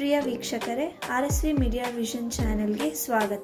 ಪ್ರಿಯ ವೀಕ್ಷಕರೇ, RSV media vision ಚಾನೆಲ್ಗೆ ಸ್ವಾಗತ.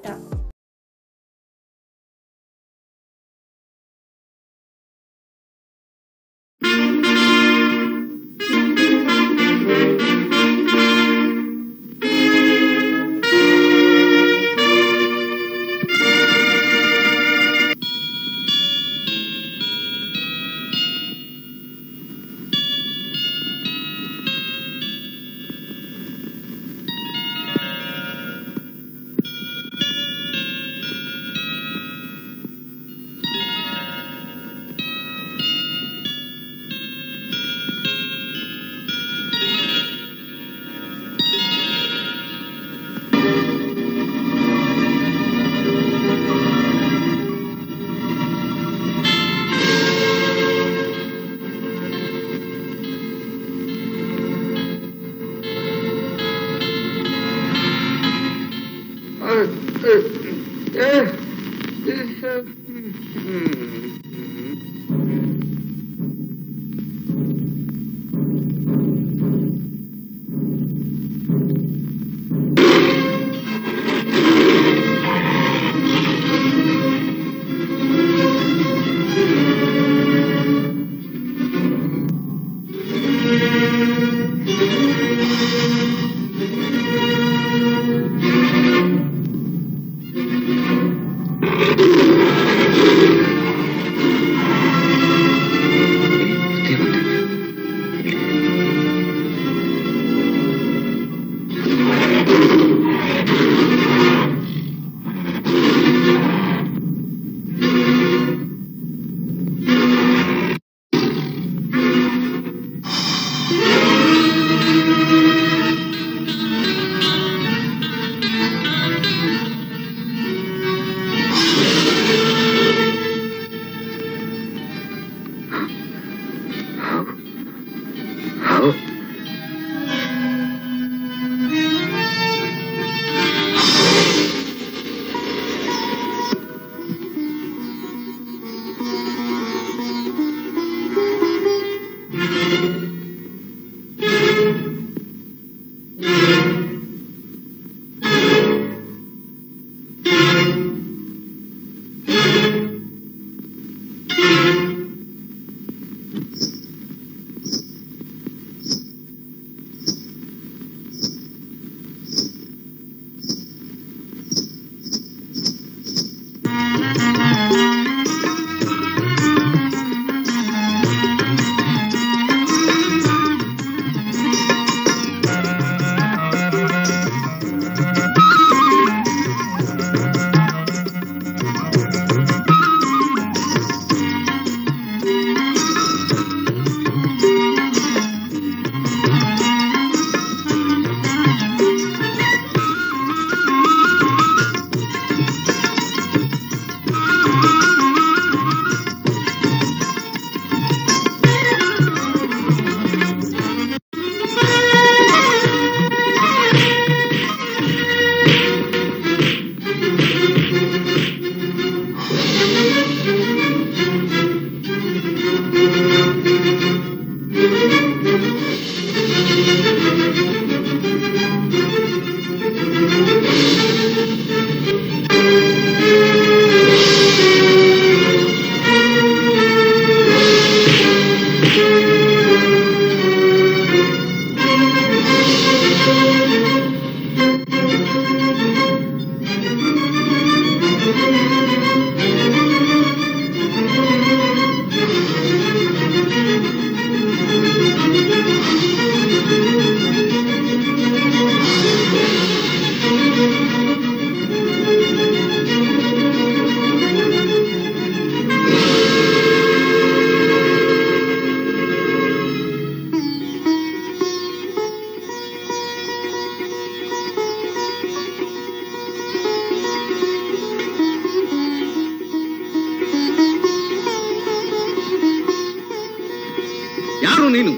ನೀನು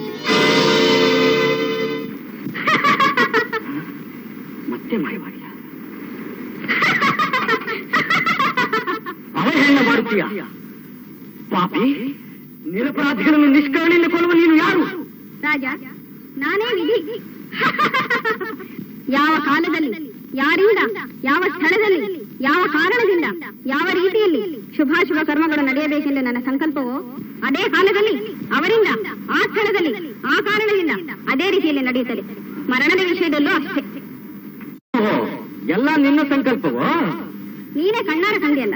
ಮತ್ತೆ ಮಾಯವಾಗಿಲ್ಲ. ಅವಹೇಳನ ಮಾಡುತ್ತೀಯ ಪಾಪಿ. ನಿರಪರಾಧಿಗಳನ್ನು ನಿಷ್ಕರಣೆಯಿಂದ ಕೊಲ್ಲುವ ನೀನು ಯಾರು? ರಾಜ, ನಾನೇ ವಿಧಿ. ಯಾವ ಕಾಲದಲ್ಲಿ, ಯಾರಿಂದ, ಯಾವ ಸ್ಥಳದಲ್ಲಿ, ಯಾವ ಕಾರಣದಿಂದ, ಯಾವ ರೀತಿಯಲ್ಲಿ ಶುಭಾಶುಭ ಕರ್ಮಗಳು ನಡೆಯಬೇಕೆಂದು ನನ್ನ ಸಂಕಲ್ಪವೋ ಅದೇ ಕಾಲದಲ್ಲಿ, ಅವರಿಂದ, ಆ ಸ್ಥಳದಲ್ಲಿ, ಆ ಕಾರಣದಿಂದ ಅದೇ ರೀತಿಯಲ್ಲಿ ನಡೆಯುತ್ತದೆ. ಮರಣದ ವಿಷಯದಲ್ಲೂ ಅಷ್ಟೇ. ಎಲ್ಲ ನಿನ್ನ ಸಂಕಲ್ಪವೋ? ನೀನೇ ಕಣ್ಣಾರ ಕಂಡಿಯಲ್ಲ.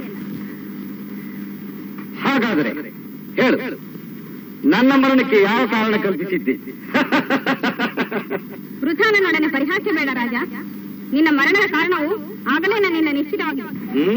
ಹಾಗಾದರೆ ಹೇಳು, ನನ್ನ ಮರಣಕ್ಕೆ ಯಾವ ಕಾರಣ ಕಲ್ಪಿಸಿದ್ದೆ? ವೃಥಾ ನನ್ನೊಡನೆ ಪರಿಹಾಸ್ಯ ಬೇಡ ರಾಜ. ನಿನ್ನ ಮರಣದ ಕಾರಣವು ಆಗಲೇ ನನ್ನಿಂದ ನಿಶ್ಚಿತವಾಗಿದೆ.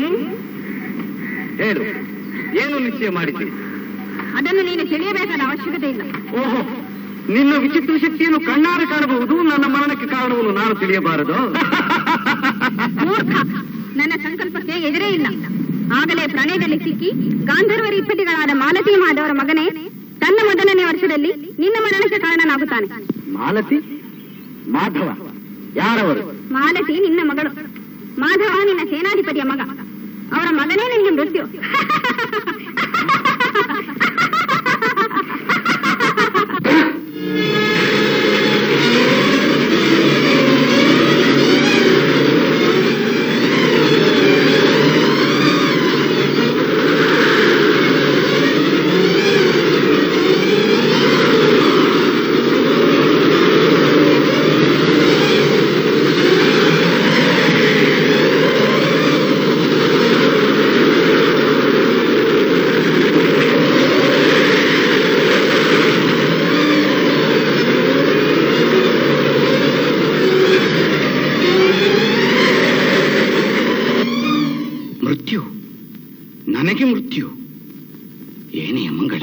ಹೇಳು, ಏನು ನಿಶ್ಚಯ ಮಾಡಿದ್ದೆ? ಅದನ್ನು ನೀನು ತಿಳಿಯಬೇಕಾದ ಅವಶ್ಯಕತೆ ಇಲ್ಲ. ಓಹೋ, ನಿನ್ನ ವಿಚಿತ್ರ ಶಕ್ತಿಯನ್ನು ಕಣ್ಣಾರೆ ಕಾಣಬಹುದು, ನನ್ನ ಮರಣಕ್ಕೆ ಕಾರಣವನ್ನು ನಾನು ತಿಳಿಯಬಾರದು? ಮೂರ್ಖ, ನನ್ನ ಸಂಕಲ್ಪಕ್ಕೆ ಎದುರೇ ಇಲ್ಲ. ಆಗಲೇ ಪ್ರಣಯದಲ್ಲಿ ಸಿಕ್ಕಿ ಗಾಂಧರ್ವ ಇಪ್ಪತಿಗಳಾದ ಮಾಲತಿ ಮಾಧವರ ಮಗನೇ ತನ್ನ ಮೊದಲನೇ ವರ್ಷದಲ್ಲಿ ನಿನ್ನ ಮರಣಕ್ಕೆ ಕಾರಣನಾಗುತ್ತಾನೆ. ಮಾಲತಿ ಮಾಧವ ಯಾರವರು? ಮಾಲತಿ ನಿನ್ನ ಮಗಳು, ಮಾಧವ ನಿನ್ನ ಸೇನಾಧಿಪತಿಯ ಮಗ. ಅವರ ಮಗನೇ ನಿನಗೆ ಮೃತ್ಯು. ನನಗೆ ಮೃತ್ಯು? ಏನೇ ಮಂಗಳ?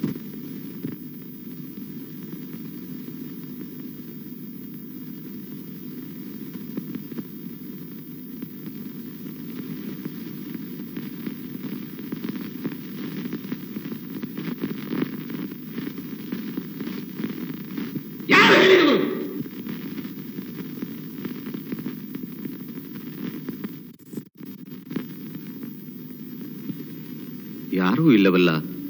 ಯಾರು ಹೇಳಿದರು? ಯಾರೂ ಇಲ್ಲವಲ್ಲ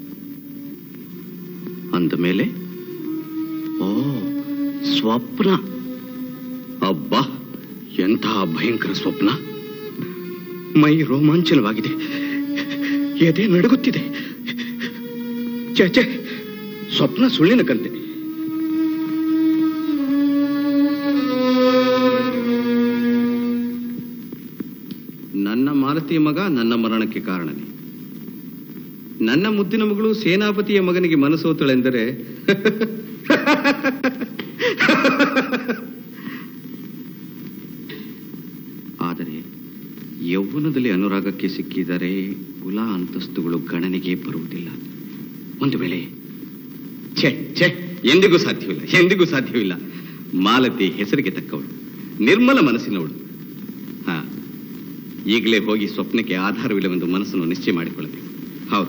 ಅಂದ ಮೇಲೆ ಓ ಸ್ವಪ್ನ. ಅಬ್ಬಾ, ಎಂತಹ ಭಯಂಕರ ಸ್ವಪ್ನ! ಮೈ ರೋಮಾಂಚನವಾಗಿದೆ, ಎದೆ ನಡುಗುತ್ತಿದೆ. ಛೆ, ಸ್ವಪ್ನ ಸುಳ್ಳಿನ ಕಂತೆ. ನನ್ನ ಮಾಲತಿಯ ಮಗ ನನ್ನ ಮರಣಕ್ಕೆ ಕಾರಣನೇ. ನನ್ನ ಮುದ್ದಿನ ಮಗಳು ಸೇನಾಪತಿಯ ಮಗನಿಗೆ ಮನಸೋತಳೆಂದರೆ ಆದರೆ ಯೌವನದಲ್ಲಿ ಅನುರಾಗಕ್ಕೆ ಸಿಕ್ಕಿದರೆ ಕುಲ ಅಂತಸ್ತುಗಳು ಗಣನೆಗೆ ಬರುವುದಿಲ್ಲ. ಒಂದು ವೇಳೆ ಛೆ, ಎಂದಿಗೂ ಸಾಧ್ಯವಿಲ್ಲ. ಮಾಲತಿ ಹೆಸರಿಗೆ ತಕ್ಕವಳು, ನಿರ್ಮಲ ಮನಸ್ಸಿನವಳು. ಈಗಲೇ ಹೋಗಿ ಸ್ವಪ್ನಕ್ಕೆ ಆಧಾರವಿಲ್ಲವೆಂದು ಮನಸ್ಸನ್ನು ನಿಶ್ಚಯ ಮಾಡಿಕೊಳ್ಳಬೇಕು. ಹೌದು.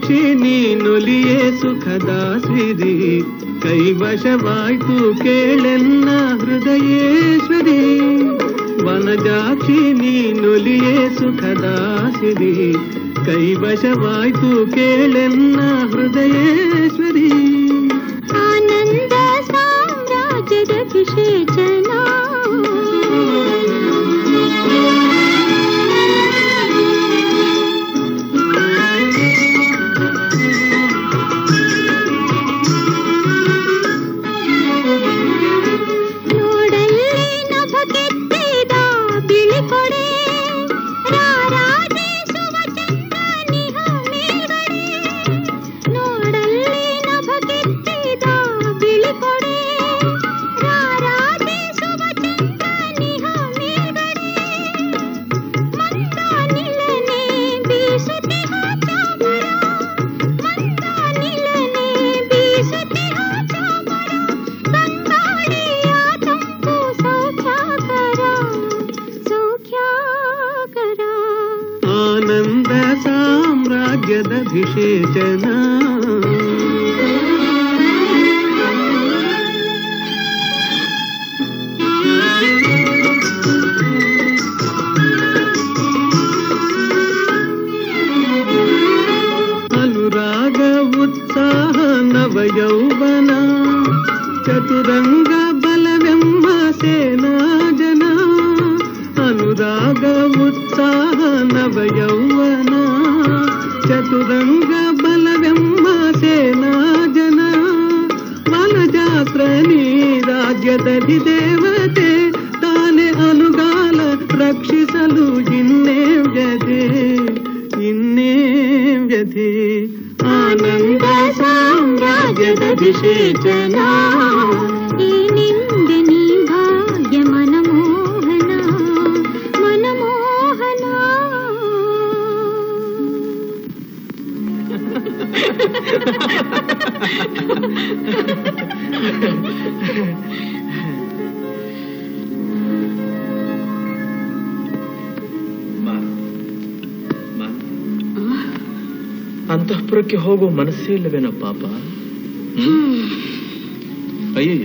ವನಜಾಕ್ಷಿ ನೀನುಲಿಯೇ ಸುಖದ ಸಿರಿ ಕೈವಶವಾಯ್ತು ಕೇಳೆನ್ನ ಹೃದಯೇಶ್ವರಿ ವನಜಾಕ್ಷಿ ನೀನುಲಿಯೇ ಸುಖದ ಸಿರಿ ಕೈವಶವಾಯ್ತು ಕೇಳೆನ್ನ ಹೃದಯೇಶ್ವರಿ ಆನಂದ ಸಾಮ್ರಾಜ್ಯದ ವಿಷೇಚನ ವಿಷೇಚನ ಅನುರಾಗ ಉತ್ಸಾಹ ನವಯೌವನ ಚತುರಂಗ ಬಲವೆಂಬ ಸೇನಾ ಜನ ಅನುರಾಗ ಉತ್ಸಾಹ ನವಯೌವನ ಚತುರಂಗ ಬಲವೆಂಬ ಸೇನಾ ಜನ ವನಜಾತ್ರ ನೀ ರಾಜ್ಯದಲ್ಲಿ ದೇವತೆ ತಾನೆ ಅನುಗಾಲ ರಕ್ಷಿಸಲು ಇನ್ನೇ ವ್ಯಥೆ ಆನಂದ ಸಾಮ್ರಾಜ್ಯದ ವಿಷೇಚನ ಈ ನಿಂದೆ ನೀ ಭಾಗ್ಯ ಮನಮೋಹನ ಮನಮೋಹನ ಅಂತಃಪುರಕ್ಕೆ ಹೋಗೋ ಮನಸ್ಸೇ ಇಲ್ಲವೇನೋ ಪಾಪ. ಅಯ್ಯಯ್ಯ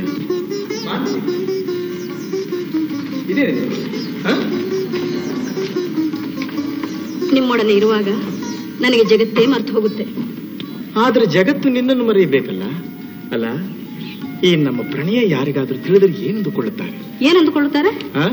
ನಿಮ್ಮೊಡನೆ ಇರುವಾಗ ನನಗೆ ಜಗತ್ತೇ ಮರ್ತು ಹೋಗುತ್ತೆ. ಆದ್ರೆ ಜಗತ್ತು ನಿನ್ನನ್ನು ಮರೆಯಬೇಕಲ್ಲ. ಅಲ್ಲ, ಈ ನಮ್ಮ ಪ್ರಣಯ ಯಾರಿಗಾದ್ರೂ ತಿಳಿದ್ರೆ ಏನಂದುಕೊಳ್ಳುತ್ತಾರೆ? ಏನಂದುಕೊಳ್ಳುತ್ತಾರೆ?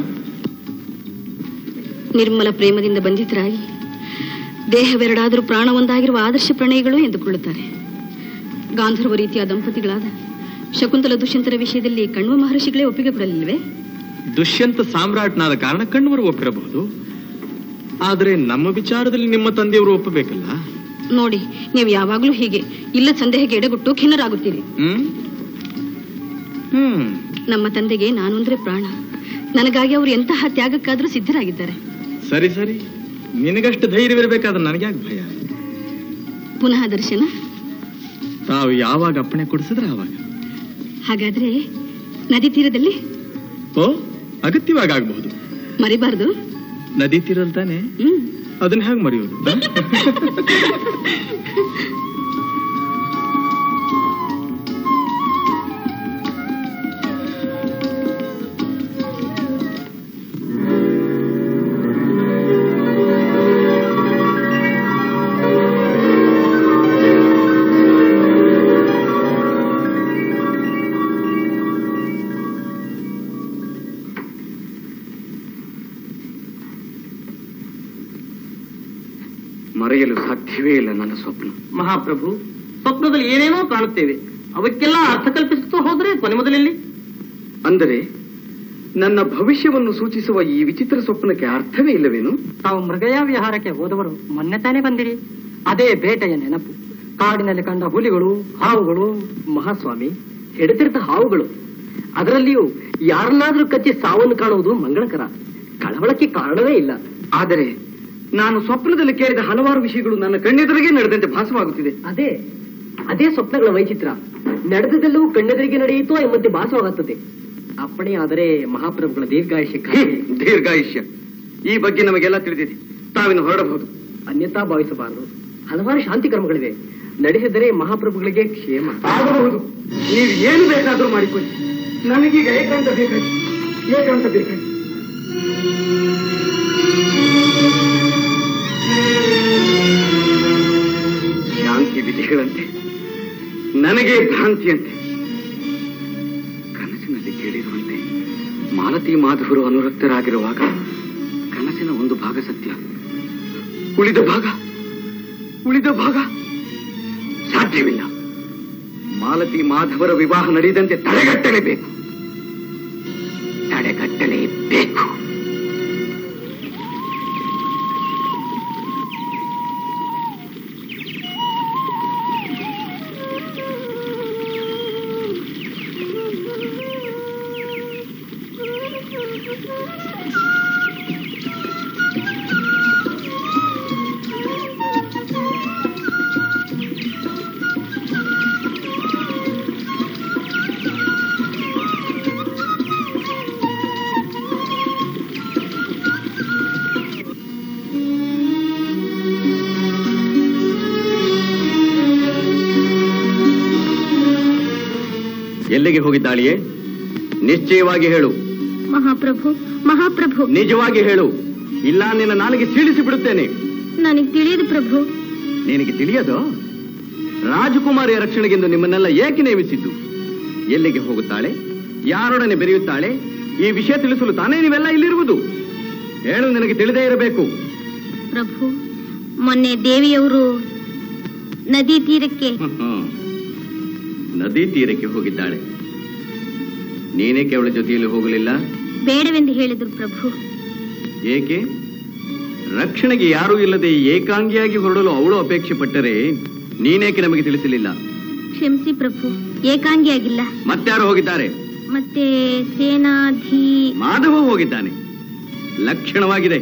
ನಿರ್ಮಲ ಪ್ರೇಮದಿಂದ ಬಂಧಿತರಾಗಿ ದೇಹವೆರಡಾದರೂ ಪ್ರಾಣ ಒಂದಾಗಿರುವ ಆದರ್ಶ ಪ್ರಣಯಿಗಳು ಎಂದುಕೊಳ್ಳುತ್ತಾರೆ. ಗಾಂಧರ್ವ ರೀತಿಯ ದಂಪತಿಗಳಾದ ಶಕುಂತಲ ದುಷ್ಯಂತರ ವಿಷಯದಲ್ಲಿ ಕಣ್ವ ಮಹರ್ಷಿಗಳೇ ಒಪ್ಪಿಗೆ ಕೊಡಲಿಲ್ವೇ? ದುಷ್ಯಂತ ಸಾಮ್ರಾಟ್ನಾದ ಕಾರಣ ಕಣ್ವರು ಒಪ್ಪಿರಬಹುದು. ಆದ್ರೆ ನಮ್ಮ ವಿಚಾರದಲ್ಲಿ ನಿಮ್ಮ ತಂದೆಯವರು ಒಪ್ಪಬೇಕಲ್ಲ. ನೋಡಿ, ನೀವು ಯಾವಾಗ್ಲೂ ಹೀಗೆ ಇಲ್ಲ ಸಂದೇಹಕ್ಕೆ ಎಡೆಗುಟ್ಟು ಖಿನ್ನರಾಗುತ್ತೀರಿ. ನಮ್ಮ ತಂದೆಗೆ ನಾನು ಅಂದ್ರೆ ಪ್ರಾಣ. ನನಗಾಗಿ ಅವರು ಎಂತಹ ತ್ಯಾಗಕ್ಕಾದ್ರೂ ಸಿದ್ಧರಾಗಿದ್ದಾರೆ. ಸರಿ ಸರಿ, ನಿನಗಷ್ಟು ಧೈರ್ಯವಿರಬೇಕಾದ್ರೆ ನನಗ್ಯಾಕೆ ಭಯ? ಪುನಃ ದರ್ಶನ ತಾವು ಯಾವಾಗ ಅಪ್ಪಣೆ ಕೊಡಿಸಿದ್ರೆ ಆವಾಗ. ಹಾಗಾದ್ರೆ ನದಿ ತೀರದಲ್ಲಿ? ಓ, ಅಗತ್ಯವಾಗಿ ಆಗಬಹುದು. ಮರಿಬಾರ್ದು. ನದಿ ತೀರಲ್ಲಿ ತಾನೆ, ಅದನ್ನ ಹೇಗೆ ಮರೆಯೋದು? ಮರೆಯಲು ಸಾಧ್ಯವೇ ಇಲ್ಲ ನನ್ನ ಸ್ವಪ್ನ. ಮಹಾಪ್ರಭು, ಸ್ವಪ್ನದಲ್ಲಿ ಏನೇನೋ ಕಾಣುತ್ತೇವೆ, ಅವಕ್ಕೆಲ್ಲ ಅರ್ಥ ಕಲ್ಪಿಸುತ್ತಾ ಹೋದ್ರೆ ಕೊನೆ ಮೊದಲಲ್ಲಿ. ಅಂದರೆ ನನ್ನ ಭವಿಷ್ಯವನ್ನು ಸೂಚಿಸುವ ಈ ವಿಚಿತ್ರ ಸ್ವಪ್ನಕ್ಕೆ ಅರ್ಥವೇ ಇಲ್ಲವೇನು? ತಾವು ಮೃಗಯ ವಿಹಾರಕ್ಕೆ ಹೋದವರು ಮೊನ್ನೆ ತಾನೇ ಬಂದಿರಿ. ಅದೇ ಬೇಟೆಯ ನೆನಪು. ಕಾಡಿನಲ್ಲಿ ಕಂಡ ಹುಲಿಗಳು, ಹಾವುಗಳು. ಮಹಾಸ್ವಾಮಿ, ಹೆಡೆತಿರ್ತ ಹಾವುಗಳು, ಅದರಲ್ಲಿಯೂ ಯಾರನ್ನಾದ್ರೂ ಕಚ್ಚಿ ಸಾವನ್ನು ಕಾಣುವುದು ಮಂಗಳಕರ. ಕಳವಳಕ್ಕೆ ಕಾರಣವೇ ಇಲ್ಲ. ಆದರೆ ನಾನು ಸ್ವಪ್ನದಲ್ಲಿ ಕೇಳಿದ ಹಲವಾರು ವಿಷಯಗಳು ನನ್ನ ಕಣ್ಣೆದುರಿಗೆ ನಡೆದಂತೆ ಭಾಸವಾಗುತ್ತಿದೆ. ಅದೇ ಸ್ವಪ್ನಗಳ ವೈಚಿತ್ರ. ನಡೆದದೆಲ್ಲವೂ ಕಣ್ಣೆದುರಿಗೆ ನಡೆಯಿತೋ ಎಂಬಂತೆ ಭಾಸವಾಗುತ್ತದೆ. ಅಪ್ಪಣೆ ಆದರೆ ಮಹಾಪ್ರಭುಗಳ ದೀರ್ಘಾಯುಷ್ಯ ಈ ಬಗ್ಗೆ ನಮಗೆಲ್ಲ ತಿಳಿದಿದೆ. ತಾವಿನ್ನು ಹೊರಡಬಹುದು. ಅನ್ಯತಾ ಭಾವಿಸಬಾರದು. ಹಲವಾರು ಶಾಂತಿ ಕರ್ಮಗಳಿವೆ. ನಡೆಸಿದರೆ ಮಹಾಪ್ರಭುಗಳಿಗೆ ಕ್ಷೇಮ ಆಗಬಹುದು. ನೀವು ಏನು ಬೇಕಾದರೂ ಮಾಡಿಕೊಳ್ಳಿ. ನನಗೀಗ ಏಕಾಂತ ಬೇಕಾಗಿ ಏಕಾಂತ ಬೇಕಾಗಿ. ಶಾಂತಿ ವಿಧಿಗಳಂತೆ ನನಗೆ ಭ್ರಾಂತಿಯಂತೆ ಕನಸಿನಲ್ಲಿ ಕೇಳಿರುವಂತೆ ಮಾಲತಿ ಮಾಧವರು ಅನುರಕ್ತರಾಗಿರುವಾಗ ಕನಸಿನ ಒಂದು ಭಾಗ ಸತ್ಯ, ಉಳಿದ ಭಾಗ ಸಾಧ್ಯವಿಲ್ಲ. ಮಾಲತಿ ಮಾಧವರ ವಿವಾಹ ನಡೆಯದಂತೆ ತಡೆಗಟ್ಟಲೇಬೇಕು. ಎಲ್ಲಿಗೆ ಹೋಗಿದ್ದಾಳೆಯೇ? ನಿಶ್ಚಯವಾಗಿ ಹೇಳು. ಮಹಾಪ್ರಭು ನಿಜವಾಗಿ ಹೇಳು, ಇಲ್ಲ ನಿನ್ನ ನಾಲಿಗೆ ಸೀಳಿಸಿ ಬಿಡುತ್ತೇನೆ. ನನಗೆ ತಿಳಿಯದು ಪ್ರಭು. ನಿನಗೆ ತಿಳಿಯದು? ರಾಜಕುಮಾರಿಯ ರಕ್ಷಣೆಗೆಂದು ನಿಮ್ಮನ್ನೆಲ್ಲ ಏಕೆ ನೇಮಿಸಿದ್ದು? ಎಲ್ಲಿಗೆ ಹೋಗುತ್ತಾಳೆ? ಯಾರೊಡನೆ ಬೆರೆಯುತ್ತಾಳೆ? ಈ ವಿಷಯ ತಿಳಿಸಲು ತಾನೇ ನೀವೆಲ್ಲ ಇಲ್ಲಿರುವುದು. ಹೇಳು, ನಿನಗೆ ತಿಳಿದೇ ಇರಬೇಕು. ಪ್ರಭು, ಮೊನ್ನೆ ದೇವಿಯವರು ನದಿ ತೀರಕ್ಕೆ ಹೋಗಿದ್ದಾಳೆ. ನೀನೇಕೆ ಅವಳ ಜೊತೆಯಲ್ಲಿ ಹೋಗಲಿಲ್ಲ? ಬೇಡವೆಂದು ಹೇಳಿದ್ರು ಪ್ರಭು. ಏಕೆ? ರಕ್ಷಣೆಗೆ ಯಾರೂ ಇಲ್ಲದೆ ಏಕಾಂಗಿಯಾಗಿ ಹೊರಡಲು ಅವಳು ಅಪೇಕ್ಷೆ ಪಟ್ಟರೆ ನೀನೇಕೆ ನಮಗೆ ತಿಳಿಸಲಿಲ್ಲ? ಕ್ಷಮಿಸಿ ಪ್ರಭು, ಏಕಾಂಗಿಯಾಗಿಲ್ಲ. ಮತ್ತಾರು ಹೋಗಿದ್ದಾರೆ? ಮತ್ತೆ ಸೇನಾಧಿ ಮಾಧವ ಹೋಗಿದ್ದಾನೆ. ಲಕ್ಷಣವಾಗಿದೆ.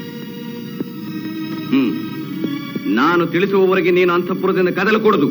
ನಾನು ತಿಳಿಸುವವರೆಗೆ ನೀನು ಅಂತಃಪುರದಿಂದ ಕದಲಕೂಡದು.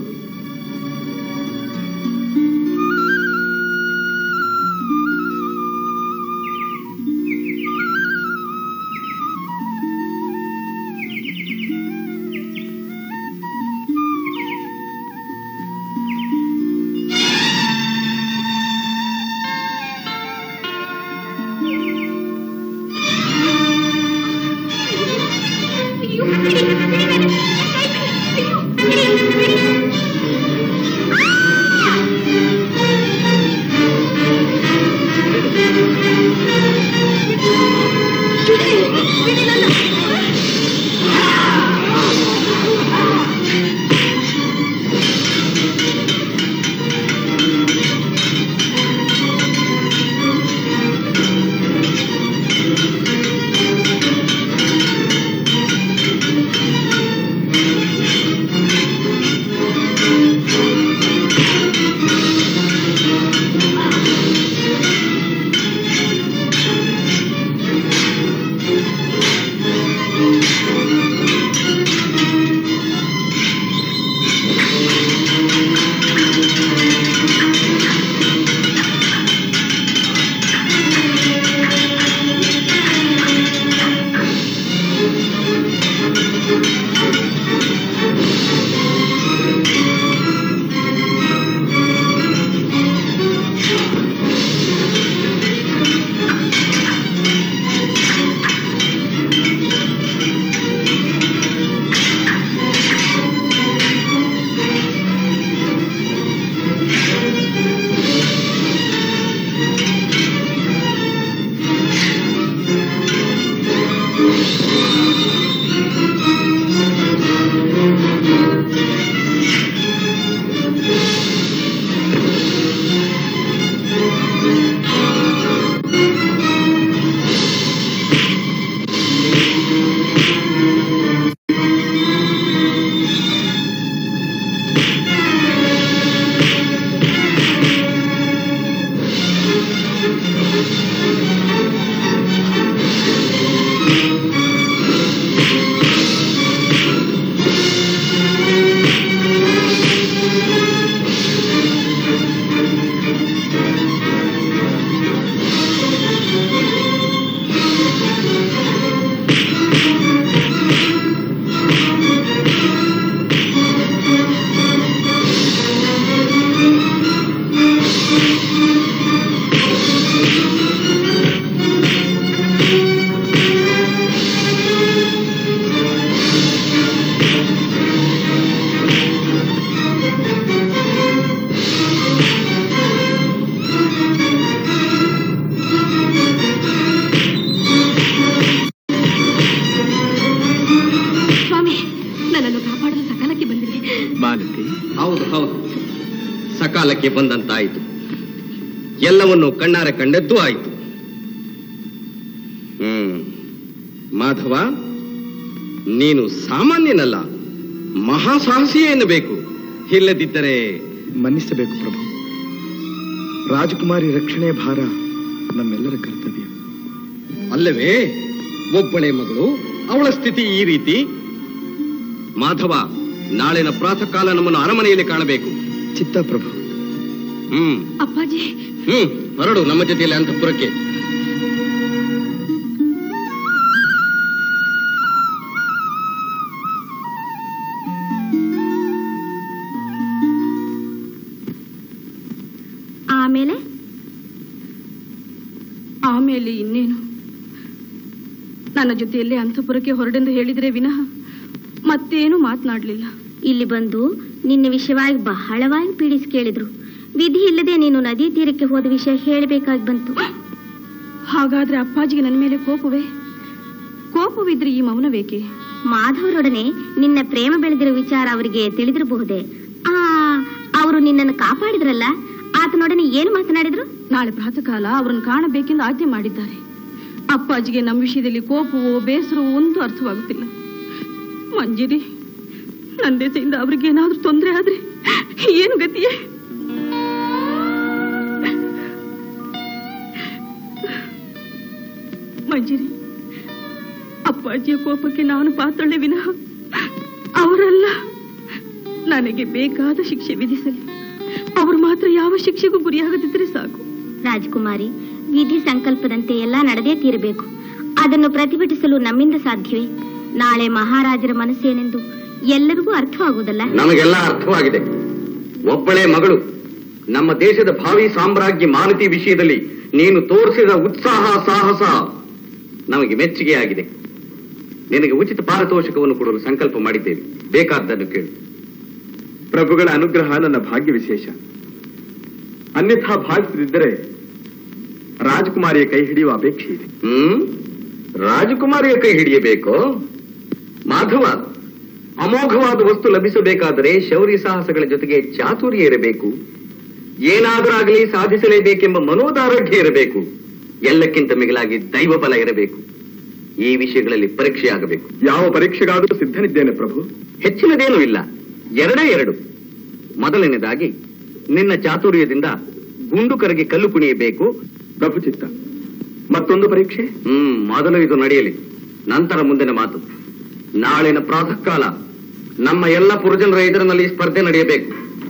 ಹೌದು ಹೌದು, ಸಕಾಲಕ್ಕೆ ಬಂದಂತಾಯಿತು. ಎಲ್ಲವನ್ನು ಕಣ್ಣಾರೆ ಕಂಡದ್ದೂ ಆಯಿತು. ಮಾಧವ, ನೀನು ಸಾಮಾನ್ಯನಲ್ಲ, ಮಹಾಸಾಹಸಿಯೇ ಎನ್ನಬೇಕು. ಇಲ್ಲದಿದ್ದರೆ ಮನ್ನಿಸಬೇಕು ಪ್ರಭು. ರಾಜಕುಮಾರಿ ರಕ್ಷಣೆ ಭಾರ ನಮ್ಮೆಲ್ಲರ ಕರ್ತವ್ಯ ಅಲ್ಲವೇ? ಒಬ್ಬಳೆ ಮಗಳು, ಅವಳ ಸ್ಥಿತಿ ಈ ರೀತಿ. ಮಾಧವ, ನಾಳಿನ ಪ್ರಾತಃ ಕಾಲ ನಮ್ಮನ್ನು ಅರಮನೆಯಲ್ಲಿ ಕಾಣಬೇಕು. ಚಿತ್ತ ಪ್ರಭು. ಅಪ್ಪಾಜಿ. ಹೊರಡು ನಮ್ಮ ಜೊತೆಯಲ್ಲಿ ಅಂತಃಪುರಕ್ಕೆ. ಆಮೇಲೆ ಇನ್ನೇನು? ನನ್ನ ಜೊತೆಯಲ್ಲೇ ಅಂತಃಪುರಕ್ಕೆ ಹೊರಡೆಂದು ಹೇಳಿದರೆ ವಿನಃ ಮತ್ತೇನು ಮಾತನಾಡಲಿಲ್ಲ. ಇಲ್ಲಿ ಬಂದು ನಿನ್ನ ವಿಷಯವಾಗಿ ಬಹಳವಾಗಿ ಪೀಡಿಸಿ ಕೇಳಿದ್ರು. ವಿಧಿ ಇಲ್ಲದೆ ನೀನು ನದಿ ತೀರಕ್ಕೆ ಹೋದ ವಿಷಯ ಹೇಳಬೇಕಾಗಿ ಬಂತು. ಹಾಗಾದ್ರೆ ಅಪ್ಪಾಜಿಗೆ ನನ್ನ ಮೇಲೆ ಕೋಪವಿದ್ರೆ ಈ ಮೌನವೇಕೆ? ಮಾಧವರೊಡನೆ ನಿನ್ನ ಪ್ರೇಮ ಬೆಳೆದಿರೋ ವಿಚಾರ ಅವರಿಗೆ ತಿಳಿದಿರಬಹುದೇ? ಅವರು ನಿನ್ನನ್ನು ಕಾಪಾಡಿದ್ರಲ್ಲ, ಆತನೊಡನೆ ಏನು ಮಾತನಾಡಿದ್ರು? ನಾಳೆ ಪ್ರಾತಃ ಕಾಲ ಅವರನ್ನು ಕಾಣಬೇಕೆಂದು ಆಜ್ಞೆ ಮಾಡಿದ್ದಾರೆ. ಅಪ್ಪಾಜಿಗೆ ನಮ್ಮ ವಿಷಯದಲ್ಲಿ ಕೋಪವೋ ಬೇಸರವೋ ಒಂದು ಅರ್ಥವಾಗುತ್ತಿಲ್ಲ. ಮಂಜಿರಿ, ನನ್ನ ದೆಸೆಯಿಂದ ಅವ್ರಿಗೆ ಏನಾದ್ರೂ ತೊಂದರೆ ಆದ್ರೆ ಏನು ಗತಿಯೇ? ಮಂಜಿರಿ, ಅಪ್ಪಾಜಿಯ ಕೋಪಕ್ಕೆ ನಾನು ಪಾತ್ರಳೆ ವಿನಃ ಅವರಲ್ಲ. ನನಗೆ ಬೇಕಾದ ಶಿಕ್ಷೆ ವಿಧಿಸಲಿ, ಅವರು ಮಾತ್ರ ಯಾವ ಶಿಕ್ಷೆಗೂ ಗುರಿಯಾಗದಿದ್ದರೆ ಸಾಕು. ರಾಜಕುಮಾರಿ, ವಿಧಿ ಸಂಕಲ್ಪದಂತೆ ಎಲ್ಲ ನಡೆದೇ ತೀರಬೇಕು. ಅದನ್ನು ಪ್ರತಿಭಟಿಸಲು ನಮ್ಮಿಂದ ಸಾಧ್ಯವೇ? ನಾಳೆ ಮಹಾರಾಜರ ಮನಸ್ಸೇನೆಂದು ಎಲ್ಲರಿಗೂ ಅರ್ಥವಾಗುವುದಲ್ಲ? ನಮಗೆಲ್ಲ ಅರ್ಥವಾಗಿದೆ. ಒಬ್ಬಳೇ ಮಗಳು, ನಮ್ಮ ದೇಶದ ಭಾವಿ ಸಾಮ್ರಾಜ್ಞಿ ಮಾಲತಿ ವಿಷಯದಲ್ಲಿ ನೀನು ತೋರಿಸಿದ ಉತ್ಸಾಹ ಸಾಹಸ ನಮಗೆ ಮೆಚ್ಚುಗೆಯಾಗಿದೆ. ನಿನಗೆ ಉಚಿತ ಪಾರಿತೋಷಕವನ್ನು ಕೊಡಲು ಸಂಕಲ್ಪ ಮಾಡಿದ್ದೇವೆ. ಬೇಕಾದ್ದನ್ನು ಕೇಳು. ಪ್ರಭುಗಳ ಅನುಗ್ರಹ ನನ್ನ ಭಾಗ್ಯ ವಿಶೇಷ. ಅನ್ಯಥಾ ಭಾವಿಸದಿದ್ದರೆ ರಾಜಕುಮಾರಿಯ ಕೈ ಹಿಡಿಯುವ ಅಪೇಕ್ಷೆ ಇದೆ. ರಾಜಕುಮಾರಿಯ ಕೈ ಹಿಡಿಯಬೇಕು? ಮಾಧವ, ಅಮೋಘವಾದ ವಸ್ತು ಲಭಿಸಬೇಕಾದರೆ ಶೌರ್ಯ ಸಾಹಸಗಳ ಜೊತೆಗೆ ಚಾತುರ್ಯ ಇರಬೇಕು. ಏನಾದರೂ ಆಗಲಿ ಸಾಧಿಸಲೇಬೇಕೆಂಬ ಮನೋದಾರೋಗ್ಯ ಇರಬೇಕು. ಎಲ್ಲಕ್ಕಿಂತ ಮಿಗಿಲಾಗಿ ದೈವ ಬಲ ಇರಬೇಕು. ಈ ವಿಷಯಗಳಲ್ಲಿ ಪರೀಕ್ಷೆ ಆಗಬೇಕು. ಯಾವ ಪರೀಕ್ಷೆಗಾದರೂ ಸಿದ್ಧನಿದ್ದೇನೆ ಪ್ರಭು. ಹೆಚ್ಚಿನದೇನೂ ಇಲ್ಲ, ಎರಡು. ಮೊದಲನೇದಾಗಿ ನಿನ್ನ ಚಾತುರ್ಯದಿಂದ ಗುಂಡು ಕರಗಿ ಕಲ್ಲು ಕುಣಿಯಬೇಕು. ಪ್ರಭು ಚಿತ್ತ. ಮತ್ತೊಂದು ಪರೀಕ್ಷೆ? ಮೊದಲು ಇದು ನಡೆಯಲಿ, ನಂತರ ಮುಂದಿನ ಮಾತು. ನಾಳಿನ ಪ್ರಾತಃ ಕಾಲ ನಮ್ಮ ಎಲ್ಲ ಪುರಜನರ ಎದುರಿನಲ್ಲಿ ಸ್ಪರ್ಧೆ ನಡೆಯಬೇಕು.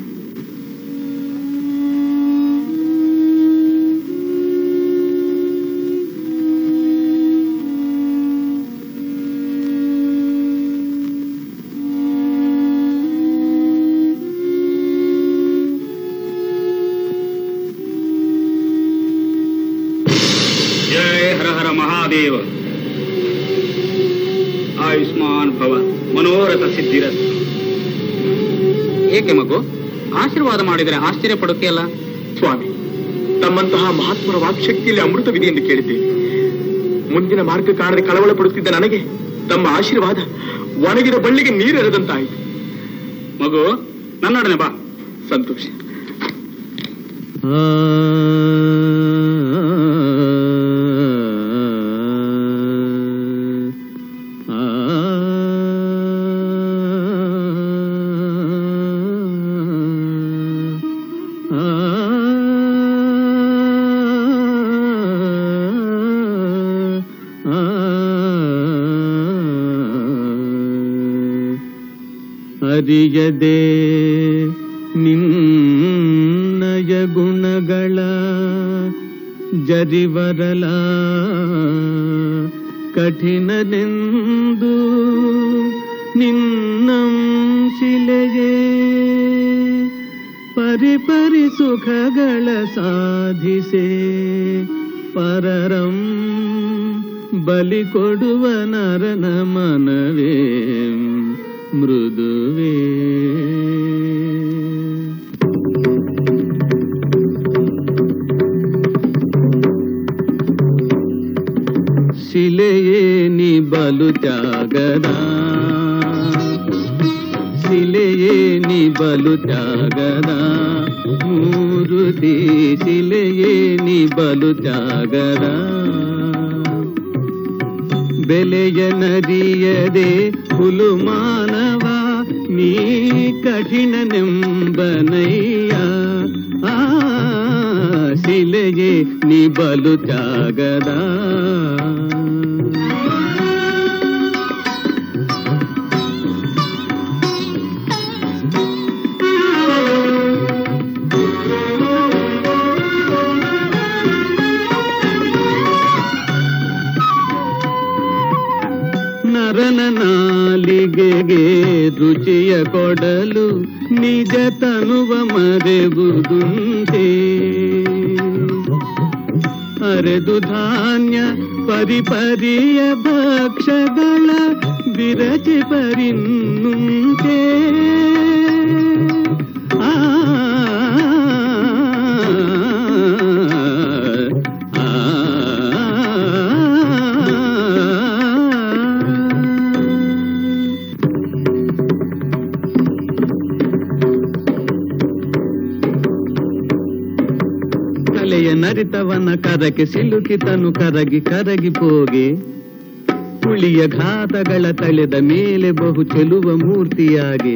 ಮಹಾದೇವ, ಆಯುಷ್ಮಾನ್ ಭವ, ಮನೋರಥ ಸಿದ್ಧಿರತ್. ಏಕೆ ಮಗು, ಆಶೀರ್ವಾದ ಮಾಡಿದರೆ ಆಶ್ಚರ್ಯ ಪಡುತ್ತೆ ಅಲ್ಲ? ಸ್ವಾಮಿ, ತಮ್ಮಂತಹ ಮಹಾತ್ಮರ ವಾಕ್ಶಕ್ತಿಯಲ್ಲಿ ಅಮೃತವಿದೆ ಎಂದು ಕೇಳಿದ್ದೇನೆ. ಮುಂದಿನ ಮಾರ್ಗ ಕಾಣದೆ ಕಳವಳ ಪಡುತ್ತಿದ್ದ ನನಗೆ ತಮ್ಮ ಆಶೀರ್ವಾದ ಒಣಗಿದ ಬಳ್ಳಿಗೆ ನೀರೆರೆದಂತಾಯಿತು. ಮಗು, ನನ್ನೊಡನೆ ಬಾ. ಸಂತೋಷ. ಅರಿಯದೆ ನಿನ್ನಯ ಗುಣಗಳ ಜರಿವರಲ ಕಠಿಣನೆಂದು ನಿನ್ನಂ ಶಿಲೆಯೇ ಪರಿಪರಿ ಸುಖಗಳ ಸಾಧಿಸೆ ಪರರಂ ಬಲಿ ಕೊಡುವ ನರನ ಮನವೇ ಮೃದುವೇ. ಶಿಲೆಯೇ ನೀ ಬಲು ತ್ಯಾಗದ, ಶಿಲೆಯೇ ನೀ ಬಲು ತ್ಯಾಗದ ಮೂರುತಿ, ಶಿಲೆಯೇ ನೀ ಬಲು ತ್ಯಾಗದ. ಬೆಲೆಯ ನದಿಯದೆ ಹುಲು ಮಾನವ ನೀ ಕಠಿಣನೆಂಬನಯ್ಯ. ಶಿಲೆಯೇ ನೀ ಬಲು ತ್ಯಾಗದ. ನರನ ನಾಲಿಗೆಗೆ ರುಚಿಯ ಕೊಡಲು ನಿಜ ತನುವ ಮರೆಬುದುಂಟೆ. ಅರೆದು ಧಾನ್ಯ ಪರಿಪರಿಯ ಭಕ್ಷಗಳ ವಿರಚಿ ಪರಿನ್ನುಂಟೆ. ನರಿತವನ ಕರಕ್ಕೆ ಸಿಲುಕಿತನು ಕರಗಿ ಕರಗಿ ಹೋಗೆ. ಹುಳಿಯ ಘಾತಗಳ ತಳೆದ ಮೇಲೆ ಬಹು ಚೆಲುವ ಮೂರ್ತಿಯಾಗೆ.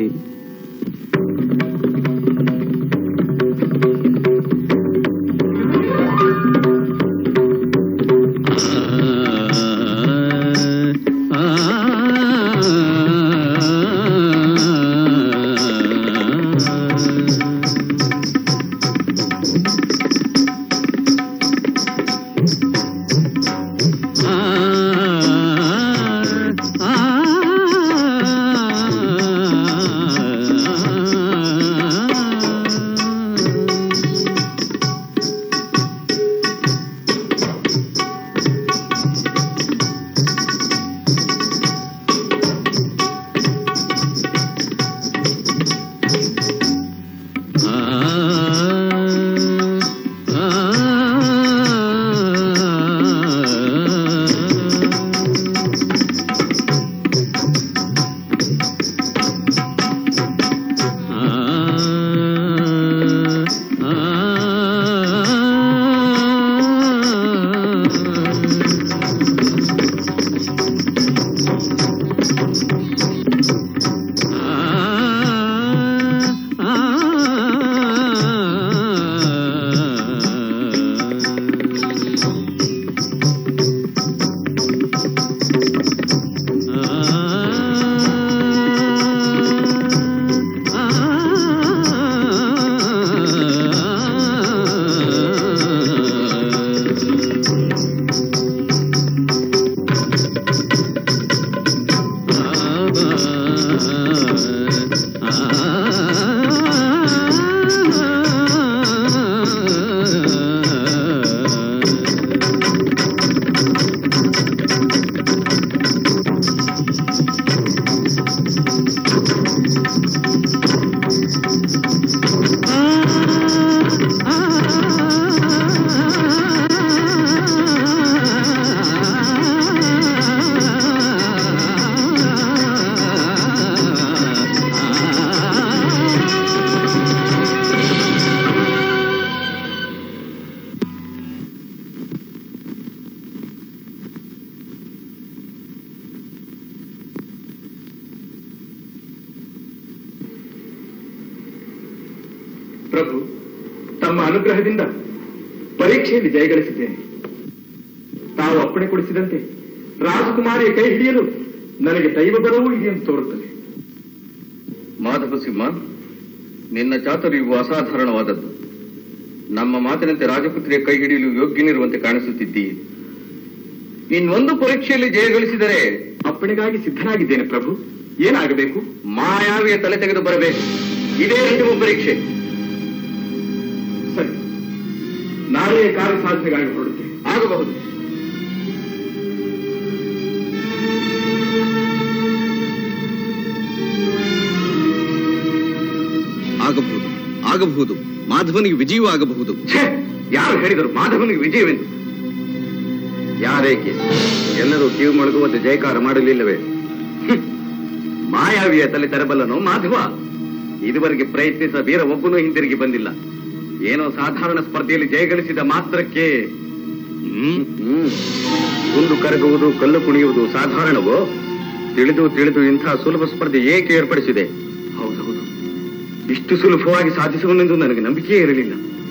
ಪ್ರಭು, ತಮ್ಮ ಅನುಗ್ರಹದಿಂದ ಪರೀಕ್ಷೆಯಲ್ಲಿ ಜಯಗಳಿಸಿದ್ದೇನೆ. ತಾವು ಅಪ್ಪಣೆ ಕೊಡಿಸಿದಂತೆ ರಾಜಕುಮಾರಿಯ ಕೈ ಹಿಡಿಯಲು ನನಗೆ ದೈವ ಬಲವೂ ಇದೆ ಎಂದು ತೋರುತ್ತದೆ. ಮಾಧವ ಸಿಂಹ, ನಿನ್ನ ಚಾತುರ್ಯವು ಅಸಾಧಾರಣವಾದದ್ದು. ನಮ್ಮ ಮಾತಿನಂತೆ ರಾಜಪುತ್ರಿಯ ಕೈ ಹಿಡಿಯಲು ಯೋಗ್ಯನಿರುವಂತೆ ಕಾಣಿಸುತ್ತಿದ್ದೀಯೆ. ಇನ್ನೊಂದು ಪರೀಕ್ಷೆಯಲ್ಲಿ ಜಯಗಳಿಸಿದರೆ ಅಪ್ಪಣೆಗಾಗಿ ಸಿದ್ಧನಾಗಿದ್ದೇನೆ ಪ್ರಭು. ಏನಾಗಬೇಕು? ಮಾಯಾವಿಯ ತಲೆ ತೆಗೆದು ಬರಬೇಕು. ಇದೇ ಅಂತಿಮ ಪರೀಕ್ಷೆ. ಸರಿ, ನಾನು ನಾಳೆ ಕಾರ್ಯ ಸಾಧನೆಗಾಗಿ ಹೊರಡುತ್ತೆ. ಆಗಬಹುದು. ಆಗಬಹುದು, ಆಗಬಹುದು. ಮಾಧವನಿಗೆ ವಿಜಯವೂ ಆಗಬಹುದು. ಯಾರು ಹೇಳಿದರು ಮಾಧವನಿಗೆ ವಿಜಯವೆಂದು? ಯಾರೇಕೆ ಎಲ್ಲರೂ ಕಿವಿ ಮೊಳಗುವಂತೆ ಜಯಕಾರ ಮಾಡಲಿಲ್ಲವೇ? ಮಾಯಾವಿಯ ತಲೆ ತೆರಬಲ್ಲನೋ ಮಾಧವ? ಇದುವರೆಗೆ ಪ್ರಯತ್ನಿಸಿದ ವೀರ ಒಬ್ಬನೂ ಹಿಂದಿರುಗಿ ಬಂದಿಲ್ಲ. ಏನೋ ಸಾಧಾರಣ ಸ್ಪರ್ಧೆಯಲ್ಲಿ ಜಯಗಳಿಸಿದ ಮಾತ್ರಕ್ಕೆ ಕುಂದು ಕರಗುವುದು, ಕಲ್ಲು ಕುಣಿಯುವುದು ಸಾಧಾರಣವೋ? ತಿಳಿದು ತಿಳಿದು ಇಂಥ ಸುಲಭ ಸ್ಪರ್ಧೆ ಏಕೆ ಏರ್ಪಡಿಸಿದೆ? ಹೌದೌದು, ಇಷ್ಟು ಸುಲಭವಾಗಿ ಸಾಧಿಸುವನೆಂದು ನನಗೆ ನಂಬಿಕೆಯೇ ಇರಲಿಲ್ಲ.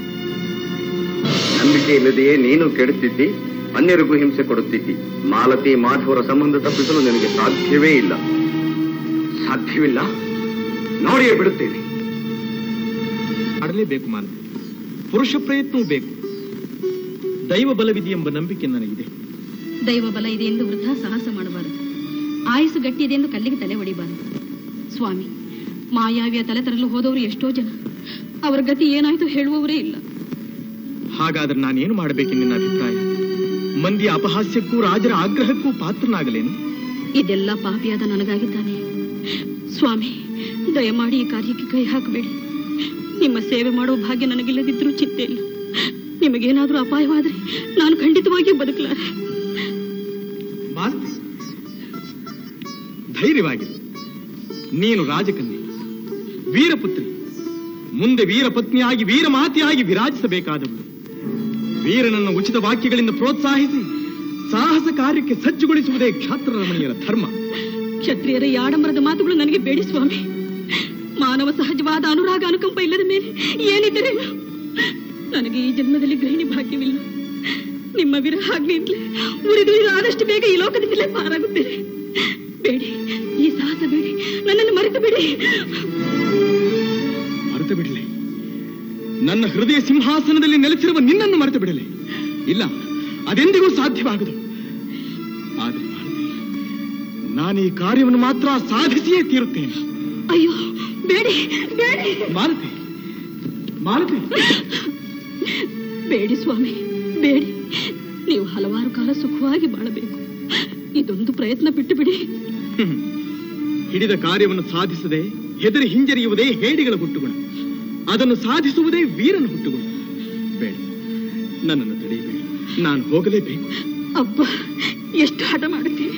ನಂಬಿಕೆ ಇಲ್ಲದೆಯೇ ನೀನು ಕೆಡುತ್ತಿದ್ದಿ, ಅನ್ಯರಿಗೂ ಹಿಂಸೆ ಕೊಡುತ್ತಿದ್ದಿ. ಮಾಲತಿ ಮಾಧವರ ಸಂಬಂಧ ತಪ್ಪಿಸಲು ನನಗೆ ಸಾಧ್ಯವೇ ಇಲ್ಲ. ಸಾಧ್ಯವಿಲ್ಲ. ನೋಡಿಯೇ ಬಿಡುತ್ತೇನೆ. ಮಾಡಲೇಬೇಕು ಮಾಲತಿ. ಪುರುಷ ಪ್ರಯತ್ನವೂ ಬೇಕು. ದೈವ ಬಲವಿದೆ ಎಂಬ ನಂಬಿಕೆ ನನಗಿದೆ. ದೈವ ಬಲ ಇದೆ ಎಂದು ವೃಥಾ ಸಾಹಸ ಮಾಡಬಾರದು. ಆಯುಸು ಗಟ್ಟಿದೆ ಎಂದು ಕಲ್ಲಿಗೆ ತಲೆ ಹೊಡಿಬಾರದು. ಸ್ವಾಮಿ, ಮಾಯಾವಿಯ ತಲೆ ತರಲು ಹೋದವರು ಎಷ್ಟೋ ಜನ. ಅವರ ಗತಿ ಏನಾಯ್ತು ಹೇಳುವವರೇ ಇಲ್ಲ. ಹಾಗಾದ್ರೆ ನಾನೇನು ಮಾಡಬೇಕೆಂದು ನಿನ್ನ ಅಭಿಪ್ರಾಯ? ಮಂದಿಯ ಅಪಹಾಸ್ಯಕ್ಕೂ ರಾಜರ ಆಗ್ರಹಕ್ಕೂ ಪಾತ್ರನಾಗಲೇನು? ಇದೆಲ್ಲ ಪಾಪಿಯಾದ ನನಗಾಗಿದ್ದಾನೆ. ಸ್ವಾಮಿ, ದಯಮಾಡಿ ಈ ಕಾರ್ಯಕ್ಕೆ ಕೈ ಹಾಕಬೇಡಿ. ನಿಮ್ಮ ಸೇವೆ ಮಾಡುವ ಭಾಗ್ಯ ನನಗಿಲ್ಲದಿದ್ರೂ ಚಿಂತೆ ಇಲ್ಲ. ನಿಮಗೇನಾದ್ರೂ ಅಪಾಯವಾದರೆ ನಾನು ಖಂಡಿತವಾಗಿಯೂ ಬದುಕಲಾರೆ. ಧೈರ್ಯವಾಗಿರು. ನೀನು ರಾಜಕನ್ಯೆ, ವೀರಪುತ್ರಿ. ಮುಂದೆ ವೀರಪತ್ನಿಯಾಗಿ ವೀರಮಾತೆಯಾಗಿ ವಿರಾಜಿಸಬೇಕಾದವಳು. ವೀರನನ್ನು ಉಚಿತ ವಾಕ್ಯಗಳಿಂದ ಪ್ರೋತ್ಸಾಹಿಸಿ ಸಾಹಸ ಕಾರ್ಯಕ್ಕೆ ಸಜ್ಜುಗೊಳಿಸುವುದೇ ಕ್ಷಾತ್ರ ರಮಣೀಯರ ಧರ್ಮ. ಕ್ಷತ್ರಿಯರ ಈ ಆಡಂಬರದ ಮಾತುಗಳು ನನಗೆ ಬೇಡಿ ಸ್ವಾಮಿ. ಮಾನವ ಸಹಜವಾದ ಅನುರಾಗ ಅನುಕಂಪ ಇಲ್ಲದ ಮೇಲೆ ಏನಿದ್ದರೆ ನನಗೆ ಈ ಜನ್ಮದಲ್ಲಿ ಗೃಹಿಣಿ ಭಾಗ್ಯವಿಲ್ಲ. ನಿಮ್ಮ ವಿರಹಾಗ್ನಿಯಿಂದಲೇ ಉರಿದು ಆದಷ್ಟು ಬೇಗ ಈ ಲೋಕದಿಂದಲೇ ಪಾರಾಗುತ್ತೇನೆ. ಬೇಡಿ, ಈ ಸಾಹಸ ಬೇಡಿ, ನನ್ನನ್ನು ಮರೆತು ಬಿಡಿ. ಮರೆತು ಬಿಡಲೆ? ನನ್ನ ಹೃದಯ ಸಿಂಹಾಸನದಲ್ಲಿ ನೆಲೆಸಿರುವ ನಿನ್ನನ್ನು ಮರೆತು ಬಿಡಲೆ? ಇಲ್ಲ, ಅದೆಂದಿಗೂ ಸಾಧ್ಯವಾಗದು. ಆದರೆ ನಾನು ಈ ಕಾರ್ಯವನ್ನು ಮಾತ್ರ ಸಾಧಿಸಿಯೇ ತೀರುತ್ತೇನೆ. ಅಯ್ಯೋ, ಬೇಡಿ ಬೇಡಿ ಮಾಲತಿ, ಮಾಲತಿ. ಬೇಡಿ ಸ್ವಾಮಿ, ಬೇಡಿ. ನೀವು ಹಲವಾರು ಕಾಲ ಸುಖವಾಗಿ ಬಾಳಬೇಕು. ಇದೊಂದು ಪ್ರಯತ್ನ ಬಿಟ್ಟು ಬಿಡಿ. ಹಿಡಿದ ಕಾರ್ಯವನ್ನು ಸಾಧಿಸದೆ ಹೆದರಿ ಹಿಂಜರಿಯುವುದೇ ಹೇಡಿಗಳ ಹುಟ್ಟುಗುಣ. ಅದನ್ನು ಸಾಧಿಸುವುದೇ ವೀರನ ಹುಟ್ಟುಗುಣ. ಬೇಡ, ನನ್ನನ್ನು ತಡೆಯಬೇಡ. ನಾನು ಹೋಗಲೇಬೇಕು. ಅಬ್ಬ, ಎಷ್ಟು ಹಠ ಮಾಡುತ್ತೀವಿ.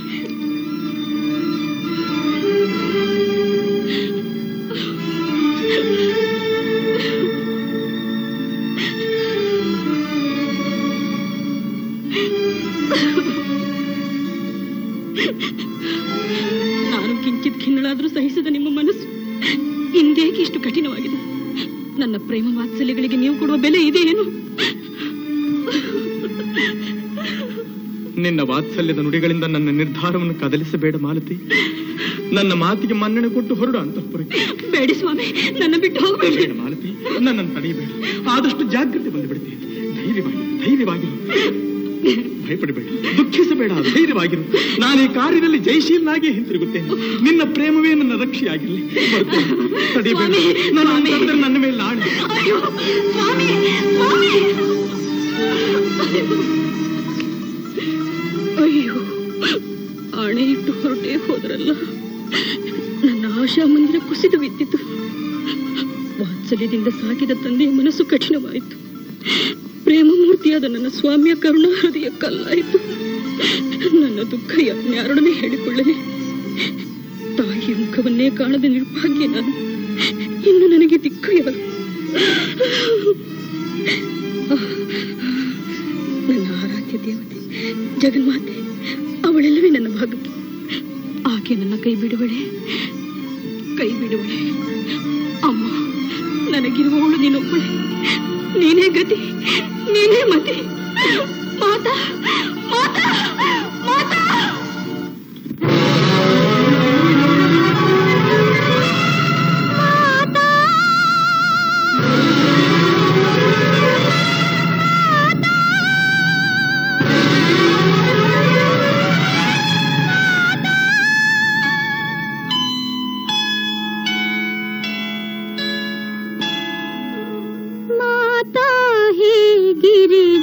ನಾನು ಕಿಂಚಿತ್ ಖಿನ್ನಳಾದ್ರೂ ಸಹಿಸದ ನಿಮ್ಮ ಮನಸ್ಸು ಇಂದೇಕೆ ಇಷ್ಟು ಕಠಿಣವಾಗಿದೆ? ನನ್ನ ಪ್ರೇಮ ವಾತ್ಸಲ್ಯಗಳಿಗೆ ನೀವು ಕೊಡುವ ಬೆಲೆ ಇದೆಯೇನು? ನಿನ್ನ ವಾತ್ಸಲ್ಯದ ನುಡಿಗಳಿಂದ ನನ್ನ ನಿರ್ಧಾರವನ್ನು ಕದಲಿಸಬೇಡ ಮಾಲತಿ. ನನ್ನ ಮಾತಿಗೆ ಮನ್ನಣೆ ಕೊಟ್ಟು ಹೊರಡು ಅಂತಃಪುರಕ್ಕೆ. ಬೇಡಿ ಸ್ವಾಮಿ, ನನ್ನ ಬಿಟ್ಟು ಹೋಗಬೇಡ. ಮಾಲತಿ, ನನ್ನನ್ನು ತಡೆಯಬೇಡ. ಆದಷ್ಟು ಜಾಗ್ರತೆ ಬಂದುಬಿಡುತ್ತೆ. ಧೈರ್ಯವಾಗಿ, ಧೈರ್ಯವಾಗಿರು. ಭಯಪಡಬೇಡ, ದುಃಖಿಸಬೇಡ, ಧೈರ್ಯವಾಗಿರು. ನಾನು ಈ ಕಾರ್ಯದಲ್ಲಿ ಜಯಶೀಲನಾಗಿ ಹಿಂತಿರುಗುತ್ತೇನೆ. ನಿನ್ನ ಪ್ರೇಮವೇ ನನ್ನ ರಕ್ಷೆಯಾಗಿರಲಿ. ತಡೆಯಬೇಡ. ನನ್ನ ಮೇಲೆ ಆಣೆ. ಅಯ್ಯೋ, ಆಣೆ ಇಟ್ಟು ಹೊರಟೇ ಹೋದ್ರಲ್ಲ. ನನ್ನ ಆಶಾ ಮಂದಿರ ಕುಸಿದು ಬಿದ್ದಿತು. ವಾತ್ಸಲ್ಯದಿಂದ ಸಾಕಿದ ತಂದೆಯ ಮನಸ್ಸು ಕಠಿಣವಾಯಿತು. ಪ್ರೇಮ ಮೂರ್ತಿಯಾದ ನನ್ನ ಸ್ವಾಮಿಯ ಕರುಣಾ ಹೃದಯ ಕಲ್ಲಾಯಿತು. ನನ್ನ ದುಃಖ ಯಾರೊಡನೆ ಹೇಳಿಕೊಳ್ಳಲಿ? ತಾಯಿಯ ಮುಖವನ್ನೇ ಕಾಣದ ನಿರ್ಭಾಗ್ಯ ನಾನು. ಇನ್ನು ನನಗೆ ದಿಕ್ಕು ಯಾರು? ನನ್ನ ಆರಾಧ್ಯ ದೇವತೆ ಜಗನ್ಮಾತೆ, ಅವಳೆಲ್ಲವೇ ನನ್ನ ಭಾಗಕ್ಕೆ. ಆಕೆ ನನ್ನ ಕೈ ಬಿಡುವಳೆ, ಕೈ ಬಿಡುವಳೆ. ಅಮ್ಮ, ನನಗಿರುವವಳು ನೀನೊಬ್ಬಳೆ. ನೀನೇ ಗತಿ, ನೀನೇ ಮತಿ. ಮಾತಾ, ಮಾತಾ, ಮಾತಾ. माता ही गिरी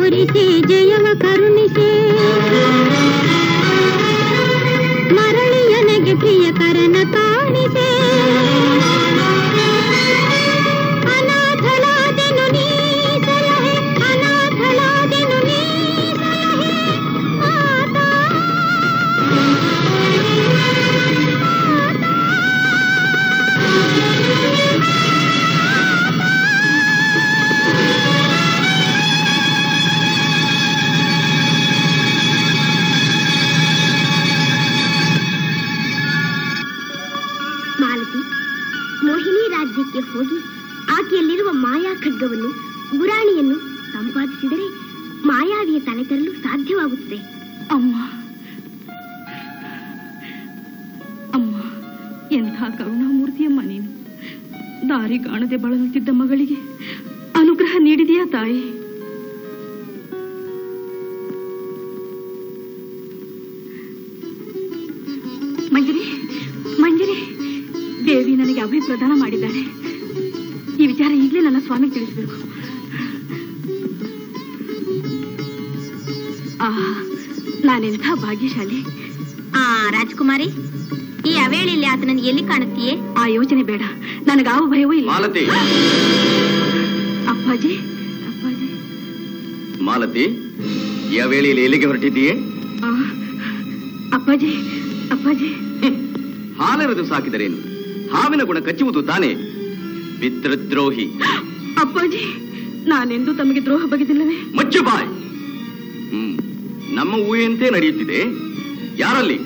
ತೋರಿಸಿ ಜಯವ ಕರುಣಿಸೆ ಮರಳಿಯನಗೆ ಪ್ರಿಯಕರನ ಕಾಣಿಸೆ ಅನಾಥಳಾದೆನು ನೀ ಸಲಹೆ ಅನಾಥಳಾದೆನು ನೀ ಸಲಹೆ ಮಾತಾ ಮಾಲತಿ, ಮೋಹಿನಿ ರಾಜ್ಯಕ್ಕೆ ಹೋಗಿ ಆಕೆಯಲ್ಲಿರುವ ಮಾಯಾ ಖಡ್ಗವನ್ನು ಗುರಾಣಿಯನ್ನು ಸಂಪಾದಿಸಿದರೆ ಮಾಯಾವಿಯ ತಲೆ ತರಲು ಸಾಧ್ಯವಾಗುತ್ತದೆ. ಅಮ್ಮ ಅಮ್ಮ, ಎಂಥ ಕರುಣಾಮೂರ್ತಿಯಮ್ಮ ನೀನು. ದಾರಿ ಕಾಣದೆ ಬಳಲುತ್ತಿದ್ದ ಮಗಳಿಗೆ ಅನುಗ್ರಹ ನೀಡಿದೆಯಾ ತಾಯಿ? ಮಂಜರಿ, ಮಂಜರಿ, ದೇವಿ ನನಗೆ ಅಭಯ ಪ್ರದಾನ ಮಾಡಿದ್ದಾರೆ. ಈ ವಿಚಾರ ಈಗಲೇ ನನ್ನ ಸ್ವಾಮಿ ತಿಳಿಸಬೇಕು. ನಾನೆಂಥ ಭಾಗ್ಯಶಾಲಿ. ರಾಜಕುಮಾರಿ, ಈ ಅವೇಳೆಯಲ್ಲಿ ಆತನನ್ನು ಎಲ್ಲಿ ಕಾಣುತ್ತೀಯೇ? ಆ ಯೋಚನೆ ಬೇಡ, ನನಗಾವ ಭಯವೂ ಇಲ್ಲ. ಮಾಲತಿ, ಅಪ್ಪಾಜಿ, ಅಪ್ಪಾಜಿ. ಮಾಲತಿ, ಈ ವೇಳೆಯಲ್ಲಿ ಎಲ್ಲಿಗೆ ಹೊರಟಿದ್ದೀಯೇ? ಅಪ್ಪಾಜಿ, ಅಪ್ಪಾಜಿ. ಹಾಲೆರೆದು ಸಾಕಿದರೇನು? ಹಾವಿನ ಗುಣ ಕಚ್ಚುವುದು ತಾನೇ? ಪಿತೃದ್ರೋಹಿ. ಅಪ್ಪಾಜಿ, ನಾನೆಂದೂ ತಮಗೆ ದ್ರೋಹ ಬಗೆದಿಲ್ಲವೇ? ಮಚ್ಚು ಬಾಯ್. ನಮ್ಮ ಊಹೆಯಂತೆ ನಡೆಯುತ್ತಿದೆ. ಯಾರಲ್ಲಿ?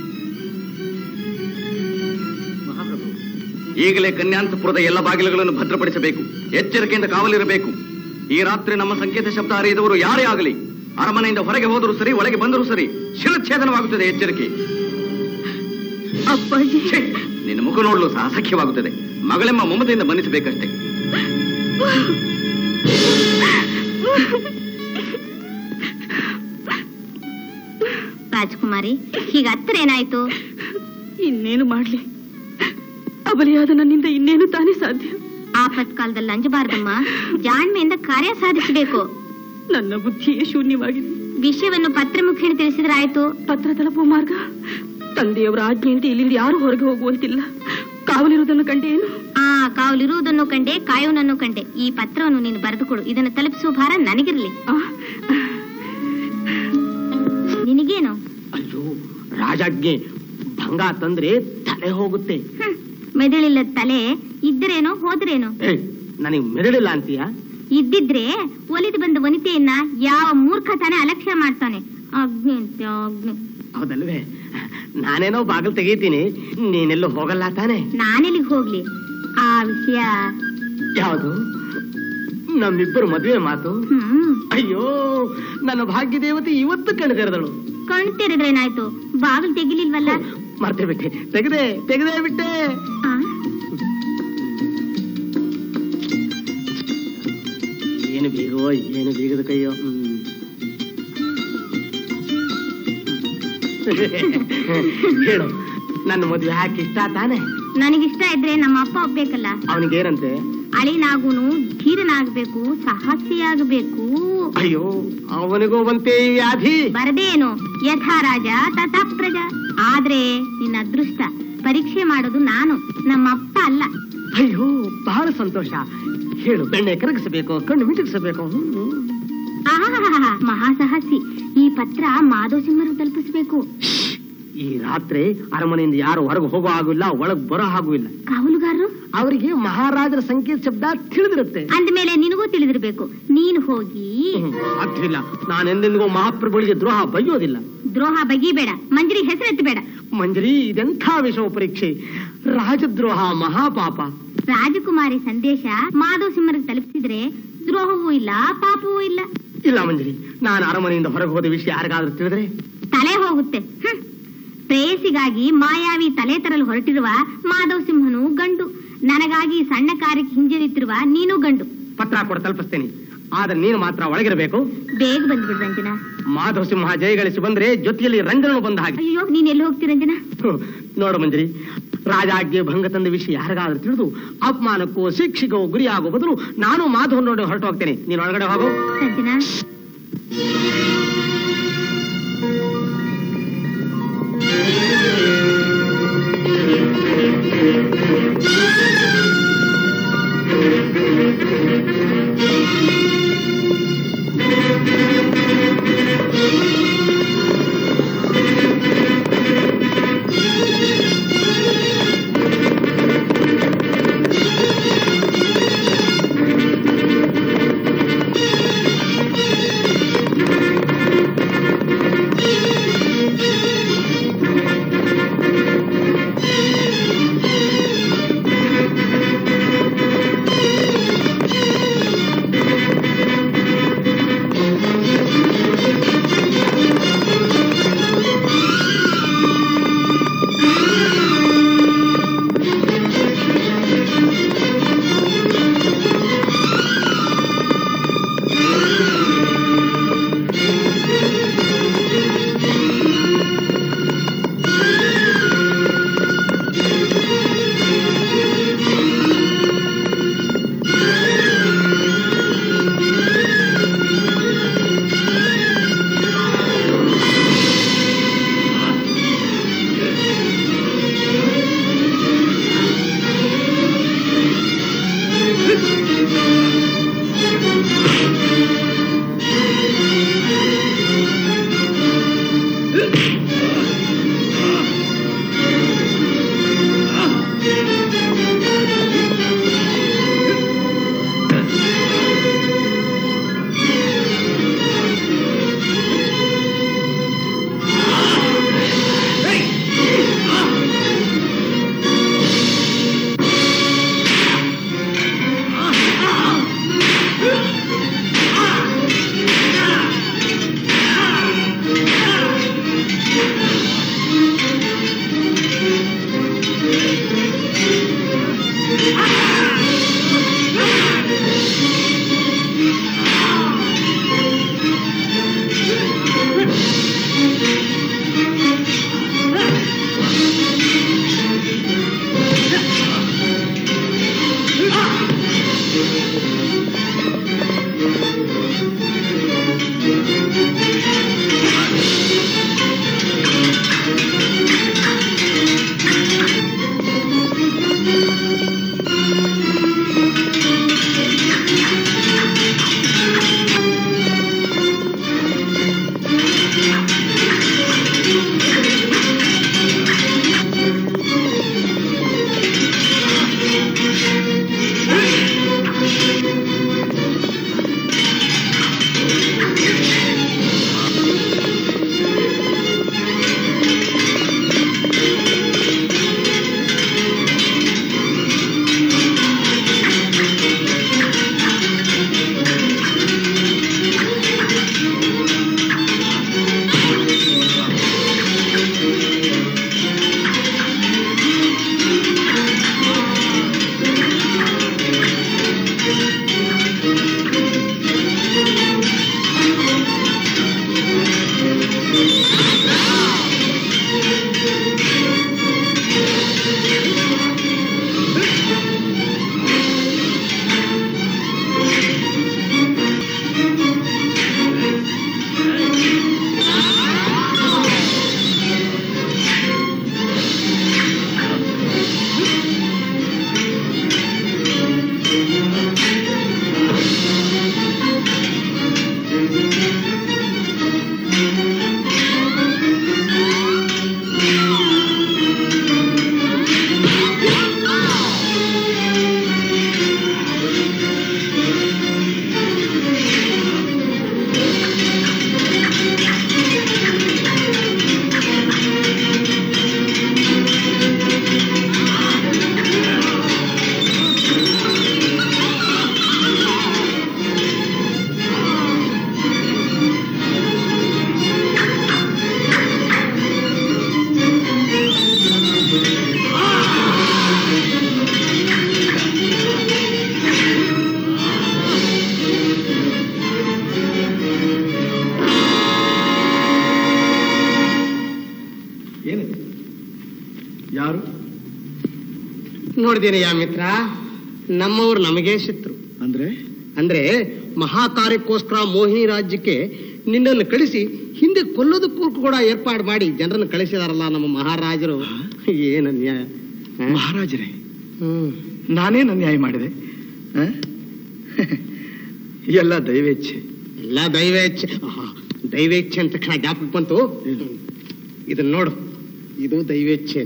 ಈಗಲೇ ಕನ್ಯಾಂತಪುರದ ಎಲ್ಲ ಬಾಗಿಲುಗಳನ್ನು ಭದ್ರಪಡಿಸಬೇಕು. ಎಚ್ಚರಿಕೆಯಿಂದ ಕಾವಲಿರಬೇಕು. ಈ ರಾತ್ರಿ ನಮ್ಮ ಸಂಕೇತ ಶಬ್ದ ಅರಿಯದವರು ಯಾರೇ ಆಗಲಿ ಅರಮನೆಯಿಂದ ಹೊರಗೆ ಹೋದರೂ ಸರಿ, ಒಳಗೆ ಬಂದರೂ ಸರಿ, ಶಿರಚ್ಛೇದನವಾಗುತ್ತದೆ. ಎಚ್ಚರಿಕೆ. ಅಪ್ಪಾಜಿ, ನಿನ್ನ ಮುಖ ನೋಡಲು ಸಹ ಅಸಖ್ಯವಾಗುತ್ತದೆ. ಮಗಳೆಂಬ ಮಮತೆಯಿಂದ ಮನ್ನಿಸಬೇಕಷ್ಟೇ. ರಾಜಕುಮಾರಿ, ಹೀಗ ಹತ್ತಿರ ಏನಾಯ್ತು? ಇನ್ನೇನು ಮಾಡ್ಲಿ, ಅಬಲಿಯಾದ ನನ್ನಿಂದ ಇನ್ನೇನು ತಾನೇ ಸಾಧ್ಯ? ಆಪತ್ಕಾಲದಲ್ಲಿ ಅಂಜಬಾರ್ದಮ್ಮ, ಜಾಣ್ಮೆಯಿಂದ ಕಾರ್ಯ ಸಾಧಿಸಬೇಕು. ನನ್ನ ಬುದ್ಧಿಯೇ ಶೂನ್ಯವಾಗಿದೆ. ವಿಷಯವನ್ನು ಪತ್ರ ಮುಖೇನ ತಿಳಿಸಿದ್ರಾಯ್ತು. ಪತ್ರ ತಲುಪುವ ಮಾರ್ಗ ತಂದೆಯವರ ಆಜ್ಞೆಯಂತೆ ಇಲ್ಲಿಂದ ಯಾರು ಹೊರಗೆ ಹೋಗುವಂತಿಲ್ಲ. ಕಾವಲಿರುವುದನ್ನು ಕಂಡೆ ಏನು? ಕಾವಲಿರುವುದನ್ನು ಕಂಡೆ, ಕಾಯುವನನ್ನು ಕಂಡೆ. ಈ ಪತ್ರವನ್ನು ನೀನು ಬರೆದುಕೊಡು. ಇದನ್ನು ತಲುಪಿಸುವ ಭಾರ ನನಗಿರಲಿ. ನಿನಗೇನು? ಅಯ್ಯೋ, ರಾಜಾಜ್ಞೆ ಭಂಗ ತಂದ್ರೆ ತಲೆ ಹೋಗುತ್ತೆ. ಮೆದುಳಿಲ್ಲ ತಲೆ ಇದ್ದರೇನೋ ಹೋದ್ರೇನೋ. ನನಗೆ ಮೆದುಳಿಲ್ಲ ಅಂತೀಯ? ಇದ್ದಿದ್ರೆ ಒಲಿದು ಬಂದ ವನಿತೆಯನ್ನ ಯಾವ ಮೂರ್ಖ ತಾನೇ ಅಲಕ್ಷ್ಯ ಮಾಡ್ತಾನೆ. ಅಗ್ನಿ ಅಂತೆ ಅಗ್ನಿ. ಹೌದಲ್ವೇ? ನಾನೇನೋ ಬಾಗಿಲು ತೆಗೀತೀನಿ, ನೀನೆಲ್ಲೂ ಹೋಗಲ್ಲ ತಾನೆ? ನಾನೆಲ್ಲಿಗೆ ಹೋಗ್ಲಿ? ಆ ವಿಷಯ ಯಾವುದು? ನಮ್ಮಿಬ್ಬರು ಮದುವೆ ಮಾತು. ಅಯ್ಯೋ, ನನ್ನ ಭಾಗ್ಯ ದೇವತೆ ಇವತ್ತು ಕಣ್ಣು ತೆರೆದಳು. ಕಣ್ಣು ತೆರೆದ್ರೇನಾಯ್ತು? ಬಾಗಿಲು ತೆಗಿಲಿಲ್ವಲ್ಲ? ಮರ್ತೇ ಬಿಟ್ಟೆ. ತೆಗೆದೇ ಬಿಟ್ಟೆ. ಏನು ಬೀಗೋ, ಏನು ಬೀಗದ ಕೈಯೋ. ಹೇಳು, ನನ್ನ ಮದುವೆ ಹಾಕಿ ಇಷ್ಟ ತಾನೆ? ನನಗಿಷ್ಟ ಇದ್ರೆ ನಮ್ಮ ಅಪ್ಪ ಒಪ್ಬೇಕಲ್ಲ. ಅವನಿಗೇನಂತೆ? ಅಳಿನಾಗೂನು ಧೀರನಾಗಬೇಕು, ಸಾಹಸಿಯಾಗಬೇಕು. ಅಯ್ಯೋ, ಅವನಿಗೂ ಬಂತೆ ಈ ವ್ಯಾಧಿ. ಬರದೇನು? ಯಥಾ ರಾಜ ತಥಾ ಪ್ರಜಾ. ಆದ್ರೆ ನಿನ್ನ ಅದೃಷ್ಟ ಪರೀಕ್ಷೆ ಮಾಡೋದು ನಾನು, ನಮ್ಮ ಅಪ್ಪ ಅಲ್ಲ. ಅಯ್ಯೋ, ಬಹಳ ಸಂತೋಷ. ಹೇಳು, ಬೆಣ್ಣೆ ಕರಗಿಸಬೇಕು, ಕಣ್ಣು ಮಿಟುಕಿಸಬೇಕು. ಮಹಾಸಾಹಸಿ. ಈ ಪತ್ರ ಮಾಧವ ಸಿಂಹರು ತಲುಪಿಸಬೇಕು. ಈ ರಾತ್ರಿ ಅರಮನೆಯಿಂದ ಯಾರು ಹೊರಗೆ ಹೋಗೋ ಹಾಗಿಲ್ಲ, ಒಳಗ್ ಬರೋ ಹಾಗೂ ಇಲ್ಲ. ಕಾವಲುಗಾರರು? ಅವರಿಗೆ ಮಹಾರಾಜರ ಸಂಕೇತ ಶಬ್ದ ತಿಳಿದಿರುತ್ತೆ. ಅಂದ್ಮೇಲೆ ನಿನಗೂ ತಿಳಿದಿರ್ಬೇಕು. ನೀನು ಹೋಗಿ. ಸಾಧ್ಯವಿಲ್ಲ, ನಾನೆಂದೆಂದಿಗೂ ಮಹಾಪ್ರಭುಗಳಿಗೆ ದ್ರೋಹ ಬಯ್ಯೋದಿಲ್ಲ. ದ್ರೋಹ ಬಗೆಬೇಡ, ಮಂಜರಿ ಹೆಸರೆತ್ತಬೇಡ. ಮಂಜರಿ, ಇದೆಂಥ ವಿಷವ ಪರೀಕ್ಷೆ. ರಾಜದ್ರೋಹ ಮಹಾಪಾಪ. ರಾಜಕುಮಾರಿ ಸಂದೇಶ ಮಾಧವ ಸಿಂಹರಿಗೆ ತಲುಪಿಸಿದ್ರೆ ದ್ರೋಹವೂ ಇಲ್ಲ, ಪಾಪವೂ ಇಲ್ಲ. ಇಲ್ಲ ಮಂಜರಿ, ನಾನು ಅರಮನೆಯಿಂದ ಹೊರಗೆ ಹೋದ ವಿಷಯ ಯಾರಿಗಾದ್ರೂ ತಿಳಿದ್ರೆ ತಲೆ ಹೋಗುತ್ತೆ. ಪ್ರೇಯಸಿಗಾಗಿ ಮಾಯಾವಿ ತಲೆ ತರಲು ಹೊರಟಿರುವ ಮಾಧವ ಸಿಂಹನು ಗಂಡು. ನನಗಾಗಿ ಸಣ್ಣ ಕಾರ್ಯಕ್ಕೆ ಹಿಂಜರಿತಿರುವ ನೀನು ಗಂಡು. ಪತ್ರ ಕೊಡ ತಲುಪಿಸ್ತೇನೆ, ಆದ್ರೆ ನೀನು ಮಾತ್ರ ಒಳಗಿರಬೇಕು. ಬೇಗ ಬಂದ್ಬಿಡು ರಂಜನಾ. ಮಾಧವ ಸಿಂಹ ಜಯಗಳಿಸಿ ಬಂದ್ರೆ ಜೊತೆಯಲ್ಲಿ ರಂಜನನು ಬಂದ ಹಾಗೆ. ಅಯ್ಯೋ, ನೀನ್ ಎಲ್ಲಿ ಹೋಗ್ತಿ ರಂಜನಾ? ನೋಡು ಮಂಜರಿ, ರಾಜಾಜ್ಞೆ ಭಂಗ ತಂದ ವಿಷಯ ಯಾರಿಗಾದ್ರೂ ತಿಳಿದು ಅಪಮಾನಕ್ಕೂ ಶಿಕ್ಷೆಗೂ ಗುರಿಯಾಗೋ ಬದಲು ನಾನು ಮಾಧವ ನೋಡಿ ಹೊರಟು ಹೋಗ್ತೇನೆ. ನೀನು ಒಳಗಡೆ ಹೋಗು. ರಂಜನಾ, ನೋಡಿದೇನೆ ಯಾ ಮಿತ್ರ, ನಮ್ಮವ್ರು ನಮಗೆ ಶತ್ರು. ಅಂದ್ರೆ ಅಂದ್ರೆ ಮಹಾಕಾರ್ಯಕ್ಕೋಸ್ಕರ ಮೋಹಿನಿ ರಾಜ್ಯಕ್ಕೆ ನಿನ್ನನ್ನು ಕಳಿಸಿ ಹಿಂದೆ ಕೊಲ್ಲೋದಕ್ಕೂ ಕೂಡ ಏರ್ಪಾಡು ಮಾಡಿ ಜನರನ್ನು ಕಳಿಸಿದಾರಲ್ಲ ನಮ್ಮ ಮಹಾರಾಜರು. ಏನ ನ್ಯಾಯ ಮಹಾರಾಜರೇ, ನಾನೇನು ಅನ್ಯಾಯ ಮಾಡಿದೆ? ಎಲ್ಲ ದೈವೇಚ್ಛೆ. ಎಲ್ಲ ದೈವೇಚ್ಛೆ. ದೈವೇಚ್ಛೆ ಅಂತ ತಕ್ಷಣ ಜ್ಞಾಪಕ ಬಂತು. ಇದನ್ನ ನೋಡು, ಇದು ದೈವೇಚ್ಛೆ.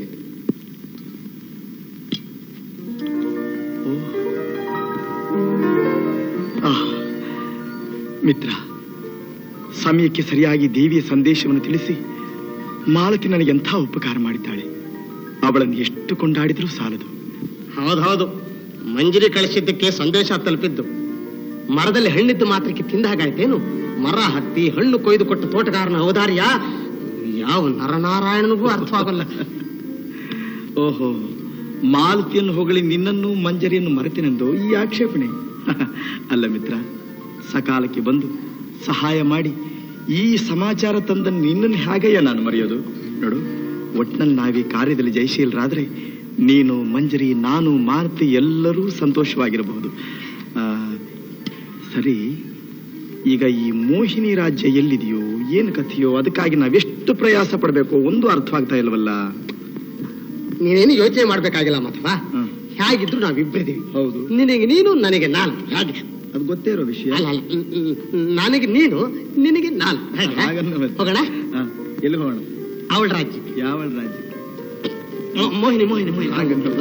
ಮಿತ್ರ, ಸಮಯಕ್ಕೆ ಸರಿಯಾಗಿ ದೇವಿಯ ಸಂದೇಶವನ್ನು ತಿಳಿಸಿ ಮಾಲತಿ ನನಗೆ ಎಂಥ ಉಪಕಾರ ಮಾಡಿದ್ದಾಳೆ. ಅವಳನ್ನು ಎಷ್ಟು ಕೊಂಡಾಡಿದ್ರೂ ಸಾಲದು. ಹೌದೌದು, ಮಂಜರಿ ಕಳಿಸಿದ್ದಕ್ಕೆ ಸಂದೇಶ ತಲುಪಿದ್ದು. ಮರದಲ್ಲಿ ಹಣ್ಣಿದ್ದು ಮಾತ್ರಕ್ಕೆ ತಿಂದ ಹಾಗಾಯ್ತೇನು? ಮರ ಹತ್ತಿ ಹಣ್ಣು ಕೊಯ್ದು ಕೊಟ್ಟ ತೋಟಗಾರನ ಔದಾರ್ಯ ಯಾವ ನರನಾರಾಯಣನಿಗೂ ಅರ್ಥವಾಗಲ್ಲ. ಓಹೋ, ಮಾಲತಿಯನ್ನು ಹೊಗಳಿ ನಿನ್ನನ್ನು ಮಂಜರಿಯನ್ನು ಮರೆತಿನೆಂದು ಈ ಆಕ್ಷೇಪಣೆ? ಅಲ್ಲ ಮಿತ್ರ, ಸಕಾಲಕ್ಕೆ ಬಂದು ಸಹಾಯ ಮಾಡಿ ಈ ಸಮಾಚಾರ ತಂದ ನಿನ್ನನ್ನು ಹೇಗಯ್ಯ ನಾನು ಮರೆಯೋದು? ನೋಡು, ಒಟ್ನಲ್ಲಿ ನಾವೀ ಕಾರ್ಯದಲ್ಲಿ ಜಯಶೀಲರಾದ್ರೆ ನೀನು, ಮಂಜರಿ, ನಾನು, ಮಾಲತಿ ಎಲ್ಲರೂ ಸಂತೋಷವಾಗಿರಬಹುದು. ಸರಿ, ಈಗ ಈ ಮೋಹಿನಿ ರಾಜ್ಯ ಎಲ್ಲಿದೆಯೋ, ಏನು ಕಥೆಯೋ, ಅದಕ್ಕಾಗಿ ನಾವೆಷ್ಟು ಪ್ರಯಾಸ ಪಡಬೇಕು ಒಂದು ಅರ್ಥವಾಗ್ತಾ ಇಲ್ವಲ್ಲ. ನೀನೇನು ಯೋಚನೆ ಮಾಡ್ಬೇಕಾಗಿಲ್ಲ ಮಾತವಾ. ಹೇಗಿದ್ರು ನಾವಿಬ್ಬರಿದ್ದೀವಿ. ಹೌದು, ನಿನಗೆ ನೀನು, ನನಗೆ ನಾನು. ಹಾಗೆ ಅದು ಗೊತ್ತೇ ಇರೋ ವಿಷಯ. ನನಗೆ ನೀನು, ನಿನಗೆ ನಾನು. ಹೋಗೋಣ. ಎಲ್ಲಿ ಹೋಗೋಣ? ಅವಳ ರಾಜ್ಯ. ಯಾವಳ ರಾಜ್ಯ? ಮೋಹಿನಿ ಮೋಹಿನಿ ಮೋಹಿನಿ.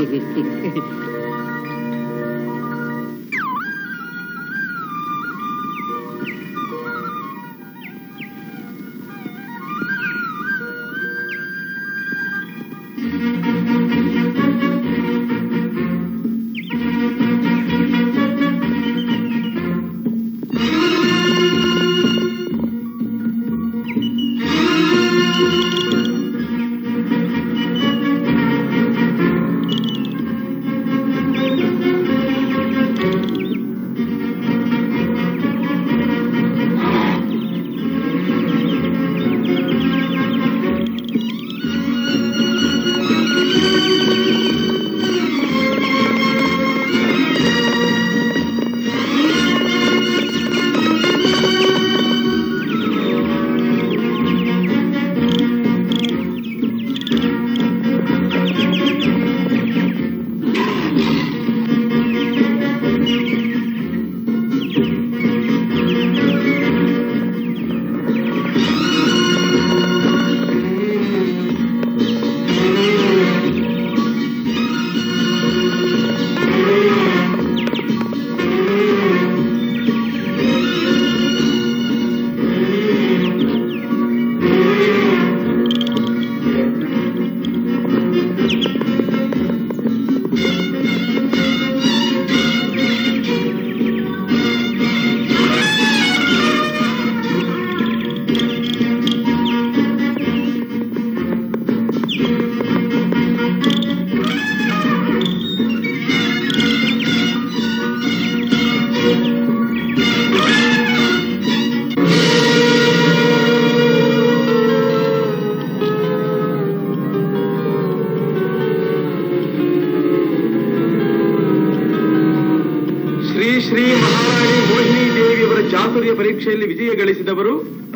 ಪರೀಕ್ಷೆಯಲ್ಲಿ ವಿಜಯ ಗಳಿಸಿದವರು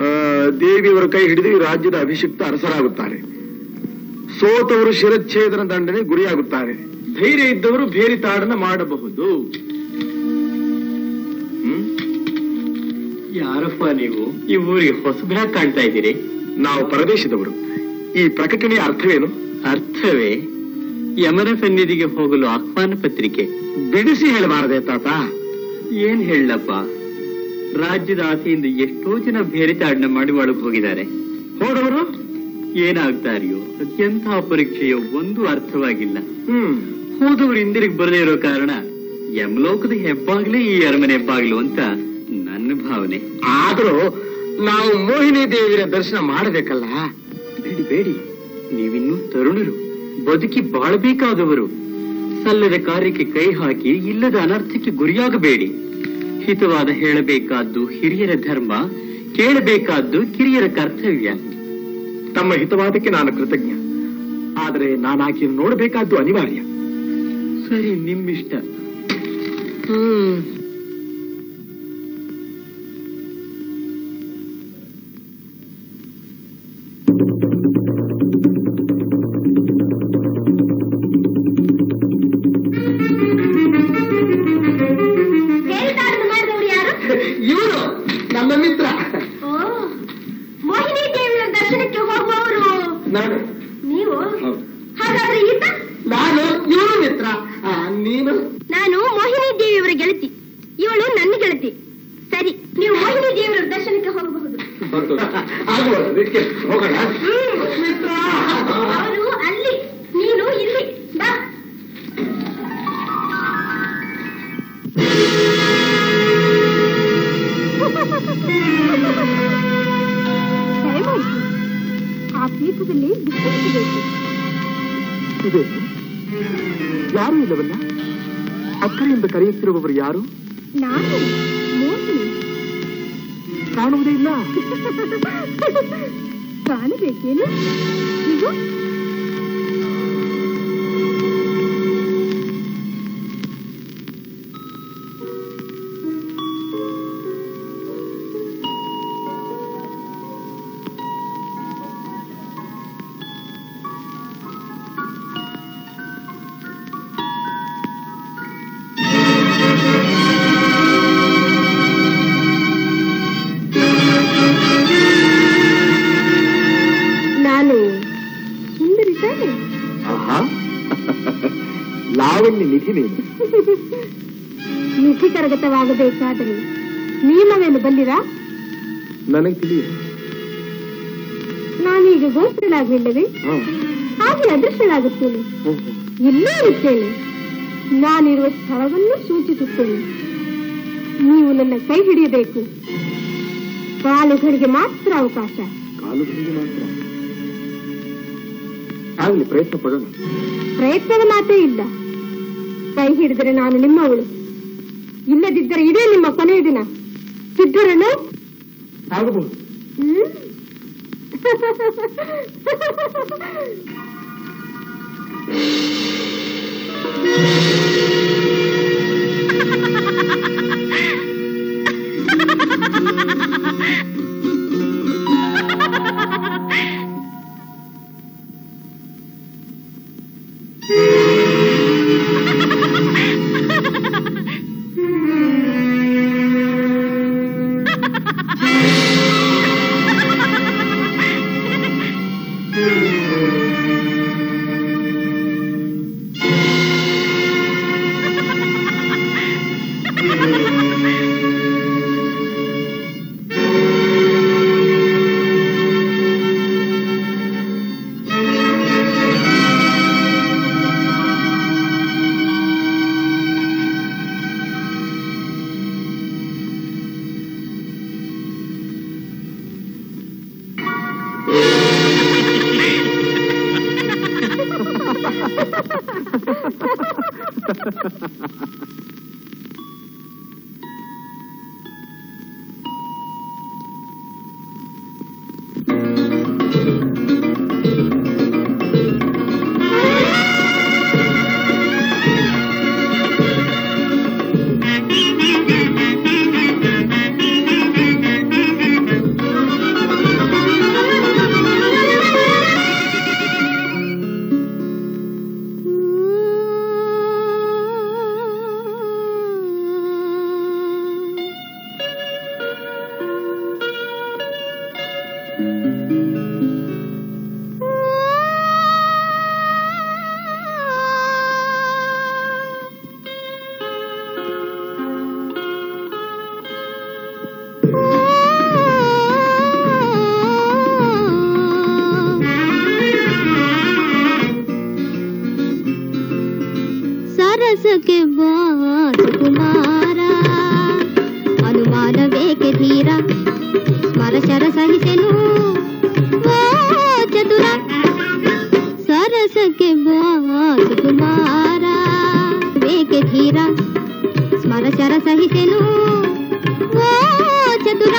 ದೇವಿಯವರ ಕೈ ಹಿಡಿದು ಈ ರಾಜ್ಯದ ಅಭಿಷಿಕ್ತ ಅರಸರಾಗುತ್ತಾರೆ. ಸೋತವರು ಶಿರಚ್ಛೇದನ ದಂಡನೆ ಗುರಿಯಾಗುತ್ತಾರೆ. ಧೈರ್ಯ ಇದ್ದವರು ಬೇರಿ ತಾಡನ ಮಾಡಬಹುದು. ಯಾರಪ್ಪ ನೀವು? ಈ ಊರಿಗೆ ಹೊಸಬರಾಗಿ ಕಾಣ್ತಾ ಇದ್ದೀರಿ. ನಾವು ಪರದೇಶದವರು. ಈ ಪ್ರಕಟಣೆಯ ಅರ್ಥವೇನು? ಅರ್ಥವೇ ಯಮನ ಸನ್ನಿಧಿಗೆ ಹೋಗಲು ಆಹ್ವಾನ ಪತ್ರಿಕೆ. ಬಿಡಿಸಿ ಹೇಳಬಾರದೆ ತಾತ? ಏನ್ ಹೇಳಪ್ಪ, ರಾಜ್ಯದ ಆಸೆಯಿಂದ ಎಷ್ಟೋ ಜನ ಬೇರೆ ತಾಡನ ಮಾಡಿ ಒಳಗೆ ಹೋಗಿದ್ದಾರೆ. ಹೋದವರು ಏನಾಗ್ತಾರೆಯೋ, ಅತ್ಯಂತ ಪರೀಕ್ಷೆಯೋ ಒಂದು ಅರ್ಥವಾಗಿಲ್ಲ. ಹೋದವರು ಹಿಂದಿರುಗಿ ಬರದೇ ಇರೋ ಕಾರಣ ಯಮಲೋಕದ ಹೆಬ್ಬಾಗ್ಲೇ ಈ ಅರಮನೆ ಹೆಬ್ಬಾಗ್ಲು ಅಂತ ನನ್ನ ಭಾವನೆ. ಆದ್ರೂ ನಾವು ಮೋಹಿನಿ ದೇವಿಯ ದರ್ಶನ ಮಾಡಬೇಕಲ್ಲ? ಬೇಡಿ ಬೇಡಿ, ನೀವಿನ್ನೂ ತರುಣರು, ಬದುಕಿ ಬಾಳಬೇಕಾದವರು. ಸಲ್ಲದ ಕಾರ್ಯಕ್ಕೆ ಕೈ ಹಾಕಿ ಇಲ್ಲದ ಅನರ್ಥಕ್ಕೆ ಗುರಿಯಾಗಬೇಡಿ. ಹಿತವಾದ ಹೇಳಬೇಕಾದ್ದು ಹಿರಿಯರ ಧರ್ಮ, ಕೇಳಬೇಕಾದ್ದು ಕಿರಿಯರ ಕರ್ತವ್ಯ. ತಮ್ಮ ಹಿತವಾದಕ್ಕೆ ನಾನು ಕೃತಜ್ಞ. ಆದರೆ ನಾನು ಆಕೆಯನ್ನು ನೋಡಬೇಕಾದ್ದು ಅನಿವಾರ್ಯ. ಸರಿ, ನಿಮ್ಮಿಷ್ಟ. ನನ್ನ ಮಿತ್ರ. ಮೋಹಿನಿ ದೇವಿಯ ದರ್ಶನಕ್ಕೆ ಹೋಗುವವರು ನಾನು. ನೀವು? ಹಾಗಾದ್ರೆ ಈತ? ನಾನು ಇವಳು ಮಿತ್ರ. ನೀನು? ನಾನು ಮೋಹಿನಿ ದೇವಿಯವರ ಗೆಳತಿ, ಇವಳು ನನ್ನ ಗೆಳತಿ. ಸರಿ, ನೀವು ಮೋಹಿನಿ ದೇವಿಯವರ ದರ್ಶನಕ್ಕೆ ಹೋಗಬಹುದು. ಹೋಗೋಣ. ಅವರು ಅಲ್ಲಿ, ನೀನು ಇಲ್ಲಿ. ಬಾ. ಆ ಪೀಠದಲ್ಲಿ ವಿಶ್ರಮಿಸಬೇಕು. ಯಾರು ಇಲ್ಲವಲ್ಲ? ಅಕ್ಕರೆಯಿಂದ ಕರೆಯುತ್ತಿರುವವರು ಯಾರು? ನಾನು ಮೋಹಿನಿ. ಕಾಣುವುದೇ ಇಲ್ಲ. ಕಾಣಬೇಕೇನು? ನೀವು ಲಾವಣ್ಯ ನಿಧಿ ನೀನು. ನಿಧಿ ಕರಗತವಾಗಬೇಕಾದರೆ ನಿಯಮವೇನು ಬಲ್ಲಿರಾ? ನನಗೆ ತಿಳಿಯ. ನಾನೀಗ ಗೋಸ್ಕರಳಾಗಿಲ್ಲವೇ? ಹಾಗೆ ಅದೃಷ್ಟಳಾಗುತ್ತೇನೆ. ಇಲ್ಲೇ ಇರುತ್ತೇನೆ. ನಾನಿರುವ ಸ್ಥಳವನ್ನು ಸೂಚಿಸುತ್ತೇನೆ. ನೀವು ನನ್ನ ಕೈ ಹಿಡಿಯಬೇಕು. ಕಾಲುಗಳಿಗೆ ಮಾತ್ರ ಅವಕಾಶ. ಕಾಲುಗಳಿಗೆ ಮಾತ್ರ? ಆಗಲಿ, ಪ್ರಯತ್ನ ಪಡೋಣ. ಪ್ರಯತ್ನದ ಮಾತೇ ಇಲ್ಲ. ಕೈ ಹಿಡಿದರೆ ನಾನು ನಿಮ್ಮವಳು, ಇಲ್ಲದಿದ್ದರೆ ಇದೇ ನಿಮ್ಮ ಕೊನೆಯ ದಿನ. ಸಿದ್ಧರನ್ನು ಆಗಬಹುದು. सरसके वास कुमारा अनुमानवेके धीरा स्मर शरसहिसेनु ओ चतुरा सरसके वास कुमारा वेके धीरा स्मर शरसहिसेनु ओ चतुरा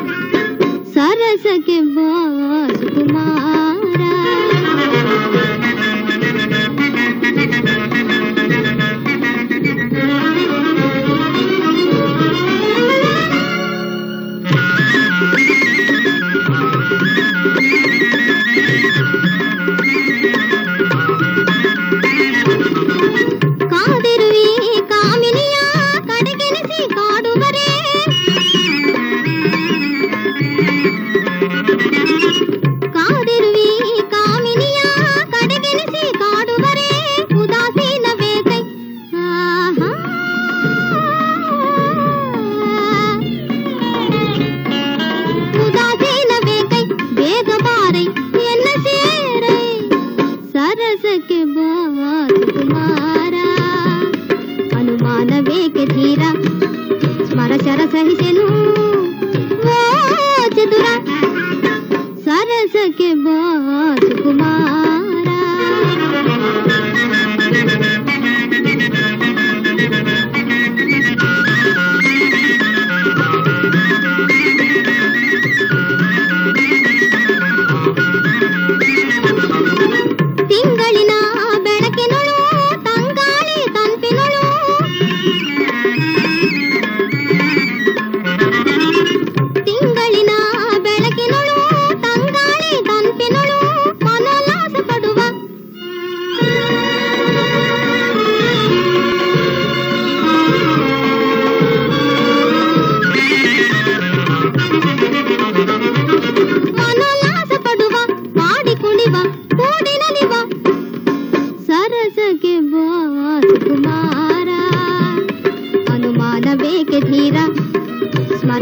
सरसके वास कुमारा ಕಾದಿರುವೆ ಕಾಮಿನಿಯ ಕಡೆಗೆನಿಸಿ ಕಾಡುವರೆ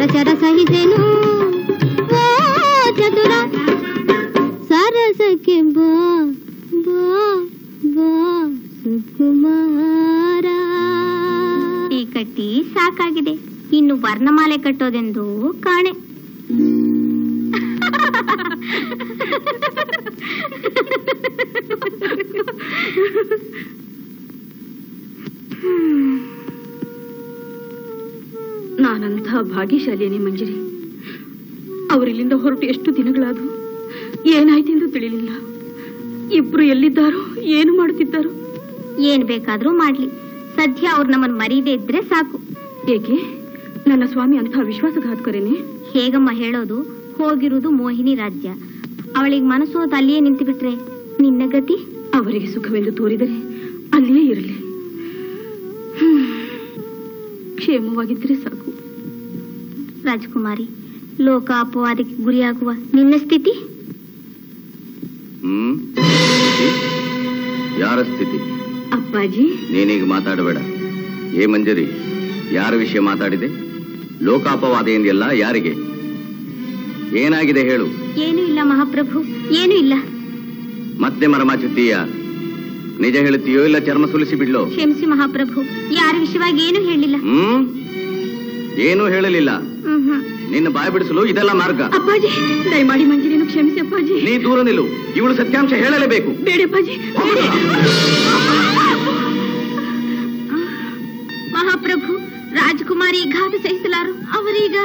ಚರ ಸಹಿಸೆನು ಓ ಚತುರ ಸರಸಕ್ಕೆ ಬಾ ಬಾ ಬಾ ಸುಕುಮಾರ. ಈ ಕಟ್ಟಿ ಸಾಕಾಗಿದೆ, ಇನ್ನು ವರ್ಣಮಾಲೆ ಕಟ್ಟೋದೆಂದು ಕಾಣೆ. ನಾನಂಥ ಭಾಗ್ಯಶಾಲಿಯೇ ಮಂಜರಿ. ಅವರಿಲ್ಲಿಂದ ಹೊರಟು ಎಷ್ಟು ದಿನಗಳಾದವು, ಏನಾಯ್ತೆಂದು ತಿಳಿಲಿಲ್ಲ. ಇಬ್ರು ಎಲ್ಲಿದ್ದಾರೋ, ಏನು ಮಾಡುತ್ತಿದ್ದಾರೋ. ಏನ್ ಬೇಕಾದ್ರೂ ಮಾಡ್ಲಿ, ಸದ್ಯ ಅವ್ರು ನಮ್ಮನ್ನು ಮರೀದೇ ಇದ್ರೆ ಸಾಕು. ಏಕೆ? ನನ್ನ ಸ್ವಾಮಿ ಅಂಥ ವಿಶ್ವಾಸಘಾತಕರೇನೆ? ಹೇಗಮ್ಮ ಹೇಳೋದು? ಹೋಗಿರುವುದು ಮೋಹಿನಿ ರಾಜ್ಯ. ಅವಳಿಗೆ ಮನಸ್ಸು ಹೋದ ಅಲ್ಲಿಯೇ ನಿಂತು ಬಿಟ್ರೆ ನಿನ್ನ ಗತಿ? ಅವರಿಗೆ ಸುಖವೆಂದು ತೋರಿದರೆ ಅಲ್ಲಿಯೇ ಇರಲಿ. ಕ್ಷೇಮವಾಗಿದ್ದರೆ ಸಾಕು. ರಾಜಕುಮಾರಿ, ಲೋಕ ಅಪವಾದಕ್ಕೆ ಗುರಿಯಾಗುವ ನಿನ್ನ ಸ್ಥಿತಿ? ಯಾರ ಸ್ಥಿತಿ? ಅಪ್ಪಾಜಿ, ನೀನೀಗ ಮಾತಾಡಬೇಡ. ಏ ಮಂಜರಿ, ಯಾರ ವಿಷಯ ಮಾತಾಡಿದೆ? ಲೋಕಾಪವಾದ ಎಂದೆಲ್ಲ ಯಾರಿಗೆ? ಏನಾಗಿದೆ ಹೇಳು. ಏನೂ ಇಲ್ಲ ಮಹಾಪ್ರಭು, ಏನೂ ಇಲ್ಲ. ಮತ್ತೆ ಮರಮಾಚುತ್ತೀಯ? ನಿಜ ಹೇಳುತ್ತೀಯೋ ಇಲ್ಲ ಚರ್ಮ ಸುಲಿಸಿ ಬಿಡ್ಲೋ? ಕ್ಷಮಿಸಿ ಮಹಾಪ್ರಭು, ಯಾರ ವಿಷಯವಾಗಿ ಏನೂ ಹೇಳಿಲ್ಲ. ಏನೂ ಹೇಳಲಿಲ್ಲ. ನಿನ್ನ ಬಾಯಿ ಬಿಡಿಸಲು ಇದೆಲ್ಲ ಮಾರ್ಗ? ಅಪ್ಪಾಜಿ, ದಯಮಾಡಿ ಮಂಜರಿಯನ್ನು ಕ್ಷಮಿಸಿ ಅಪ್ಪಾಜಿ. ನೀ ದೂರ ನಿಲ್ಲು, ಇವಳು ಸತ್ಯಾಂಶ ಹೇಳಲೇಬೇಕು. ಬೇಡ ಅಪ್ಪಾಜಿ. ಮಹಾಪ್ರಭು, ರಾಜಕುಮಾರಿ ಘಾತ ಸಹಿಸಲಾರು. ಅವರೀಗ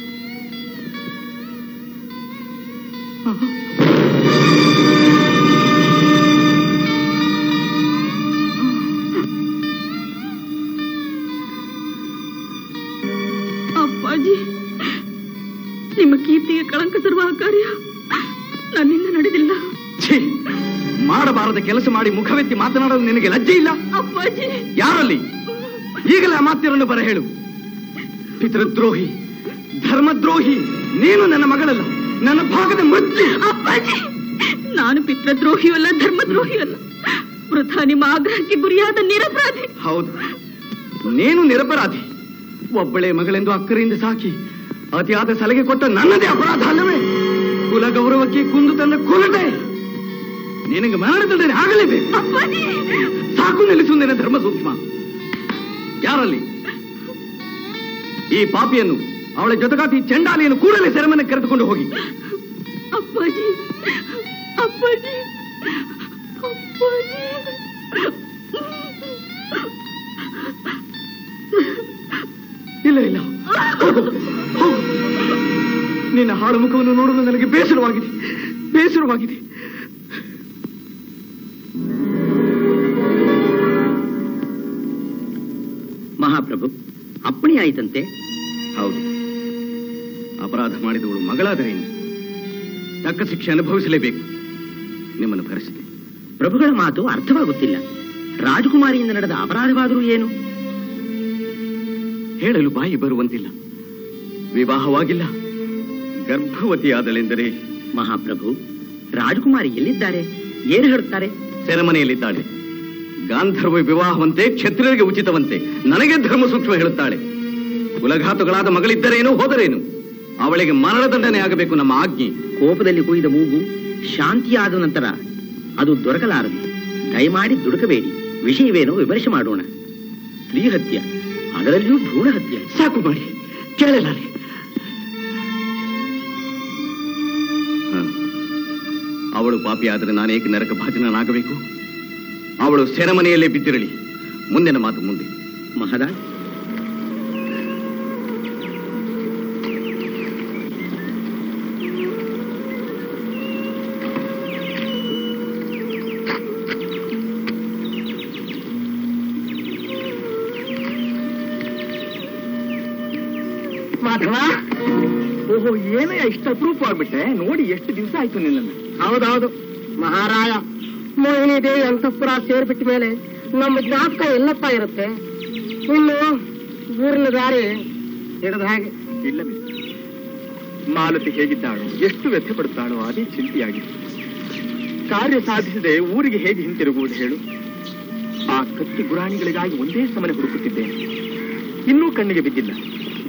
ಅಪ್ಪಾಜಿ, ನಿಮ್ಮ ಕೀರ್ತಿಗೆ ಕಳಂಕ ತರುವ ಕಾರ್ಯ ನನ್ನಿಂದ ನಡೆದಿಲ್ಲ. ಮಾಡಬಾರದ ಕೆಲಸ ಮಾಡಿ ಮುಖವೆತ್ತಿ ಮಾತನಾಡಲು ನಿನಗೆ ಲಜ್ಜೆ ಇಲ್ಲ? ಅಪ್ಪಾಜಿ, ಯಾರಲ್ಲಿ? ಈಗಲೇ ಆ ಮಾತಿರನ್ನು ಬರ ಹೇಳು. ಪಿತೃದ್ರೋಹಿ, ಧರ್ಮದ್ರೋಹಿ ನೀನು. ನನ್ನ ಮಗಳಲ್ಲ, ನನ್ನ ಭಾಗದ ಮೃತ್ಯು. ಅಪ್ಪಾಜಿ, ನಾನು ಪಿತೃದ್ರೋಹಿಯೂ ಅಲ್ಲ, ಧರ್ಮದ್ರೋಹಿಯೂ ಅಲ್ಲ. ವೃಥಾ ನಿಮ್ಮ ಆಗ್ರಹಕ್ಕೆ ಗುರಿಯಾದ ನಿರಪರಾಧಿ. ಹೌದು, ನೀನು ನಿರಪರಾಧಿ. ಒಬ್ಬಳೆ ಮಗಳೆಂದು ಅಕ್ಕರೆಯಿಂದ ಸಾಕಿ ಅತಿಯಾದ ಸಲಹೆ ಕೊಟ್ಟ ನನ್ನದೇ ಅಪರಾಧ ಅಲ್ಲವೇ? ಕುಲ ಗೌರವಕ್ಕೆ ಕುಂದು ತನ್ನ ಕುಲದೆ ನಿನಗೆ ಮರಣದಂಡನೆ ಆಗಲೇಬೇಕು. ಸಾಕು, ನಿಲ್ಲಿಸು ನಿನ್ನ ಧರ್ಮ ಸೂಕ್ಷ್ಮ. ಯಾರಲ್ಲಿ? ಈ ಪಾಪಿಯನ್ನು, ಅವಳ ಜೊತೆಗಾತಿ ಚಂಡಾಲಿಯನ್ನು ಕೂಡಲೇ ಸೆರೆಮನೆ ಕರೆದುಕೊಂಡು ಹೋಗಿ. ಅಪ್ಪಾಜಿ, ಅಪ್ಪಾಜಿ, ಅಪ್ಪಾಜಿ. ಇಲ್ಲ ಇಲ್ಲ, ಹೋಗು, ಹೋಗು. ನಿನ್ನ ಹಾಳು ಮುಖವನ್ನು ನೋಡಲು ನನಗೆ ಬೇಸರವಾಗಿದೆ, ಬೇಸರವಾಗಿದೆ. ಮಹಾಪ್ರಭು, ಅಪ್ಪಣೆ ಆಯಿತಂತೆ? ಹೌದು, ಅಪರಾಧ ಮಾಡಿದವಳು ಮಗಳಾದರೇನು? ತಕ್ಕ ಶಿಕ್ಷೆ ಅನುಭವಿಸಲೇಬೇಕು. ನಿಮ್ಮನ್ನು ಭರಿಸಿದೆ. ಪ್ರಭುಗಳ ಮಾತು ಅರ್ಥವಾಗುತ್ತಿಲ್ಲ. ರಾಜಕುಮಾರಿಯಿಂದ ನಡೆದ ಅಪರಾಧವಾದರೂ ಏನು? ಹೇಳಲು ಬಾಯಿ ಬರುವಂತಿಲ್ಲ. ವಿವಾಹವಾಗಿಲ್ಲ, ಗರ್ಭವತಿಯಾದಳೆಂದರೆ. ಮಹಾಪ್ರಭು, ರಾಜಕುಮಾರಿ ಎಲ್ಲಿದ್ದಾರೆ? ಏನು ಹೇಳುತ್ತಾರೆ? ಸೆರೆಮನೆಯಲ್ಲಿದ್ದಾಳೆ. ಗಾಂಧರ್ವ ವಿವಾಹವಂತೆ, ಕ್ಷತ್ರಿಯರಿಗೆ ಉಚಿತವಂತೆ. ನನಗೆ ಧರ್ಮ ಸೂಕ್ಷ್ಮ ಹೇಳುತ್ತಾಳೆ. ಕುಲಘಾತುಗಳಾದ ಮಗಳಿದ್ದರೇನು, ಹೋದರೇನು? ಅವಳಿಗೆ ಮರಣದಂಡನೆ ಆಗಬೇಕು ನಮ್ಮ ಆಜ್ಞೆ. ಕೋಪದಲ್ಲಿ ಕೊಯ್ದ ಮೂಗು ಶಾಂತಿಯಾದ ನಂತರ ಅದು ದೊರಕಲಾರದು. ದಯಮಾಡಿ ದುಡುಕಬೇಡಿ. ವಿಷಯವೇನೋ ವಿಮರ್ಶೆ ಮಾಡೋಣ. ಸ್ತ್ರೀ ಹತ್ಯೆ, ಅದರಲ್ಲಿಯೂ ಭ್ರೂಣ ಹತ್ಯೆ. ಸಾಕು ಮಾಡಿ, ಕೇಳಲಾರೆ. ಅವಳು ಪಾಪಿಯಾದರೆ ನಾನೇಕೆ ನರಕ ಭಾಜನನಾಗಬೇಕು? ಅವಳು ಸೆರೆಮನೆಯಲ್ಲೇ ಬಿದ್ದಿರಲಿ. ಮುಂದಿನ ಮಾತು ಮುಂದೆ. ಮಹಾರಾಜ್, ಮಾಧವ, ಓಹೋ, ಏನೇ ಇಷ್ಟು ಅಪರೂಪವಾಗ್ಬಿಟ್ಟೆ. ನೋಡಿ, ಎಷ್ಟು ದಿವಸ ಆಯ್ತು ನಿನ್ನನ್ನು. ಹೌದೌದು ಮಹಾರಾಯ. ಮೋಹಿನಿ ದೇವಿ ಅಂತಃಪುರ ಸೇರ್ಬಿಟ್ಟ ಮೇಲೆ ನಮ್ಮ ಜ್ಞಾಪಕ ಎಲ್ಲಪ್ಪ ಇರುತ್ತೆ. ಇನ್ನು ಊರಿನ ದಾರಿ ಹಿಡಿದ ಹಾಗೆ. ಇಲ್ಲ ಮಿಸ್ಟರ್, ಮಾಲತಿ ಹೇಗಿದ್ದಾಳೋ, ಎಷ್ಟು ವ್ಯಥೆ ಪಡುತ್ತಾಳೋ ಅದೇ ಚಿಂತೆಯಾಗಿದೆ. ಕಾರ್ಯ ಸಾಧಿಸದೆ ಊರಿಗೆ ಹೇಗೆ ಹಿಂತಿರುಗುವುದು ಹೇಳು? ಆ ಕತ್ತಿ ಗುರಾಣಿಗಳಿಗಾಗಿ ಒಂದೇ ಸಮನೆ ಹುಡುಕುತ್ತಿದ್ದೇನೆ. ಇನ್ನೂ ಕಣ್ಣಿಗೆ ಬಿದ್ದಿಲ್ಲ.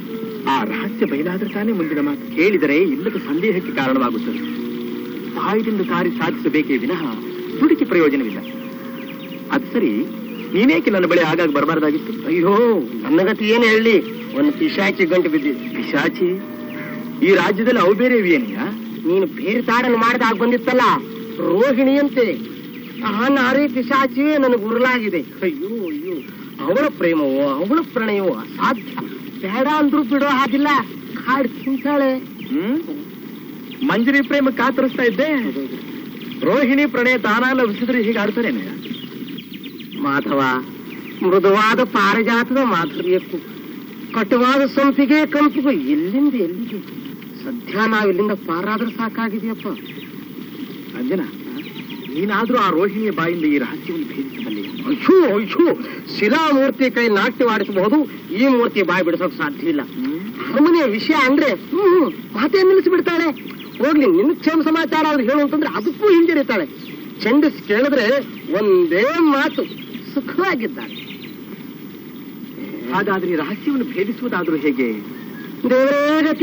ಆ ರಹಸ್ಯ ಬಯಲಾದ್ರೆ ತಾನೇ ಮುಂದಿನ ಮಾತು ಕೇಳಿದರೆ ಇಲ್ಲದ ಸಂದೇಹಕ್ಕೆ ಕಾರಣವಾಗುತ್ತದೆ. ಸಾಯದಿಂದ ಕಾರ್ಯ ಸಾಧಿಸಬೇಕೇ ವಿನಃ ದುಡುಕಿ ಪ್ರಯೋಜನವಿಲ್ಲ. ಅದು ಸರಿ, ನೀನೇಕೆ ನನ್ನ ಬಳಿ ಆಗಾಗ ಬರಬಾರ್ದಾಗಿತ್ತು? ಅಯ್ಯೋ, ನನ್ನ ಗತಿ ಏನು ಹೇಳಿ, ಒಂದು ಪಿಶಾಚಿ ಗಂಟು ಬಿದ್ದಿದೆ. ಪಿಶಾಚಿ? ಈ ರಾಜ್ಯದಲ್ಲಿ ಅವು ಬೇರೆ ಇವೆಯೇನಿಯಾ? ನೀನು ಬೇರೆ ತಾಡನ್ನು ಮಾಡಿದಾಗ ಬಂದಿತ್ತಲ್ಲ ರೋಹಿಣಿಯಂತೆ, ಆ ನಾರಿ ಪಿಶಾಚಿ ನನಗೆ ಉರುಳಾಗಿದೆ. ಅಯ್ಯೋ ಅಯ್ಯೋ, ಅವಳ ಪ್ರೇಮವೋ ಅವಳ ಪ್ರಣಯವೋ ಅಸಾಧ್ಯ. ಬೇಡ ಅಂದ್ರೂ ಬಿಡೋ ಹಾಗಿಲ್ಲ, ಕಾಡ್ ತಿಂತಾಳೆ. ಮಂಜರಿ ಪ್ರೇಮ ಕಾತರಿಸ್ತಾ ಇದ್ದೆ. ರೋಹಿಣಿ ಪ್ರಣಯ ತಾನಾಲ ವಿಸಿದ್ರೆ ಹೀಗೆ ಆಡ್ತಾರೇನೆ? ಮಾಧವ, ಮೃದುವಾದ ಪಾರಿಜಾತದ ಮಾಧುರ್ಯಕ್ಕೂ ಕಟುವಾದ ಸಂಪಿಗೆ ಕಂಪಿಗೂ ಎಲ್ಲಿಂದ ಎಲ್ಲಿಗೆ. ಸದ್ಯ ನಾವಿಲ್ಲಿಂದ ಪಾರಾದ್ರೆ ಸಾಕಾಗಿದೆಯಪ್ಪ. ಅಂಜನ, ನೀನಾದ್ರೂ ಆ ರೋಹಿಣಿಯ ಬಾಯಿಂದ ಈ ರಹಸ್ಯವನ್ನು ಭೇದಿಸಬಲ್ಲೆ? ಅಯ್ಯೋ ಅಯ್ಯೋ, ಶಿಲಾಮೂರ್ತಿ ಕೈ ನಾಟ್ಯವಾಡಿಸಬಹುದು, ಈ ಮೂರ್ತಿ ಬಾಯಿ ಬಿಡಿಸೋಕ್ ಸಾಧ್ಯ ಇಲ್ಲ. ಅರಮನೆಯ ವಿಷಯ ಅಂದ್ರೆ ಮಾತೇ ನಿಲ್ಲಿಸಿಬಿಡ್ತಾಳೆ. ಹೋಗ್ಲಿ, ನಿನ್ನ ಕ್ಷೇಮ ಸಮಾಚಾರ ಅವ್ರು ಹೇಳು ಅಂತಂದ್ರೆ ಅದಕ್ಕೂ ಹಿಂಜರಿತಾಳೆ. ಛಂದಸ್ ಕೇಳಿದ್ರೆ ಒಂದೇ ಮಾತು, ಸುಖವಾಗಿದ್ದಾಳೆ. ಹಾಗಾದ್ರೆ ಈ ರಹಸ್ಯವನ್ನು ಭೇದಿಸುವುದಾದ್ರೂ ಹೇಗೆ? ದೇವರೇ ಗತಿ.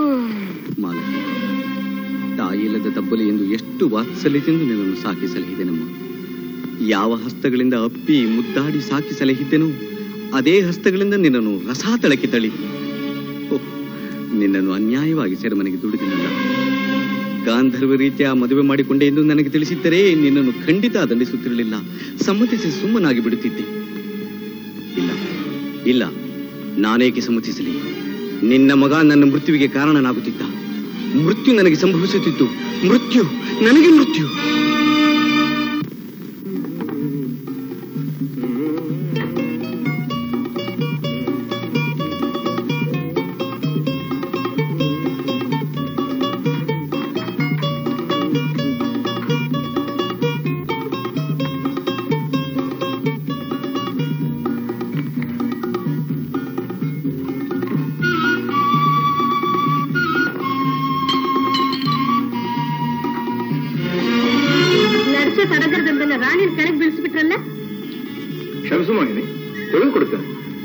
ತಾಯಿಲ್ಲದ ತಬ್ಬಲಿ ಎಂದು ಎಷ್ಟು ವಾತ್ಸಲ್ಯದಿಂದ ನಿನ್ನನ್ನು ಸಾಕಿ ಸಲಹಿದೆನಮ್ಮ. ಯಾವ ಹಸ್ತಗಳಿಂದ ಅಪ್ಪಿ ಮುದ್ದಾಡಿ ಸಾಕಿ ಸಲಹಿದ್ದೆನೋ ಅದೇ ಹಸ್ತಗಳಿಂದ ನಿನ್ನನ್ನು ರಸಾತಳಕ್ಕೆ ತಳ್ಳಿದೆ. ನಿನ್ನನ್ನು ಅನ್ಯಾಯವಾಗಿ ಸೆರೆಮನೆಗೆ ದುಡಿದಿನಲ್ಲ. ಗಾಂಧರ್ವ ರೀತಿಯ ಮದುವೆ ಮಾಡಿಕೊಂಡೆ ಎಂದು ನನಗೆ ತಿಳಿಸಿದ್ದರೆ ನಿನ್ನನ್ನು ಖಂಡಿತ ದಂಡಿಸುತ್ತಿರಲಿಲ್ಲ, ಸಮ್ಮತಿಸಿ ಸುಮ್ಮನಾಗಿ ಬಿಡುತ್ತಿದ್ದೆ. ಇಲ್ಲ ಇಲ್ಲ, ನಾನೇಕೆ ಸಮ್ಮತಿಸಲಿ? ನಿನ್ನ ಮಗ ನನ್ನ ಮೃತ್ಯುವಿಗೆ ಕಾರಣನಾಗುತ್ತಿದ್ದ. ಮೃತ್ಯು ನನಗೆ ಸಂಭವಿಸುತ್ತಿತ್ತು. ಮೃತ್ಯು ನನಗೆ ಮೃತ್ಯು. ರಾಣಿನ ಕೆಳಗೆ ಬೀಳಿಸ್ಬಿಟ್ರಲ್ಲ. ಕ್ಷಮಿಸು ಮೋಹಿನಿ, ತೆಗೆದುಕೊಡುತ್ತೇನೆ.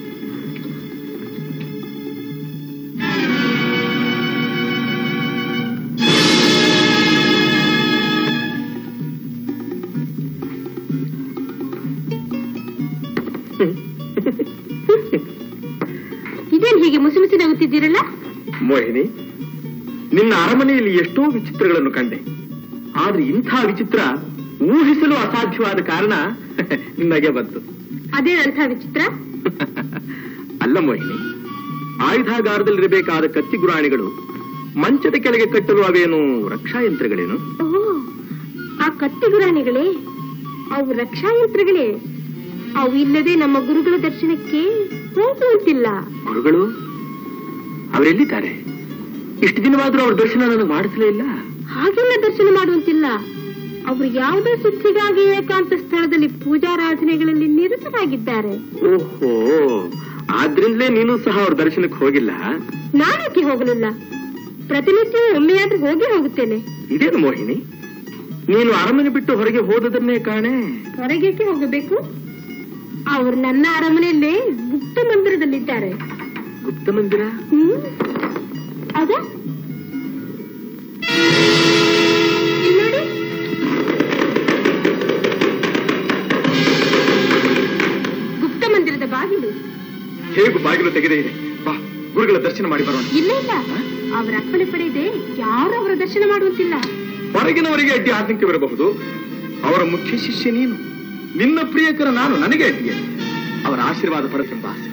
ಇದೇನು ಹೀಗೆ ಮುಸಿ ಮುಸಿ ನಗುತ್ತಿದ್ದೀರಲ್ಲ? ಮೋಹಿನಿ, ನಿನ್ನ ಅರಮನೆಯಲ್ಲಿ ಎಷ್ಟೋ ವಿಚಿತ್ರಗಳನ್ನು ಕಂಡೆ. ಆದ್ರೆ ಇಂಥ ವಿಚಿತ್ರ ಊಹಿಸಲು ಅಸಾಧ್ಯವಾದ ಕಾರಣ ನಿಮಗೆ ಬಂತು. ಅದೇನಂಥ ವಿಚಿತ್ರ? ಅಲ್ಲ ಮೋಹಿನಿ, ಆಯುಧಾಗಾರದಲ್ಲಿರಬೇಕಾದ ಕತ್ತಿ ಗುರಾಣಿಗಳು ಮಂಚದ ಕೆಳಗೆ ಕಟ್ಟಲು ಅವೇನು ರಕ್ಷಾ ಯಂತ್ರಗಳೇನು? ಆ ಕತ್ತಿ ಗುರಾಣಿಗಳೇ ಅವು ರಕ್ಷಾ ಯಂತ್ರಗಳೇ. ಅವು ಇಲ್ಲದೆ ನಮ್ಮ ಗುರುಗಳ ದರ್ಶನಕ್ಕೆ ಹೋಗುವಂತಿಲ್ಲ. ಗುರುಗಳು ಅವರೆಲ್ಲಿದ್ದಾರೆ? ಇಷ್ಟು ದಿನವಾದ್ರೂ ಅವ್ರ ದರ್ಶನ ನನಗೆ ಮಾಡಿಸಲೇ ಇಲ್ಲ. ಹಾಗೆಲ್ಲ ದರ್ಶನ ಮಾಡುವಂತಿಲ್ಲ. ಅವರು ಯಾವುದೇ ಸಿದ್ಧಿಗಾಗಿ ಏಕಾಂತ ಸ್ಥಳದಲ್ಲಿ ಪೂಜಾರಾಧನೆಗಳಲ್ಲಿ ನಿರತರಾಗಿದ್ದಾರೆ. ಓಹೋ, ಆದ್ರಿಂದಲೇ ನೀನು ಸಹ ಅವ್ರ ದರ್ಶನಕ್ಕೆ ಹೋಗಿಲ್ಲ? ನಾನೇಕೆ ಹೋಗಲಿಲ್ಲ? ಪ್ರತಿನಿತ್ಯ ಒಮ್ಮೆಯಾದ್ರೂ ಹೋಗಿ ಹೋಗುತ್ತೇನೆ. ಇದೇನು ಮೋಹಿನಿ, ನೀನು ಅರಮನೆ ಬಿಟ್ಟು ಹೊರಗೆ ಹೋದದನ್ನೇ ಕಾಣೆ. ಹೊರಗೇಕೆ ಹೋಗಬೇಕು? ಅವರು ನನ್ನ ಅರಮನೆಯಲ್ಲೇ ಗುಪ್ತ ಮಂದಿರದಲ್ಲಿದ್ದಾರೆ. ಗುಪ್ತ ಮಂದಿರ? ಅದ ನೋಡಿ, ಗುಪ್ತ ಮಂದಿರದ ಬಾಗಿಲು. ಹೇಗೂ ಬಾಗಿಲು ತೆಗೆದೇ ಇದೆ. ಬಾ, ಗುರುಗಳ ದರ್ಶನ ಮಾಡಿ ಬರೋಣ. ಇಲ್ಲ ಇಲ್ಲ, ಅವರ ಅಪ್ಪಣೆ ಪಡೆಯದೆ ಯಾರು ಅವರ ದರ್ಶನ ಮಾಡುವಂತಿಲ್ಲ. ಹೊರಗಿನವರಿಗೆ ಅಡ್ಡಿ ಆತಂಕವಿರಬಹುದು. ಅವರ ಮುಖ್ಯ ಶಿಷ್ಯ ನೀನು, ನಿನ್ನ ಪ್ರಿಯಕರ ನಾನು, ನನಗೆ ಅಡ್ಡಿಯೇ. ಅವರ ಆಶೀರ್ವಾದ ಪಡೆದೆಂಬ ಆಸೆ.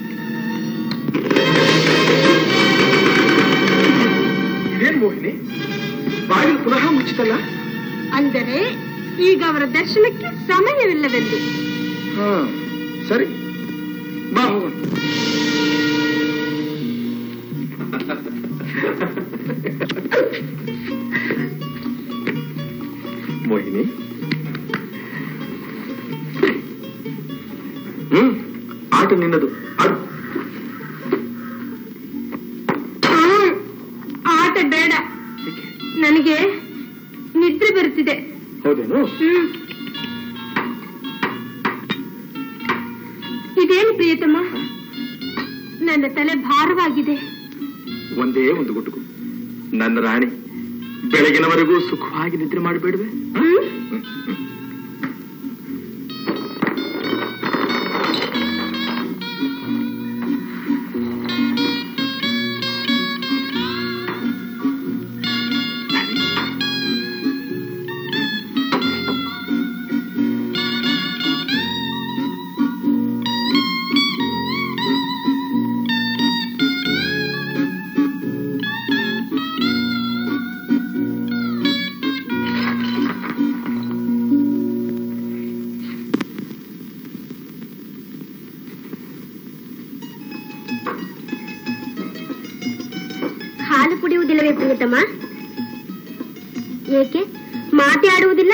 ಇದೇನು ಮೋಹಿನಿ, ಬಾಗಿಲು ಪುನಃ ಮುಚ್ಚಿತಲ್ಲ? ಅಂದರೆ ಈಗ ಅವರ ದರ್ಶನಕ್ಕೆ ಸಮಯವಿಲ್ಲವೆಂದು. ಸರಿ, ಬಾ ಹೋಗೋಣ. ಮೋಹಿನಿ, ಆಟ ನಿನ್ನದು. ಆಟ ಬೇಡ, ನನಗೆ ನಿದ್ರೆ ಬರುತ್ತಿದೆ. ಹೌದೇನು? ಇದೇನು ಪ್ರಿಯತಮ್ಮ, ನನ್ನ ತಲೆ ಭಾರವಾಗಿದೆ. ಒಂದೇ ಒಂದು ಗುಟುಕು. ನನ್ನ ರಾಣಿ ಬೆಳಗಿನವರೆಗೂ ಸುಖವಾಗಿ ನಿದ್ರೆ ಮಾಡಬೇಡವೆ? ಹಾಲು ಕುಡಿಯುವುದಿಲ್ಲವೇ ಪ್ರಿಯತಮ? ಏಕೆ ಮಾತೆ ಆಡುವುದಿಲ್ಲ?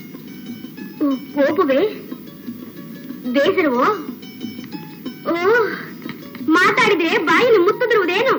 ಕೋಪವೇ? ಬೇಸರವೋ? ಓ, ಮಾತಾಡಿದ್ರೆ ಬಾಯಿನ ಮುತ್ತದಿರುವುದೇನು?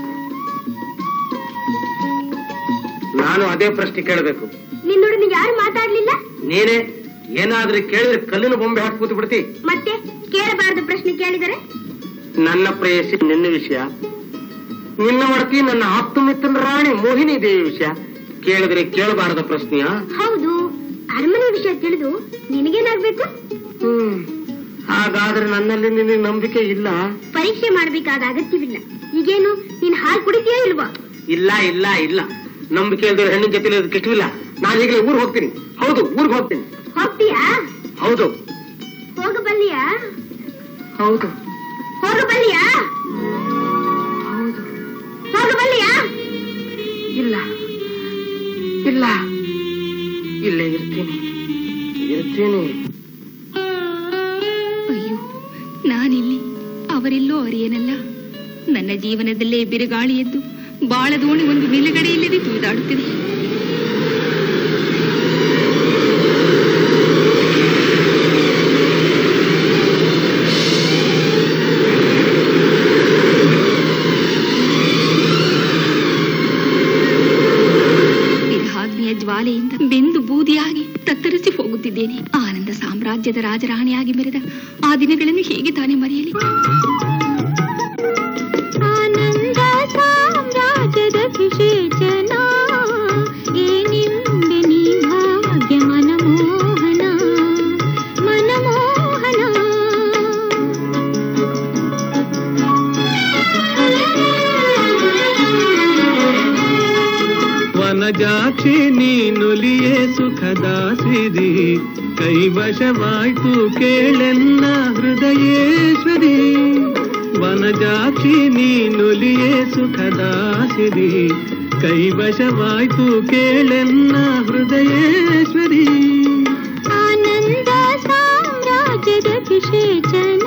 ನಾನು ಅದೇ ಪ್ರಶ್ನೆ ಕೇಳಬೇಕು. ನಿನ್ನೊಡನೆ ಯಾರು ಮಾತಾಡ್ಲಿಲ್ಲ? ನೀನೇ ಏನಾದ್ರೂ ಕೇಳಿದ್ರೆ ಕಲ್ಲಿನ ಬೊಂಬೆ ಹಾಕಿ ಕೂತು ಬಿಡ್ತಿ. ಮತ್ತೆ ಕೇಳಬಾರದು ಪ್ರಶ್ನೆ ಕೇಳಿದರೆ? ನನ್ನ ಪ್ರೇಯಸಿ ನಿನ್ನ ವಿಷಯ, ನಿನ್ನ ಒಡತಿ ನನ್ನ ಆಪ್ತಮಿತ್ರನ ರಾಣಿ ಮೋಹಿನಿ ದೇವಿ ವಿಷಯ ಕೇಳಿದ್ರೆ ಕೇಳಬಾರದ ಪ್ರಶ್ನೆಯ? ಹೌದು, ಅರಮನೆ ವಿಷಯ ತಿಳಿದು ನಿನಗೇನಾಗ್ಬೇಕು? ಹಾಗಾದ್ರೆ ನನ್ನಲ್ಲಿ ನಿನಗೆ ನಂಬಿಕೆ ಇಲ್ಲ? ಪರೀಕ್ಷೆ ಮಾಡಬೇಕಾದ ಅಗತ್ಯವಿಲ್ಲ. ಈಗೇನು ನೀನ್ ಹಾಲು ಕುಡಿತೀಯಾ ಇಲ್ವಾ? ಇಲ್ಲ ಇಲ್ಲ ಇಲ್ಲ, ನಂಬಿಕೆ ಇಲ್ದ್ರೆ ಹೆಣ್ಣಿನ ಜೊತೆ ಇಷ್ಟವಿಲ್ಲ. ನಾನು ಈಗಲೇ ಊರಿಗೆ ಹೋಗ್ತೀನಿ. ಹೌದು, ಊರಿಗೆ ಹೋಗ್ತೀನಿ. ಹೋಗ್ತೀಯಾ? ಹೌದು. ಹೋಗಬಲ್ಲಿಯಾ? ಹೌದು. ಹೋಗಬಲ್ಲಿಯಾ? ಹೌದು. ಹೋಗಬಲ್ಲಿಯಾ? ಇಲ್ಲ ಇಲ್ಲ, ಇಲ್ಲೇ ಇರ್ತೀನಿ. ಅಯ್ಯೋ, ನಾನಿಲ್ಲಿ, ಅವರೆಲ್ಲೋ ಅರಿಯನಲ್ಲ. ನನ್ನ ಜೀವನದಲ್ಲೇ ಬಿರುಗಾಳಿ ಎದ್ದು ಬಾಳದೋಣಿ ಒಂದು ನಿಲುಗಡೆಯಿಲ್ಲದೆ ತುಳಿದಾಡುತ್ತಿದೆ. ಜ್ವಾಲೆಯಿಂದ ಬೆಂದು ಬೂದಿಯಾಗಿ ತತ್ತರಿಸಿ ಹೋಗುತ್ತಿದ್ದೇನೆ. ಆನಂದ ಸಾಮ್ರಾಜ್ಯದ ರಾಜರಾಣಿಯಾಗಿ ಮೆರೆದ ಆ ದಿನಗಳನ್ನು ಹೇಗೆ ತಾನೇ ಮರೆಯಲಿ? ಆನಂದ ಸಾಮ್ರಾಜ್ಯದ ವಿಶೇಷನ ಏನೆಂಬೆ ನೀ ಭಾಗ್ಯ ಮನಮೋಹನ ಮನಮೋಹನ. ವನಜಾಕ್ಷಿ ನೀನುಲಿಯೇ ಸುಖದ ಸಿರಿ ಕೈವಶವಾಯ್ತು ಕೇಳೆನ್ನ ಹೃದಯೇಶ್ವರಿ. ವನಜಾಕ್ಷಿ ನೀನುಲಿಯೇ ಸುಖದ ಸಿರಿ ಕೈವಶವಾಯ್ತು ಕೇಳೆನ್ನ ಹೃದಯೇಶ್ವರಿ. ಆನಂದ ಸಾಮ್ರಾಜ್ಯದ ವಿಶೇಷನ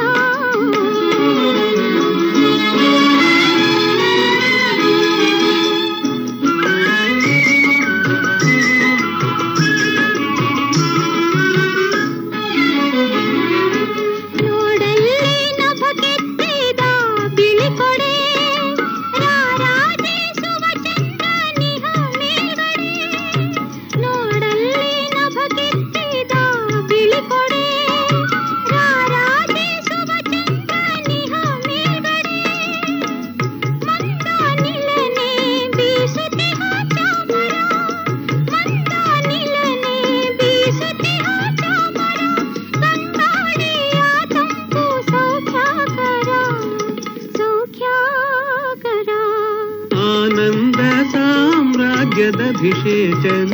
ಅಭಿಷೇಚನ.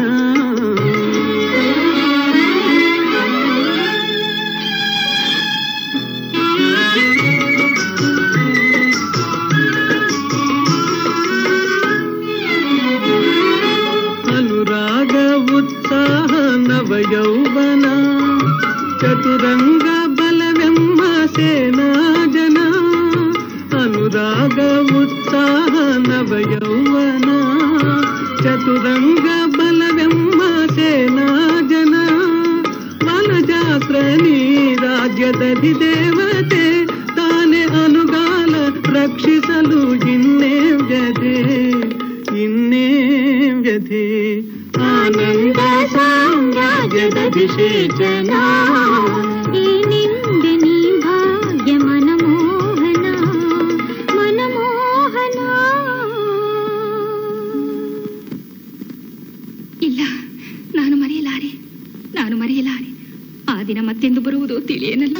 ಅನುರಾಗ ಉತ್ಸಾಹ ನವಯೌವನ ಚತುರಂಗ ಬಲವೆಂಬ ಸೇನಾ ಜನ. ಅನುರಾಗ ಉತ್ಸಾಹ ನವಯೌವನ ಚತುರಂಗ ಬಲವೆಂಬ ಸೇನಾ ಜನ. ವನಜಾತ್ರ ನೀ ರಾಜ್ಯದಲ್ಲಿ ದೇವತೆ ತಾನೇ ಅನುಗಾಲ ರಕ್ಷಿಸಲು ಇನ್ನೇ ವ್ಯಥೆ ಇನ್ನೇ ವ್ಯಥೆ. ಆನಂದ ಸಾಮ್ರಾಜ್ಯದ ವಿಶೇಷನ ಏನೆಂದೆ ನೀ ಭಾಗ್ಯ ಮನಮೋಹನ ಮನಮೋಹನ. ದಿನ ಮತ್ತೆಂದು ಬರುವುದೋ ತಿಳಿಯೇನಲ್ಲ.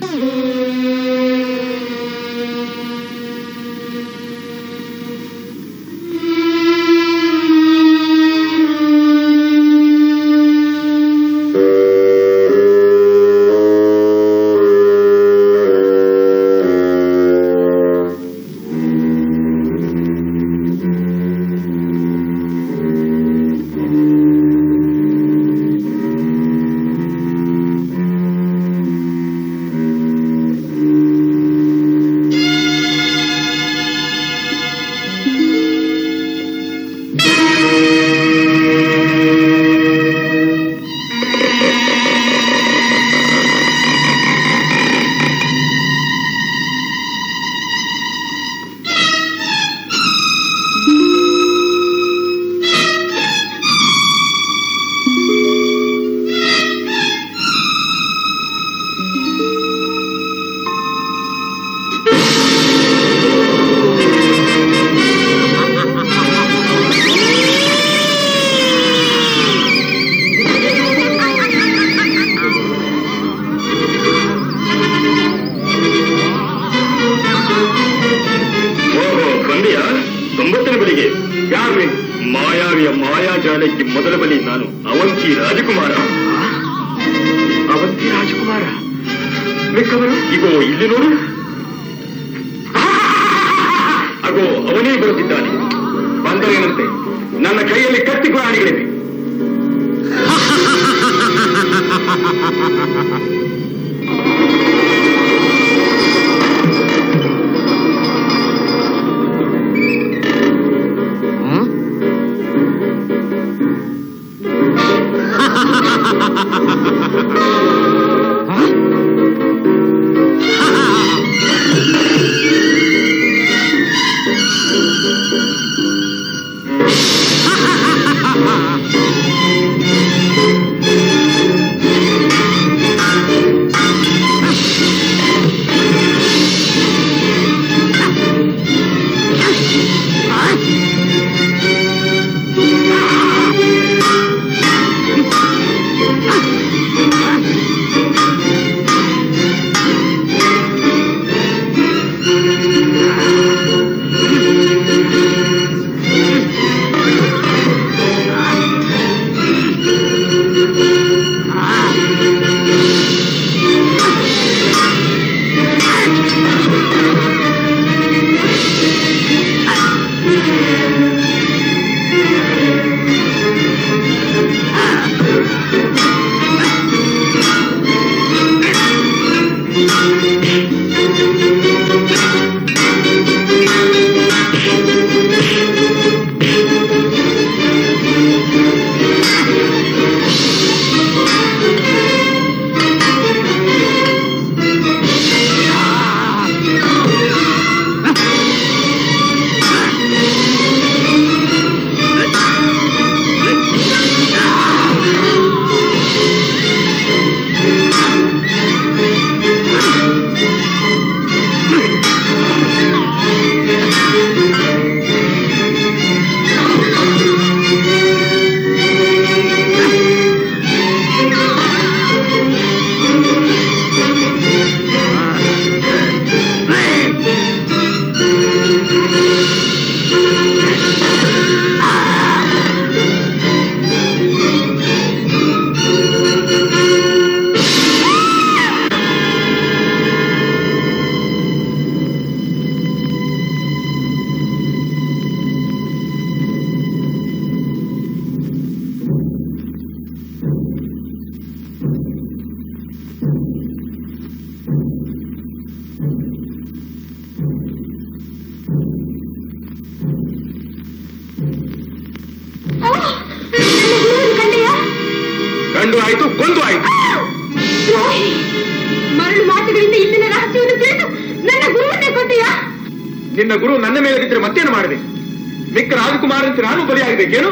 ನಿನ್ನ ಗುರು ನನ್ನ ಮೇಲೆ ಬಿದ್ದರೆ ಮತ್ತೇನು ಮಾಡಿದೆ? ಮಿಕ್ಕ ರಾಜಕುಮಾರ ಅಂತ ನಾನು ಬಲಿಯಾಗಬೇಕೇನು?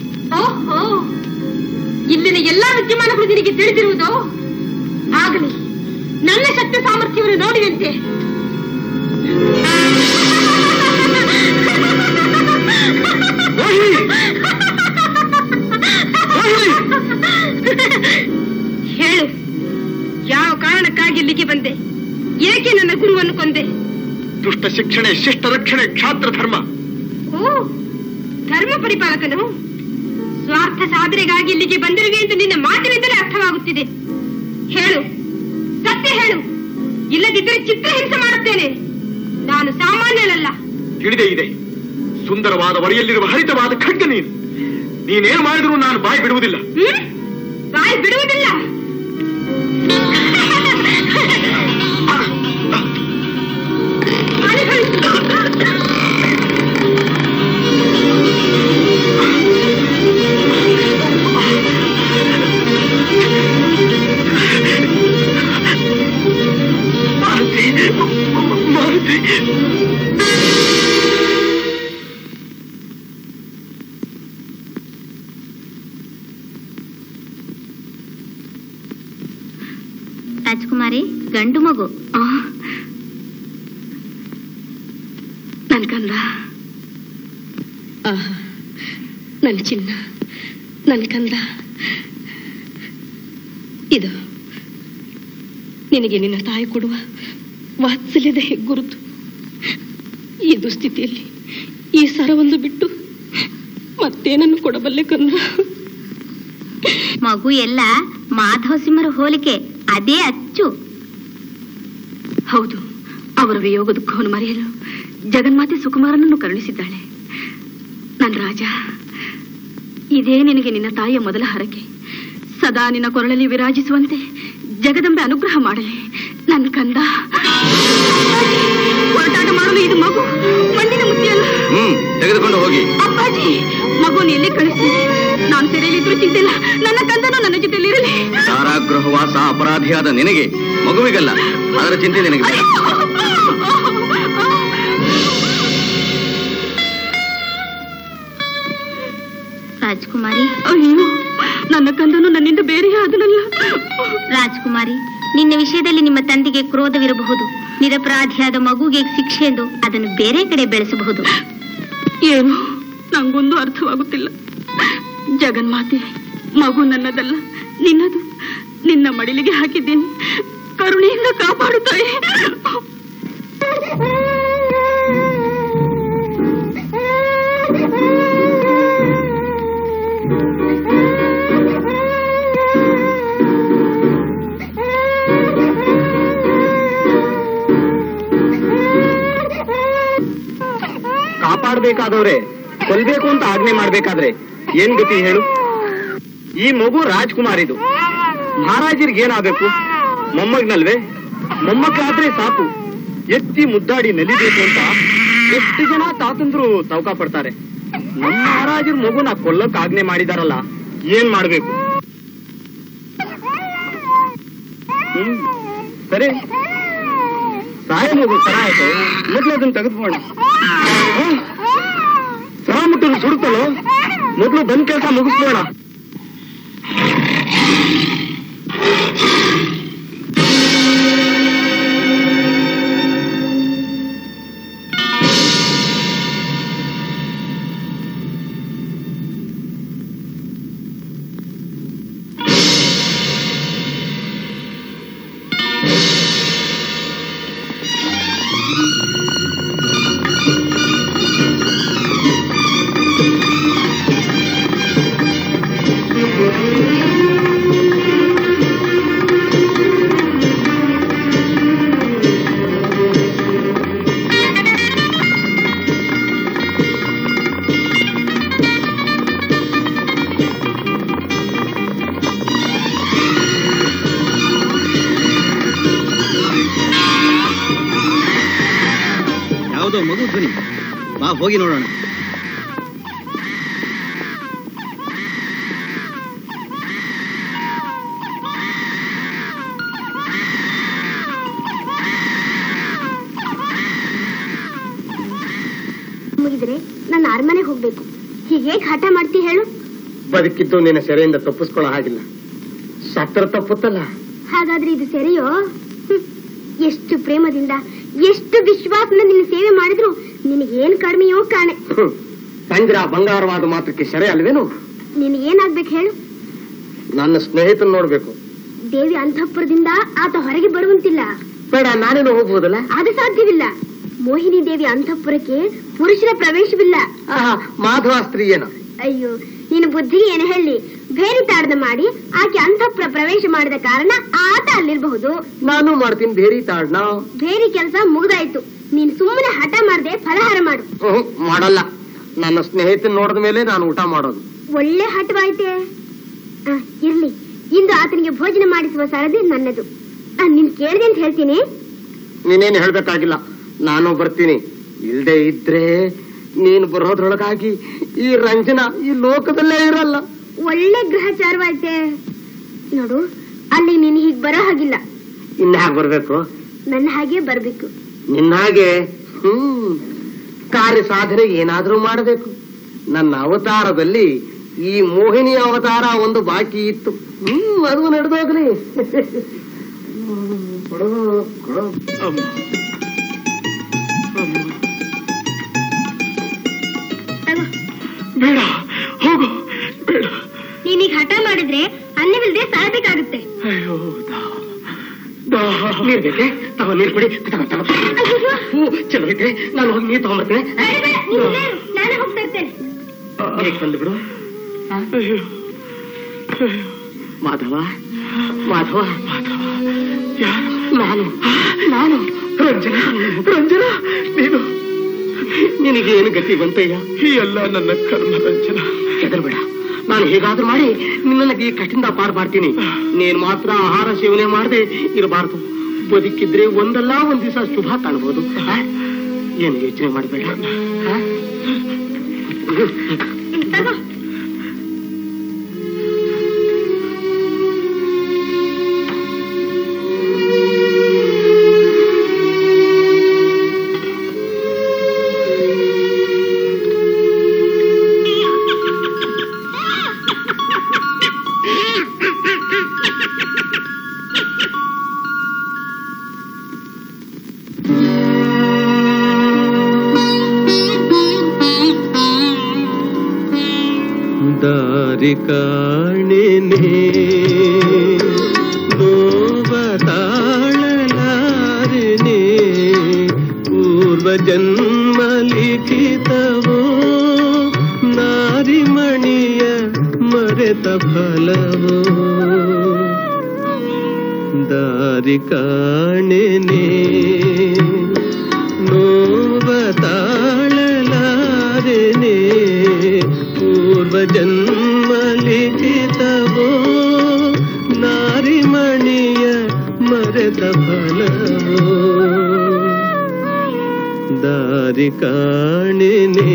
ಓಹೋ, ಇಲ್ಲಿನ ಎಲ್ಲಾ ವಿದ್ಯಮಾನಗಳು ನಿನಗೆ ತಿಳಿದಿರುವುದು? ಆಗಲಿ, ನನ್ನ ಶಕ್ತಿ ಸಾಮರ್ಥ್ಯವನ್ನು ನೋಡುವಂತೆ. ಹೇಳು, ಯಾರು ಅವನನ್ನು ಕೊಂದೆ. ದುಷ್ಟ ಶಿಕ್ಷಣೆ, ಶಿಷ್ಟ ರಕ್ಷಣೆ, ಕ್ಷಾತ್ರ ಧರ್ಮ. ಓ, ಧರ್ಮ ಪರಿಪಾಲಕನು. ಸ್ವಾರ್ಥ ಸಾಧನೆಗಾಗಿ ಇಲ್ಲಿಗೆ ಬಂದಿರುವೆ ಎಂದು ನಿನ್ನ ಮಾತಿನಿಂದಲೇ ಅರ್ಥವಾಗುತ್ತಿದೆ. ಹೇಳು, ಸತ್ಯ ಹೇಳು, ಇಲ್ಲದಿದ್ದರೆ ಚಿತ್ರಹಿಂಸೆ ಮಾಡುತ್ತೇನೆ. ನಾನು ಸಾಮಾನ್ಯನಲ್ಲ. ತಿಳಿದೇ ಇದೆ. ಸುಂದರವಾದ ಒರೆಯಲ್ಲಿರುವ ಹರಿತವಾದ ಖಡ್ಗ ನೀನು. ನೀನೇನು ಮಾಡಿದ್ರು ನಾನು ಬಾಯಿ ಬಿಡುವುದಿಲ್ಲ. ಬಾಯಿ ಬಿಡುವುದಿಲ್ಲ. ರಾಜ್ಕುಮಾರಿ, ಗಂಡು ಮಗು. ನನ್ ಕಂದ, ನನ್ ಚಿನ್ನ, ನನ್ ಕಂದ. ಇದು ನಿನಗೆ ನಿನ್ನ ತಾಯಿ ಕೊಡುವ ವಾತ್ಸಲ್ಯದ ಹೆಗ್ಗುರುತು. ಈ ದುಸ್ಥಿತಿಯಲ್ಲಿ ಈ ಸರವೊಂದು ಬಿಟ್ಟು ಮತ್ತೇನನ್ನು ಕೊಡಬಲ್ಲೆ ಕಂದ? ಮಗು ಎಲ್ಲ ಮಾಧವ ಸಿಂಹರ ಹೋಲಿಕೆ, ಅದೇ ಅಚ್ಚು. ಹೌದು, ಅವರ ವಿಯೋಗ ದುಃಖವನ್ನು ಮರೆಯಲು ಜಗನ್ಮಾತೆ ಸುಕುಮಾರನನ್ನು ಕರುಣಿಸಿದ್ದಾಳೆ. ನನ್ನ ರಾಜ, ಇದೇ ನಿನಗೆ ನಿನ್ನ ತಾಯಿಯ ಮೊದಲ ಹರಕೆ. ಸದಾ ನಿನ್ನ ಕೊರಳಲ್ಲಿ ವಿರಾಜಿಸುವಂತೆ ಜಗದಂಬೆ ಅನುಗ್ರಹ ಮಾಡಲಿ. ನನ್ನ ಕಂದ, ಹೊರಟಾಟ ಮಾಡಲು ಇದು ಮಗು, ಮಣ್ಣಿನ ಮುತ್ತಿಯಲ್ಲ. ತೆಗೆದುಕೊಂಡು ಹೋಗಿ. ಅಪ್ಪಾಜಿ, ಮಗುವನ್ನು ಎಲ್ಲಿ ಕಳಿಸಿ? ನಾನು ಸೆರೆಯಲ್ಲಿದ್ರೂ ಚಿಂತಿಲ್ಲ, ನನ್ನ ಕಂದನು ನನ್ನ ಜೊತೆಲಿರಲಿ. ಕಾರಾಗೃಹವಾಸ ಅಪರಾಧಿಯಾದ ನಿನಗೆ, ಮಗುವಿಗಲ್ಲ. ಅದರ ಚಿಂತೆ ನಿನಗೆ ಬೇಡ. ರಾಜ್ಕುಮಾರಿ, ಅಯ್ಯೋ, ನನ್ನ ಕಂದನು ನನ್ನಿಂದ ಬೇರೆಯಾದನಲ್ಲ. ರಾಜ್ಕುಮಾರಿ, ನಿನ್ನ ವಿಷಯದಲ್ಲಿ ನಿಮ್ಮ ತಂದೆಗೆ ಕ್ರೋಧವಿರಬಹುದು. ನಿರಪರಾಧಿಯಾದ ಮಗುಗೆ ಶಿಕ್ಷೆ ಎಂದು ಅದನ್ನು ಬೇರೆ ಕಡೆ ಬೆಳೆಸಬಹುದು. ಏನು, ನಂಗೊಂದು ಅರ್ಥವಾಗುತ್ತಿಲ್ಲ. ಜಗನ್ಮಾತೆ, ಮಗು ನನ್ನದಲ್ಲ, ನಿನ್ನದು. ನಿನ್ನ ಮಡಿಲಿಗೆ ಹಾಕಿದ್ದೀನಿ, ಕರುಣೆಯಿಂದ ಕಾಪಾಡುತ್ತಾಯಿ. ಕಾಪಾಡಬೇಕಾದವ್ರೆ ಕೊಲ್ಬೇಕು ಅಂತ ಆಜ್ಞೆ ಮಾಡ್ಬೇಕಾದ್ರೆ ಏನ್ ಗತಿ ಹೇಳು? ಈ ಮಗು ರಾಜ್ಕುಮಾರಿದು. ಮಹಾರಾಜರಿಗೆ ಏನಾಗಬೇಕು? ಮೊಮ್ಮಗ್ನಲ್ವೇ? ಮೊಮ್ಮಕ್ಕಳಾದ್ರೆ ಸಾಕು, ಎತ್ತಿ ಮುದ್ದಾಡಿ ನಲಿಬೇಕು ಅಂತ ಎಷ್ಟು ಜನ ತಾತಂದ್ರು ತವಕ ಪಡ್ತಾರೆ. ನಮ್ಮ ಮಹಾರಾಜರ ಮಗುನ ಕೊಲ್ಲಕ್ ಆಜ್ಞೆ ಮಾಡಿದಾರಲ್ಲ, ಏನ್ ಮಾಡ್ಬೇಕು? ಸರಿ, ಸಾಯ ಮಗು ಸರ ಆಯ್ತು, ಮೊದ್ಲು ಅದನ್ನ ತೆಗೆದುಕೋಣ. ಸರ ಮುಟ್ಟಲು ಸುಡುತ್ತಲೋ, ಮೊದ್ಲು ಬಂದ್ ಕೆಲಸ ಮುಗಿಸ್ಬೋಣ. ಮಗು ಧ್ವನಿ, ಬಾ ಹೋಗಿ ನೋಡೋಣ. ಮುಗಿದ್ರೆ ನನ್ನ ಅರಮನೆಗೆ ಹೋಗ್ಬೇಕು. ಹೀಗೆ ಹಠ ಮಾಡ್ತಿ ಹೇಳು? ಬದುಕಿದ್ದು ನಿನ್ನ ಸೆರೆಯಿಂದ ತಪ್ಪಿಸ್ಕೊಳ್ಳೋ ಹಾಗಿಲ್ಲ, ಸತ್ರ ತಪ್ಪುತ್ತಲ್ಲ. ಹಾಗಾದ್ರೆ ಇದು ಸೆರೆಯೋ? ಎಷ್ಟು ಪ್ರೇಮದಿಂದ, ಎಷ್ಟು ವಿಶ್ವಾಸದಿಂದ ನಿನ್ನ ಸೇವೆ ಮಾಡಿದ್ರು ನಿನಗೇನ್ ಕಡಿಮೆಯೋ ಕಾಣೆ. ಪಂಜರ ಬಂಗಾರವಾದ ಮಾತ್ರಕ್ಕೆ ಸೆರೆ ಅಲ್ವೇನು? ನಿನಗೇನಾಗ್ಬೇಕು ಹೇಳು? ನನ್ನ ಸ್ನೇಹಿತನ್ ನೋಡ್ಬೇಕು. ದೇವಿ ಅಂತಃಪುರದಿಂದ ಆತ ಹೊರಗೆ ಬರುವಂತಿಲ್ಲ. ಬೇಡ, ನಾನೇನು ಹೋಗ್ಬೋದಲ್ಲ? ಅದು ಸಾಧ್ಯವಿಲ್ಲ. ಮೋಹಿನಿ ದೇವಿ ಅಂತಃಪುರಕ್ಕೆ ಪುರುಷರ ಪ್ರವೇಶವಿಲ್ಲ. ಮಾಧವ ಸ್ತ್ರೀ ಏನು? ಅಯ್ಯೋ, ನೀನು ಬುದ್ಧಿಗೆ ಏನು ಹೇಳಿ? ಬೇರೆ ತಾಡದ ಮಾಡಿ ಆಕೆ ಅಂತಃಪುರ ಪ್ರವೇಶ ಮಾಡಿದ ಕಾರಣ ಆತ ಅಲ್ಲಿರಬಹುದು. ನಾನು ಮಾಡ್ತೀನಿ ಬೇರೆ ತಾಡ್ನ. ಬೇರೆ ಕೆಲಸ ಮುಗ್ದಾಯ್ತು. ನೀನು ಸುಮ್ಮನೆ ಹಠ ಮಾಡದೆ ಫಲಹಾರ ಮಾಡು. ಮಾಡಲ್ಲ. ನನ್ನ ಸ್ನೇಹಿತನ ನೋಡಿದ ಮೇಲೆ ನಾನು ಊಟ ಮಾಡೋದು. ಒಳ್ಳೆ ಹಠವಾಯ್ತೆ. ಇರ್ಲಿ, ಇಂದು ಆತನಿಗೆ ಭೋಜನ ಮಾಡಿಸುವ ಸರದಿ ನನ್ನದು. ನೀನ್ ಕೇಳಿದೆ ಅಂತ ಹೇಳ್ತೀನಿ. ನೀನೇನು ಹೇಳ್ಬೇಕಾಗಿಲ್ಲ, ನಾನು ಬರ್ತೀನಿ. ಇಲ್ದೇ ಇದ್ರೆ ನೀನು ಬರೋದ್ರೊಳಗಾಗಿ ಈ ರಂಜನಾ ಈ ಲೋಕದಲ್ಲೇ ಇರಲ್ಲ. ಒಳ್ಳೆ ಗ್ರಹಚಾರವಾಯ್ತೆ ನೋಡು. ಅಲ್ಲಿ ನೀನು ಹೀಗ್ ಬರೋ ಹಾಗಿಲ್ಲ. ಇನ್ನ ಹಾಗೆ ಬರ್ಬೇಕು? ನನ್ನ ಹಾಗೆ ಬರ್ಬೇಕು. ನಿನ್ನ ಹಾಗೆ ಕಾರ್ಯ ಸಾಧನೆಗೆ ಏನಾದ್ರೂ ಮಾಡಬೇಕು. ನನ್ನ ಅವತಾರದಲ್ಲಿ ಈ ಮೋಹಿನಿ ಅವತಾರ ಒಂದು ಬಾಕಿ ಇತ್ತು. ಅದು ನಡೆದೋಗ್ಲಿ. ಬೇಡ, ಹೋಗು, ಬೇಡ. ನೀನೀಗ ಹಠ ಮಾಡಿದ್ರೆ ಅನ್ನವಿಲ್ದೆ ಸಾಯ್ಬೇಕಾಗುತ್ತೆ. ಅಯ್ಯೋ, ನೀರ್ ಬೇಕೆ? ತಗೋ, ನೀರ್ ಕೊಡಿ. ಚೆನ್ನಾಗೈತೆ, ನಾನು ಹೋಗಿ ನೀರು ತಗೊಂಡ್ಬರ್ತೇನೆ. ನಾನೇ ಹೋಗ್ತಾ ಇರ್ತೇನೆ. ಬಂದ್ಬಿಡು. ಮಾಧವ, ಮಾಧವ, ಮಾಧವ, ನಾನು ನಾನು ರಂಜನಾ, ರಂಜನಾ, ನೀನು ನಿನಗೆ ಏನು ಗತಿ ಬಂತಯ್ಯ? ಈ ಎಲ್ಲ ನನ್ನ ಕರ್ಮ ರಂಜನಾ. ಹೆದರ್ಬೇಡ, ನಾನು ಹೇಗಾದ್ರೂ ಮಾಡಿ ನಿನ್ನ ಈ ಕಠಿಣ ಪಾರು ಮಾಡ್ತೀನಿ. ನೀನ್ ಮಾತ್ರ ಆಹಾರ ಸೇವನೆ ಮಾಡದೆ ಇರಬಾರ್ದು. ಬದುಕಿದ್ರೆ ಒಂದಲ್ಲ ಒಂದ್ ದಿವಸ ಶುಭ ಕಾಣಬಹುದು. ಏನು ಯೋಚನೆ ಮಾಡಬೇಡ. ದಾರಿ ಕಾಣೆನೆ ನೋವ ತಾಳಲಾರೆನೆ ಪೂರ್ವ ಜನ್ಮ ಲಿಖಿತವೋ ನಾರಿಮಣಿಯ ಮರೆತ ಫಲವೋ ದಾರಿ ಕಾಣೆನೆ ನೋವ ತಾಳಲಾರೆನೆ ಪೂರ್ವ ಜನ್ಮ ಲಿಖಿತವೋ ನಾರಿಮಣಿಯ ಮರೆತ ಫಲವೋ ದಾರಿ ಕಾಣೆನೆ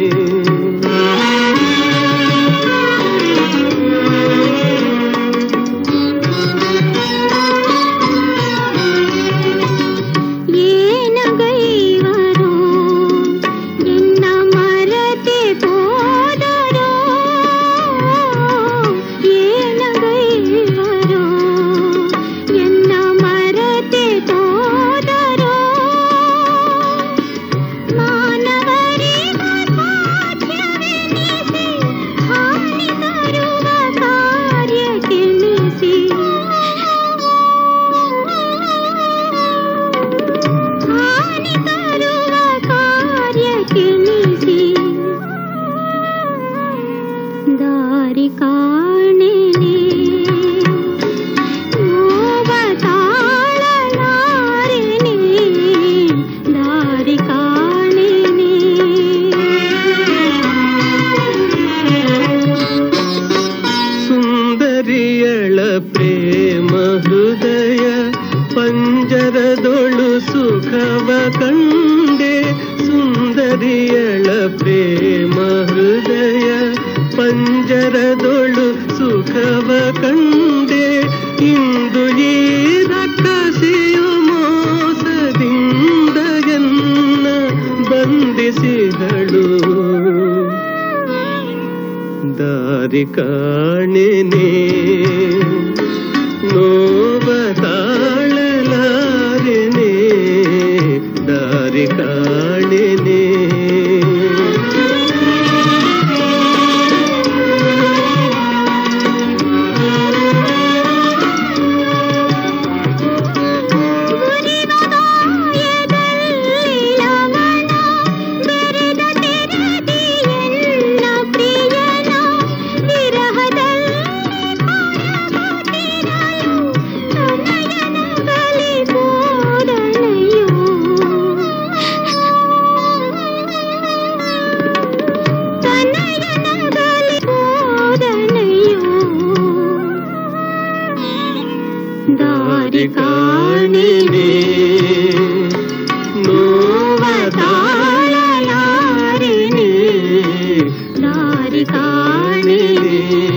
ದಾರಿ ಕಾಣೆನೆ ನೋವ ತಾಳಲಾರೆನೆ ದಾರಿ ಕಾಣೆನೆ ಗುರಿ ದಾರಿ ಕಾಣಿನೆ ನೋವ ತಾಳಲಾರಿನಿ ದಾರಿ ಕಾಣಿನೆ.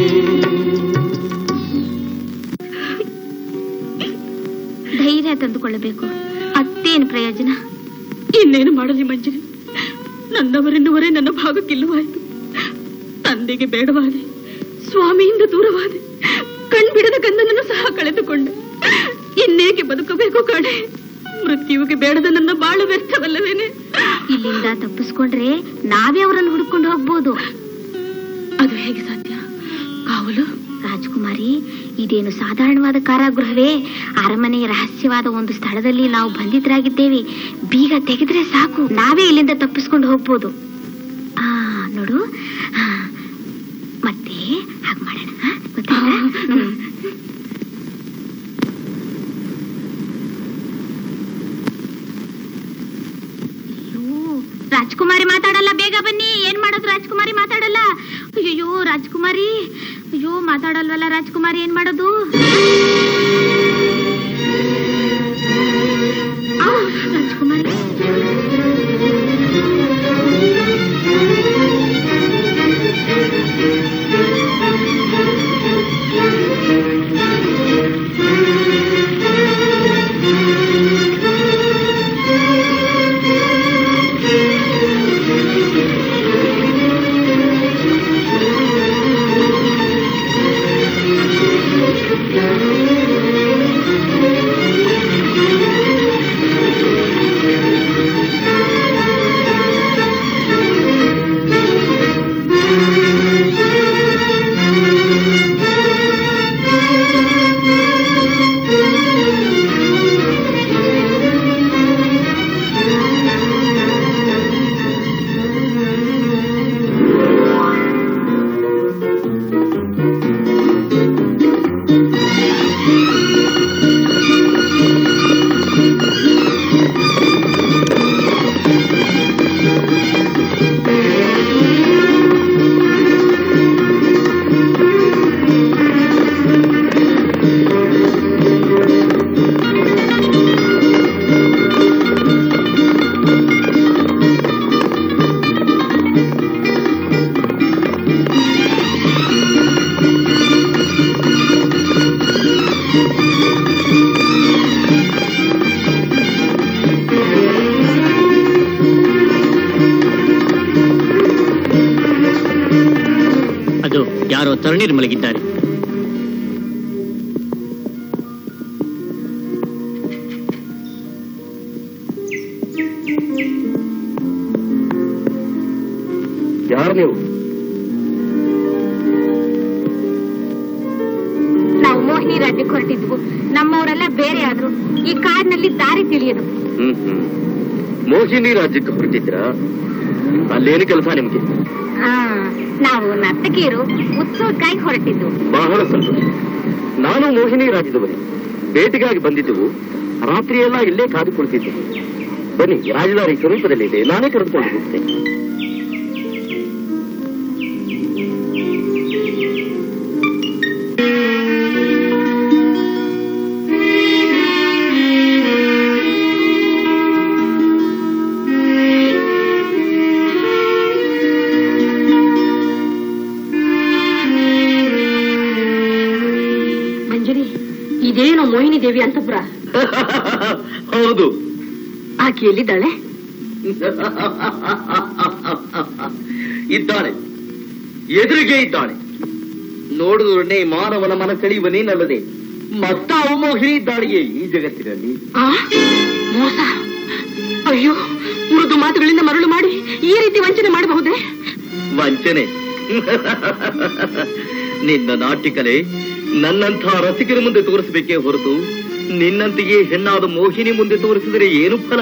ಧೈರ್ಯ ತಂದುಕೊಳ್ಳಬೇಕು, ಅತ್ತೇನು ಪ್ರಯೋಜನ? ಇನ್ನೇನು ಮಾಡಲಿ ಮಂಜರಿ, ನನ್ನವರೆನ್ನುವರೇ ನನ್ನ ಭಾಗಕ್ಕಿಲ್ಲವಾಯಿತು. ತಂದೆಗೆ ಬೇಡವಾದೆ, ಸ್ವಾಮಿಯಿಂದ ದೂರವಾದೆ, ಕಣ್ಬಿಡದ ಗಂಧನನ್ನು ಸಹ ಕಳೆದುಕೊಂಡೆ. ಇನ್ನೇಕೆ ಬದುಕಬೇಕು ಕಡೆ? ಮೃತ್ಯುವಿಗೆ ಬೇಡದ ನನ್ನ ಬಾಳು ವ್ಯರ್ಥವಲ್ಲವೇನೆ? ಇಲ್ಲಿಂದ ತಪ್ಪಿಸ್ಕೊಂಡ್ರೆ ನಾವೇ ಅವರನ್ನು ಹುಡುಕೊಂಡು ಹೋಗ್ಬೋದು. ಅದು ಹೇಗೆ ಸಾಧ್ಯ? ಕಾವಲು ರಾಜಕುಮಾರಿ, ಇದೇನು ಸಾಧಾರಣವಾದ ಕಾರಾಗೃಹವೇ? ಅರಮನೆಯ ರಹಸ್ಯವಾದ ಒಂದು ಸ್ಥಳದಲ್ಲಿ ನಾವು ಬಂಧಿತರಾಗಿದ್ದೇವೆ. ಬೀಗ ತೆಗೆದ್ರೆ ಸಾಕು, ನಾವೇ ಇಲ್ಲಿಂದ ತಪ್ಪಿಸ್ಕೊಂಡು ಹೋಗ್ಬೋದು. ನೋಡು, ಮತ್ತೆ ಹಾಗೆ ಮಾಡೋಣ, ಗೊತ್ತಾಯ್ತಾ? ರಾಜ್ಕುಮಾರಿ ಮಾತಾಡಲ್ಲ, ಬೇಗ ಬನ್ನಿ. ಏನ್ ಮಾಡೋದು? ರಾಜ್ಕುಮಾರಿ ಮಾತಾಡಲ್ಲ. ಅಯ್ಯೋ ರಾಜ್ಕುಮಾರಿ, ಅಯ್ಯೋ ಮಾತಾಡಲ್ವಲ್ಲ ರಾಜ್ಕುಮಾರಿ, ಏನ್ ಮಾಡೋದು? ರಾಜ್ಕುಮಾರಿ ತರುಣೀರು ಮಲಗಿದ್ದಾರೆ. ಯಾರು ನೀವು? ನಾವು ಮೋಹಿನಿ ರಾಜ್ಯಕ್ಕೆ ಹೊರಟಿದ್ವು. ನಮ್ಮವರೆಲ್ಲ ಬೇರೆ ಆದ್ರು. ಈ ಕಾಡಿನಲ್ಲಿ ದಾರಿ ತಿಳಿಯದು. ಮೋಹಿನಿ ರಾಜ್ಯಕ್ಕೆ ಹೊರಟಿದ್ರ? ಅಲ್ಲೇನು ಕೆಲಸ ನಿಮ್ಗೆ? ನಾವು ನರ್ತಕಿಯರು ಉತ್ಸವಕ್ಕಾಗಿ ಹೊರಟಿದ್ವು. ಬಹಳ ಸಂತೋಷ. ನಾನು ಮೋಹಿನಿ ರಾಜ್ಯದವರೇ. ಬೇಟೆಗಾಗಿ ಬಂದಿದ್ದೆವು. ರಾತ್ರಿ ಎಲ್ಲ ಇಲ್ಲೇ ಕಾದು ಕುಳಿತಿದ್ದೆವು. ಬನ್ನಿ, ರಾಜಧಾನಿ ಸ್ವರೂಪದಲ್ಲಿದೆ, ನಾನೇ ಕರೆದುಕೊಂಡು ಹೋಗ್ತೇನೆ. ಇದೇನೋ ಮೋಹಿನಿ ದೇವಿ ಅಂತಪುರ? ಹೌದು. ಆಕೆ ಎಲ್ಲಿದ್ದಾಳೆ? ಇದ್ದಾಳೆ, ಎದುರಿಗೆ ಇದ್ದಾಳೆ. ನೋಡಿದ್ರೆ ಮಾನವನ ಮನ ಸೆಳೆಯುವನೇನಲ್ಲದೆ ಮತ್ತಾವ ಮೋಹಿನಿ ಇದ್ದಾಳೆಯೇ ಈ ಜಗತ್ತಿನಲ್ಲಿ? ಮೋಸ! ಅಯ್ಯೋ, ಮೃದು ಮಾತುಗಳಿಂದ ಮರಳು ಮಾಡಿ ಈ ರೀತಿ ವಂಚನೆ ಮಾಡಬಹುದೇ? ವಂಚನೆ? ನಿನ್ನ ನಾಟ್ಯಕಲೆ ನನ್ನಂಥ ರಸಿಕರ ಮುಂದೆ ತೋರಿಸಬೇಕೇ ಹೊರತು ನಿನ್ನಂತೆಯೇ ಹೆಣ್ಣಾದ ಮೋಹಿನಿ ಮುಂದೆ ತೋರಿಸಿದರೆ ಏನು ಫಲ?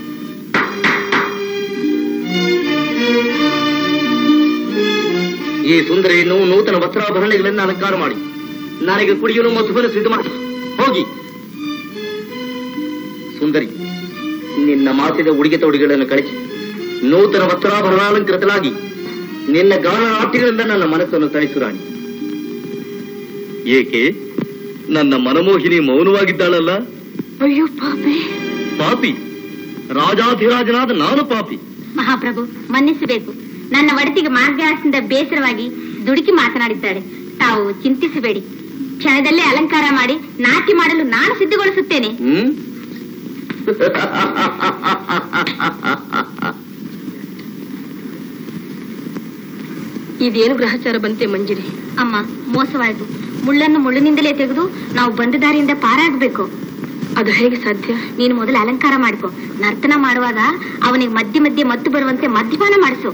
ಈ ಸುಂದರಿಯನ್ನು ನೂತನ ವಸ್ತ್ರಾಭರಣಗಳಿಂದ ಅಲಂಕಾರ ಮಾಡಿ ನನಗೆ ಕುಡಿಯಲು ಮಧುವನ್ನು ಸಿದ್ಧ ಮಾಡಿ ಹೋಗಿ. ಸುಂದರಿ, ನಿನ್ನ ಮಾಸಿದ ಉಡುಗೆ ತೊಡುಗೆಗಳನ್ನು ಕಳಿಸಿ ನೂತನ ವಸ್ತ್ರಾಭರಣಾಲಂಕೃತಲಾಗಿ ನಿನ್ನ ಗಾನ ನಾಟ್ಯಗಳಿಂದ ನನ್ನ ಮನಸ್ಸನ್ನು ತಣಿಸು ರಾಣಿ. ಏಕೆ ನನ್ನ ಮನಮೋಹಿನಿ ಮೌನವಾಗಿದ್ದಾಳಲ್ಲ? ಅಯ್ಯೋ ಪಾಪಿ. ಪಾಪಿ? ರಾಜಾಧಿರಾಜನಾದ ನಾನು ಪಾಪಿ? ಮಹಾಪ್ರಭು ಮನ್ನಿಸಬೇಕು. ನನ್ನ ಒಡತಿಗೆ ಮಾರ್ಗದಿಂದ ಬೇಸರವಾಗಿ ದುಡುಕಿ ಮಾತನಾಡಿದ್ದಾಳೆ. ತಾವು ಚಿಂತಿಸಬೇಡಿ. ಕ್ಷಣದಲ್ಲೇ ಅಲಂಕಾರ ಮಾಡಿ ನಾಟ್ಯ ಮಾಡಲು ನಾನು ಸಿದ್ಧಗೊಳಿಸುತ್ತೇನೆ. ಇದೇನು ಗ್ರಹಚಾರ ಬಂತೆ ಮಂಜರಿ? ಅಮ್ಮ, ಮೋಸವಾಯಿತು. ಮುಳ್ಳನ್ನು ಮುಳ್ಳಿನಿಂದಲೇ ತೆಗೆದು ನಾವು ಬಂದ ದಾರಿಯಿಂದ ಪಾರಾಗಬೇಕು. ಅದು ಹೇಗೆ ಸಾಧ್ಯ? ನೀನು ಮೊದಲು ಅಲಂಕಾರ ಮಾಡಿಕೊ. ನರ್ತನ ಮಾಡುವಾಗ ಅವನಿಗೆ ಮಧ್ಯೆ ಮಧ್ಯೆ ಮತ್ತು ಬರುವಂತೆ ಮದ್ಯಪಾನ ಮಾಡಿಸು.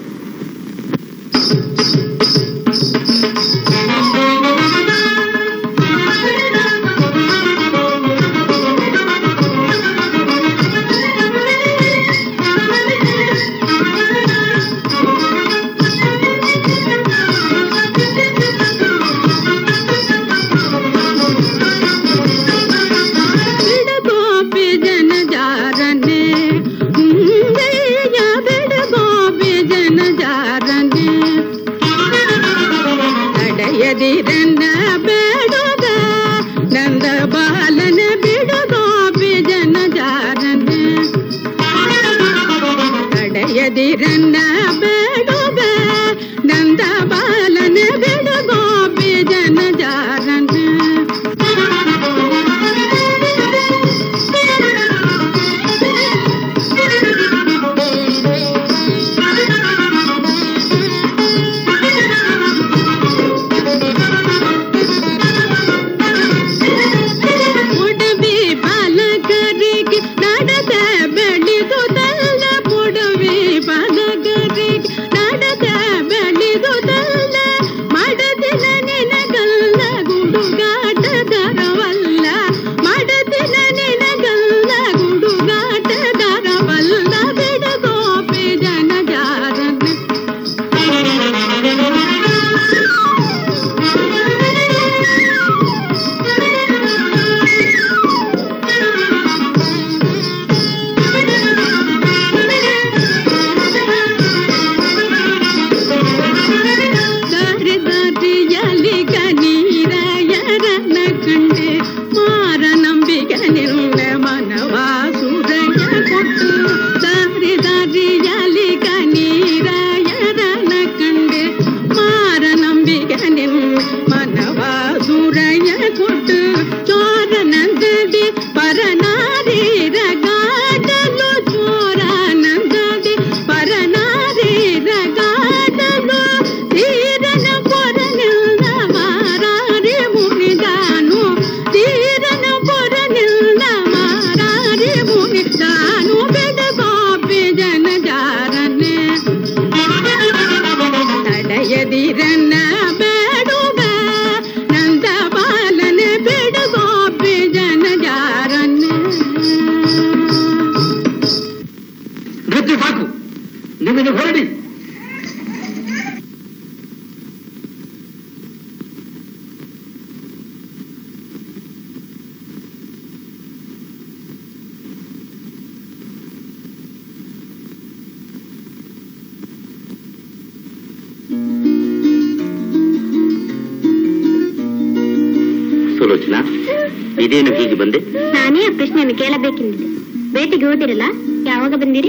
ಸುಲೋಚನಾ, ಇದೇನು ಹೀಗೆ ಬಂದೆ? ನಾನೇ ಆ ಪ್ರಶ್ನೆಯನ್ನು ಕೇಳಬೇಕೆಂದಿದ್ದೆ. ಬೇಟೆಗೆ ಹೋದಿರಲ್ಲ, ಯಾವಾಗ ಬಂದಿರಿ?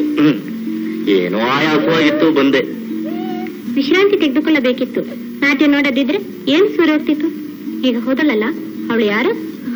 ಏನೋ ಆಯಾಸವಾಗಿತ್ತು, ಬಂದೆ. ವಿಶ್ರಾಂತಿ ತೆಗೆದುಕೊಳ್ಳಬೇಕಿತ್ತು. ನಾಟ್ಯ ನೋಡದಿದ್ರೆ ಏನು ಸೂರ್ಯ ಹೋಗ್ತಿತ್ತು. ಈಗ ಹೋದಲ್ಲ, ಅವಳು ಯಾರು?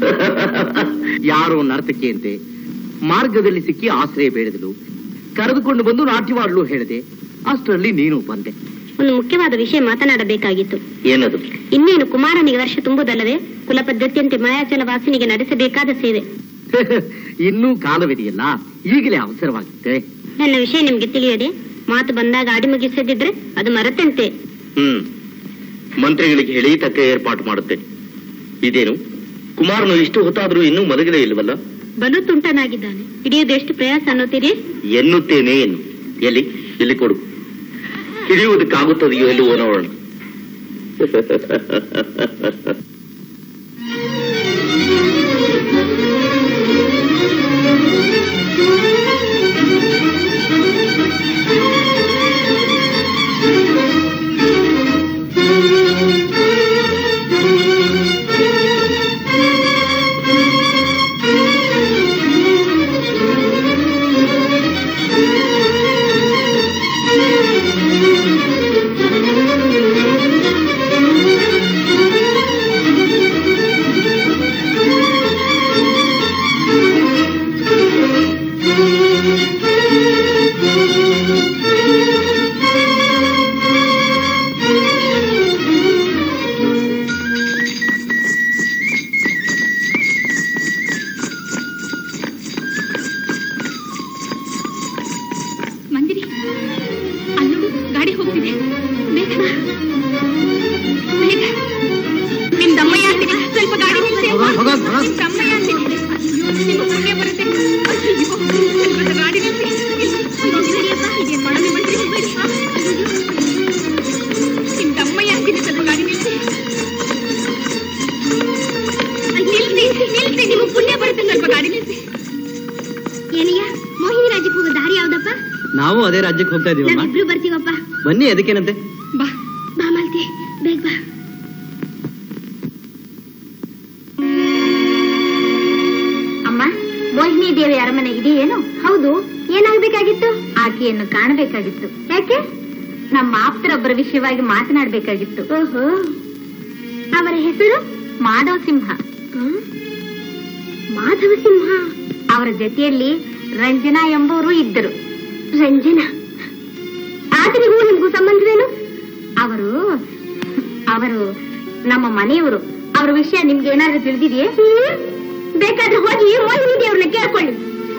ಯಾರೋ ನರ್ತಕಿಯಂತೆ ಮಾರ್ಗದಲ್ಲಿ ಸಿಕ್ಕಿ ಆಶ್ರಯ ಬೇಡದಲು, ಕರೆದುಕೊಂಡು ಬಂದು ನಾಟ್ಯವಾಡಲು ಹೇಳಿದೆ. ಅಷ್ಟರಲ್ಲಿ ನೀನು ಬಂದೆ. ಒಂದು ಮುಖ್ಯವಾದ ವಿಷಯ ಮಾತನಾಡಬೇಕಾಗಿತ್ತು. ಏನದು? ಇನ್ನೇನು ಕುಮಾರನಿಗೆ ವರ್ಷ ತುಂಬುದಲ್ಲವೇ ಕುಲ ಪದ್ಧತಿಯಂತೆ ಮಾಯಾಚಲ ವಾಸಿನಿಗೆ ನಡೆಸಬೇಕಾದ ಸೇವೆ. ಇನ್ನೂ ಕಾಲವಿದೆಯಲ್ಲ, ಈಗಲೇ ಅವಸರವಾಗುತ್ತೆ. ನನ್ನ ವಿಷಯ ನಿಮ್ಗೆ ತಿಳಿಯದೆ ಮಾತು ಬಂದಾಗ ಆಡಿ ಮುಗಿಸದಿದ್ರೆ ಅದು ಮರತಂತೆ. ಮಂತ್ರಿಗಳಿಗೆ ಹೇಳಿ ತಕ್ಕ ಏರ್ಪಾಟು ಮಾಡುತ್ತೇನೆ. ಇದೇನು ಕುಮಾರನು ಇಷ್ಟು ಹೊತ್ತಾದ್ರೂ ಇನ್ನೂ ಮಲಗಲೇ ಇಲ್ವಲ್ಲ? ಬಲು ತುಂಟನಾಗಿದ್ದಾನೆ. ಹಿಡಿಯೋದು ಎಷ್ಟು ಪ್ರಯಾಸ ಅನ್ನೋತೀರಿ? ಎನ್ನುತ್ತೇನೆ. ಏನು? ಎಲ್ಲಿ ಇಲ್ಲಿ ಕೊಡು. ಹಿಡಿಯುವುದಕ್ಕಾಗುತ್ತದೆಯೋ ಎಲ್ಲಿ ನೋಡೋಣ. ತಮ್ಮಯ್ಯ ಅಂತಿದೆ. ನಿಮ್ಮ ಪುಣ್ಯ ಬರುತ್ತೆ. ಗಾಡಿ ನಿಲ್ಲಿಸಿ. ಇದೇನ್ ಮಾಡೋದು ಬಂದ್ರಿ? ನಿಮ್ ತಮ್ಮಯ್ಯ ಅಂತಿದೆ, ಸ್ವಲ್ಪ ಗಾಡಿ ನಿಲ್ಲಿಸಿ. ನಿಲ್ಲಿಸಿ, ನಿಮ್ಮ ಪುಣ್ಯ ಬರುತ್ತೆ, ಸ್ವಲ್ಪ ಗಾಡಿ ನಿಲ್ಲಿಸಿ. ಏನಯ್ಯ, ಮೋಹಿನಿ ರಾಜ್ಯಕ್ಕೆ ಹೋಗೋ ದಾರಿ ಯಾವ್ದಪ್ಪ? ನಾವು ಅದೇ ರಾಜ್ಯಕ್ಕೆ ಹೋಗ್ತಾ ಇದೀವಿ. ನಾವಿಬ್ರು ಬರ್ತೀವಪ್ಪ. ಬನ್ನಿ, ಅದಕ್ಕೇನಂತೆ. ಬಾ ಬಾ ಮಾಲ್ತಿ, ಬೇಗ ಬಾ. ಅಮ್ಮ, ಮೋಹಿನಿ ದೇವಿ ಅರಮನೆ ಇದೆಯೇನು? ಹೌದು. ಏನಾಗಬೇಕಾಗಿತ್ತು? ಆಕೆಯನ್ನು ಕಾಣಬೇಕಾಗಿತ್ತು. ಯಾಕೆ? ನಮ್ಮ ಆಪ್ತರೊಬ್ಬರ ವಿಷಯವಾಗಿ ಮಾತನಾಡಬೇಕಾಗಿತ್ತು. ಓಹೋ, ಅವರ ಹೆಸರು ಮಾಧವ ಸಿಂಹ. ಮಾಧವ ಸಿಂಹ. ಅವರ ಜೊತೆಯಲ್ಲಿ ರಂಜನಾ ಎಂಬುವರು ಇದ್ದರು. ರಂಜನಾ? ಆತನಿಗೂ ನಿಮಗೂ ಸಂಬಂಧವೇನು? ಅವರು ನಮ್ಮ ಮನೆಯವರು. ಅವರ ವಿಷಯ ನಿಮ್ಗೆ ಏನಾದ್ರೂ ತಿಳಿದಿದೆಯೇ? ಬೇಕಾದ್ರೆ ಹೋಗಿ ಮೋಹಿನಿ ದೇವ್ರನ್ನ ಕೇಳ್ಕೊಳ್ಳಿ.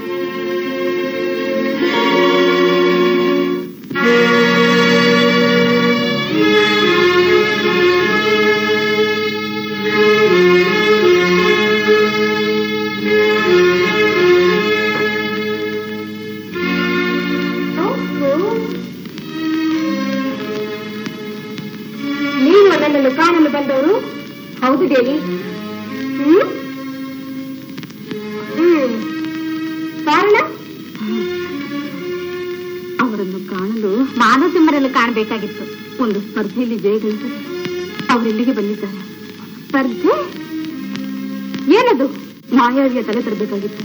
ನೀವು ನನ್ನನ್ನು ಕಾಣಲು ಬಂದವರು? ಹೌದು ದೇವಿ. ಕಾರಣ? ಅವರನ್ನು ಕಾಣಲು ಮಾನಸಿಂಹರನ್ನು ಕಾಣಬೇಕಾಗಿತ್ತು. ಒಂದು ಸ್ಪರ್ಧೆಯಲ್ಲಿ ಜಯಗಳಿಸಿ ಅವರಿಲ್ಲಿಗೆ ಬಂದಿದ್ದಾರೆ. ಸ್ಪರ್ಧೆ? ಏನದು? ಮಾಯಾವಿಯ ತಲೆ ತರಬೇಕಾಗಿತ್ತು.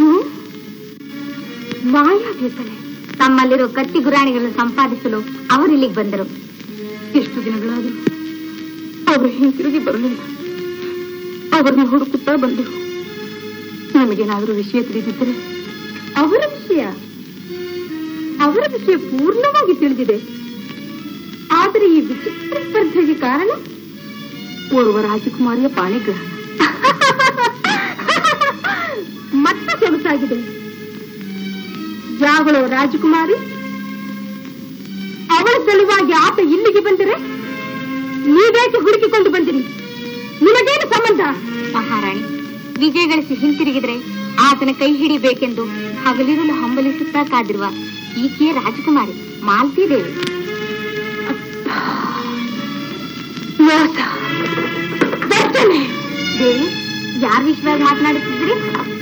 ಮಾಯಾವಿಯ ತಲೆ? ತಮ್ಮಲ್ಲಿರೋ ಕತ್ತಿ ಗುರಾಣಿಗಳನ್ನು ಸಂಪಾದಿಸಲು ಅವರಿಲ್ಲಿಗೆ ಬಂದರು. ಎಷ್ಟು ದಿನಗಳಾದರೂ ಅವರು ಹಿಂತಿರುಗಿ ಬರಲಿಲ್ಲ. ಅವರನ್ನು ಹುಡುಕುತ್ತಾ ಬಂದರು. ನಮಗೇನಾದರೂ ವಿಷಯ ತಿಳಿದಿದ್ದರೆ? ಅವರ ವಿಷಯ ಪೂರ್ಣವಾಗಿ ತಿಳಿದಿದೆ. ಆದರೆ ಈ ವಿಚಿತ್ರ ಸ್ಪರ್ಧೆಗೆ ಕಾರಣ ಓರ್ವ ರಾಜಕುಮಾರಿಯ ಪಾಣಿಗ್ರಹಣ. ಮತ್ತೆ ಸೊಗಸಾಗಿದೆ. ಯಾವಳೋ ರಾಜಕುಮಾರಿ? ಅವಳ ಸಲುವಾಗಿ ಆತ ಇಲ್ಲಿಗೆ ಬಂದರೆ ನೀವೇಕೆ ಹುಡುಕಿಕೊಂಡು ಬಂದಿರಿ? ನಿಮಗೇನು ಸಂಬಂಧ? ಮಹಾರಾಣಿ, ವಿಜಯ ಗಳಿಸಿ ಹಿಂತಿರುಗಿದ್ರೆ ಆತನ ಕೈ ಹಿಡಿಬೇಕೆಂದು ಹಗಲಿರಲು ಹಂಬಲಿಸುತ್ತಾ ಕಾದಿರುವ ಈಕೆಯ ರಾಜಕುಮಾರಿ ಮಾಲ್ತಿ ದೇವಿ. ದೇವಿ, ಯಾರ ವಿಷಯವಾಗಿ ಮಾತನಾಡುತ್ತಿದ್ರಿ?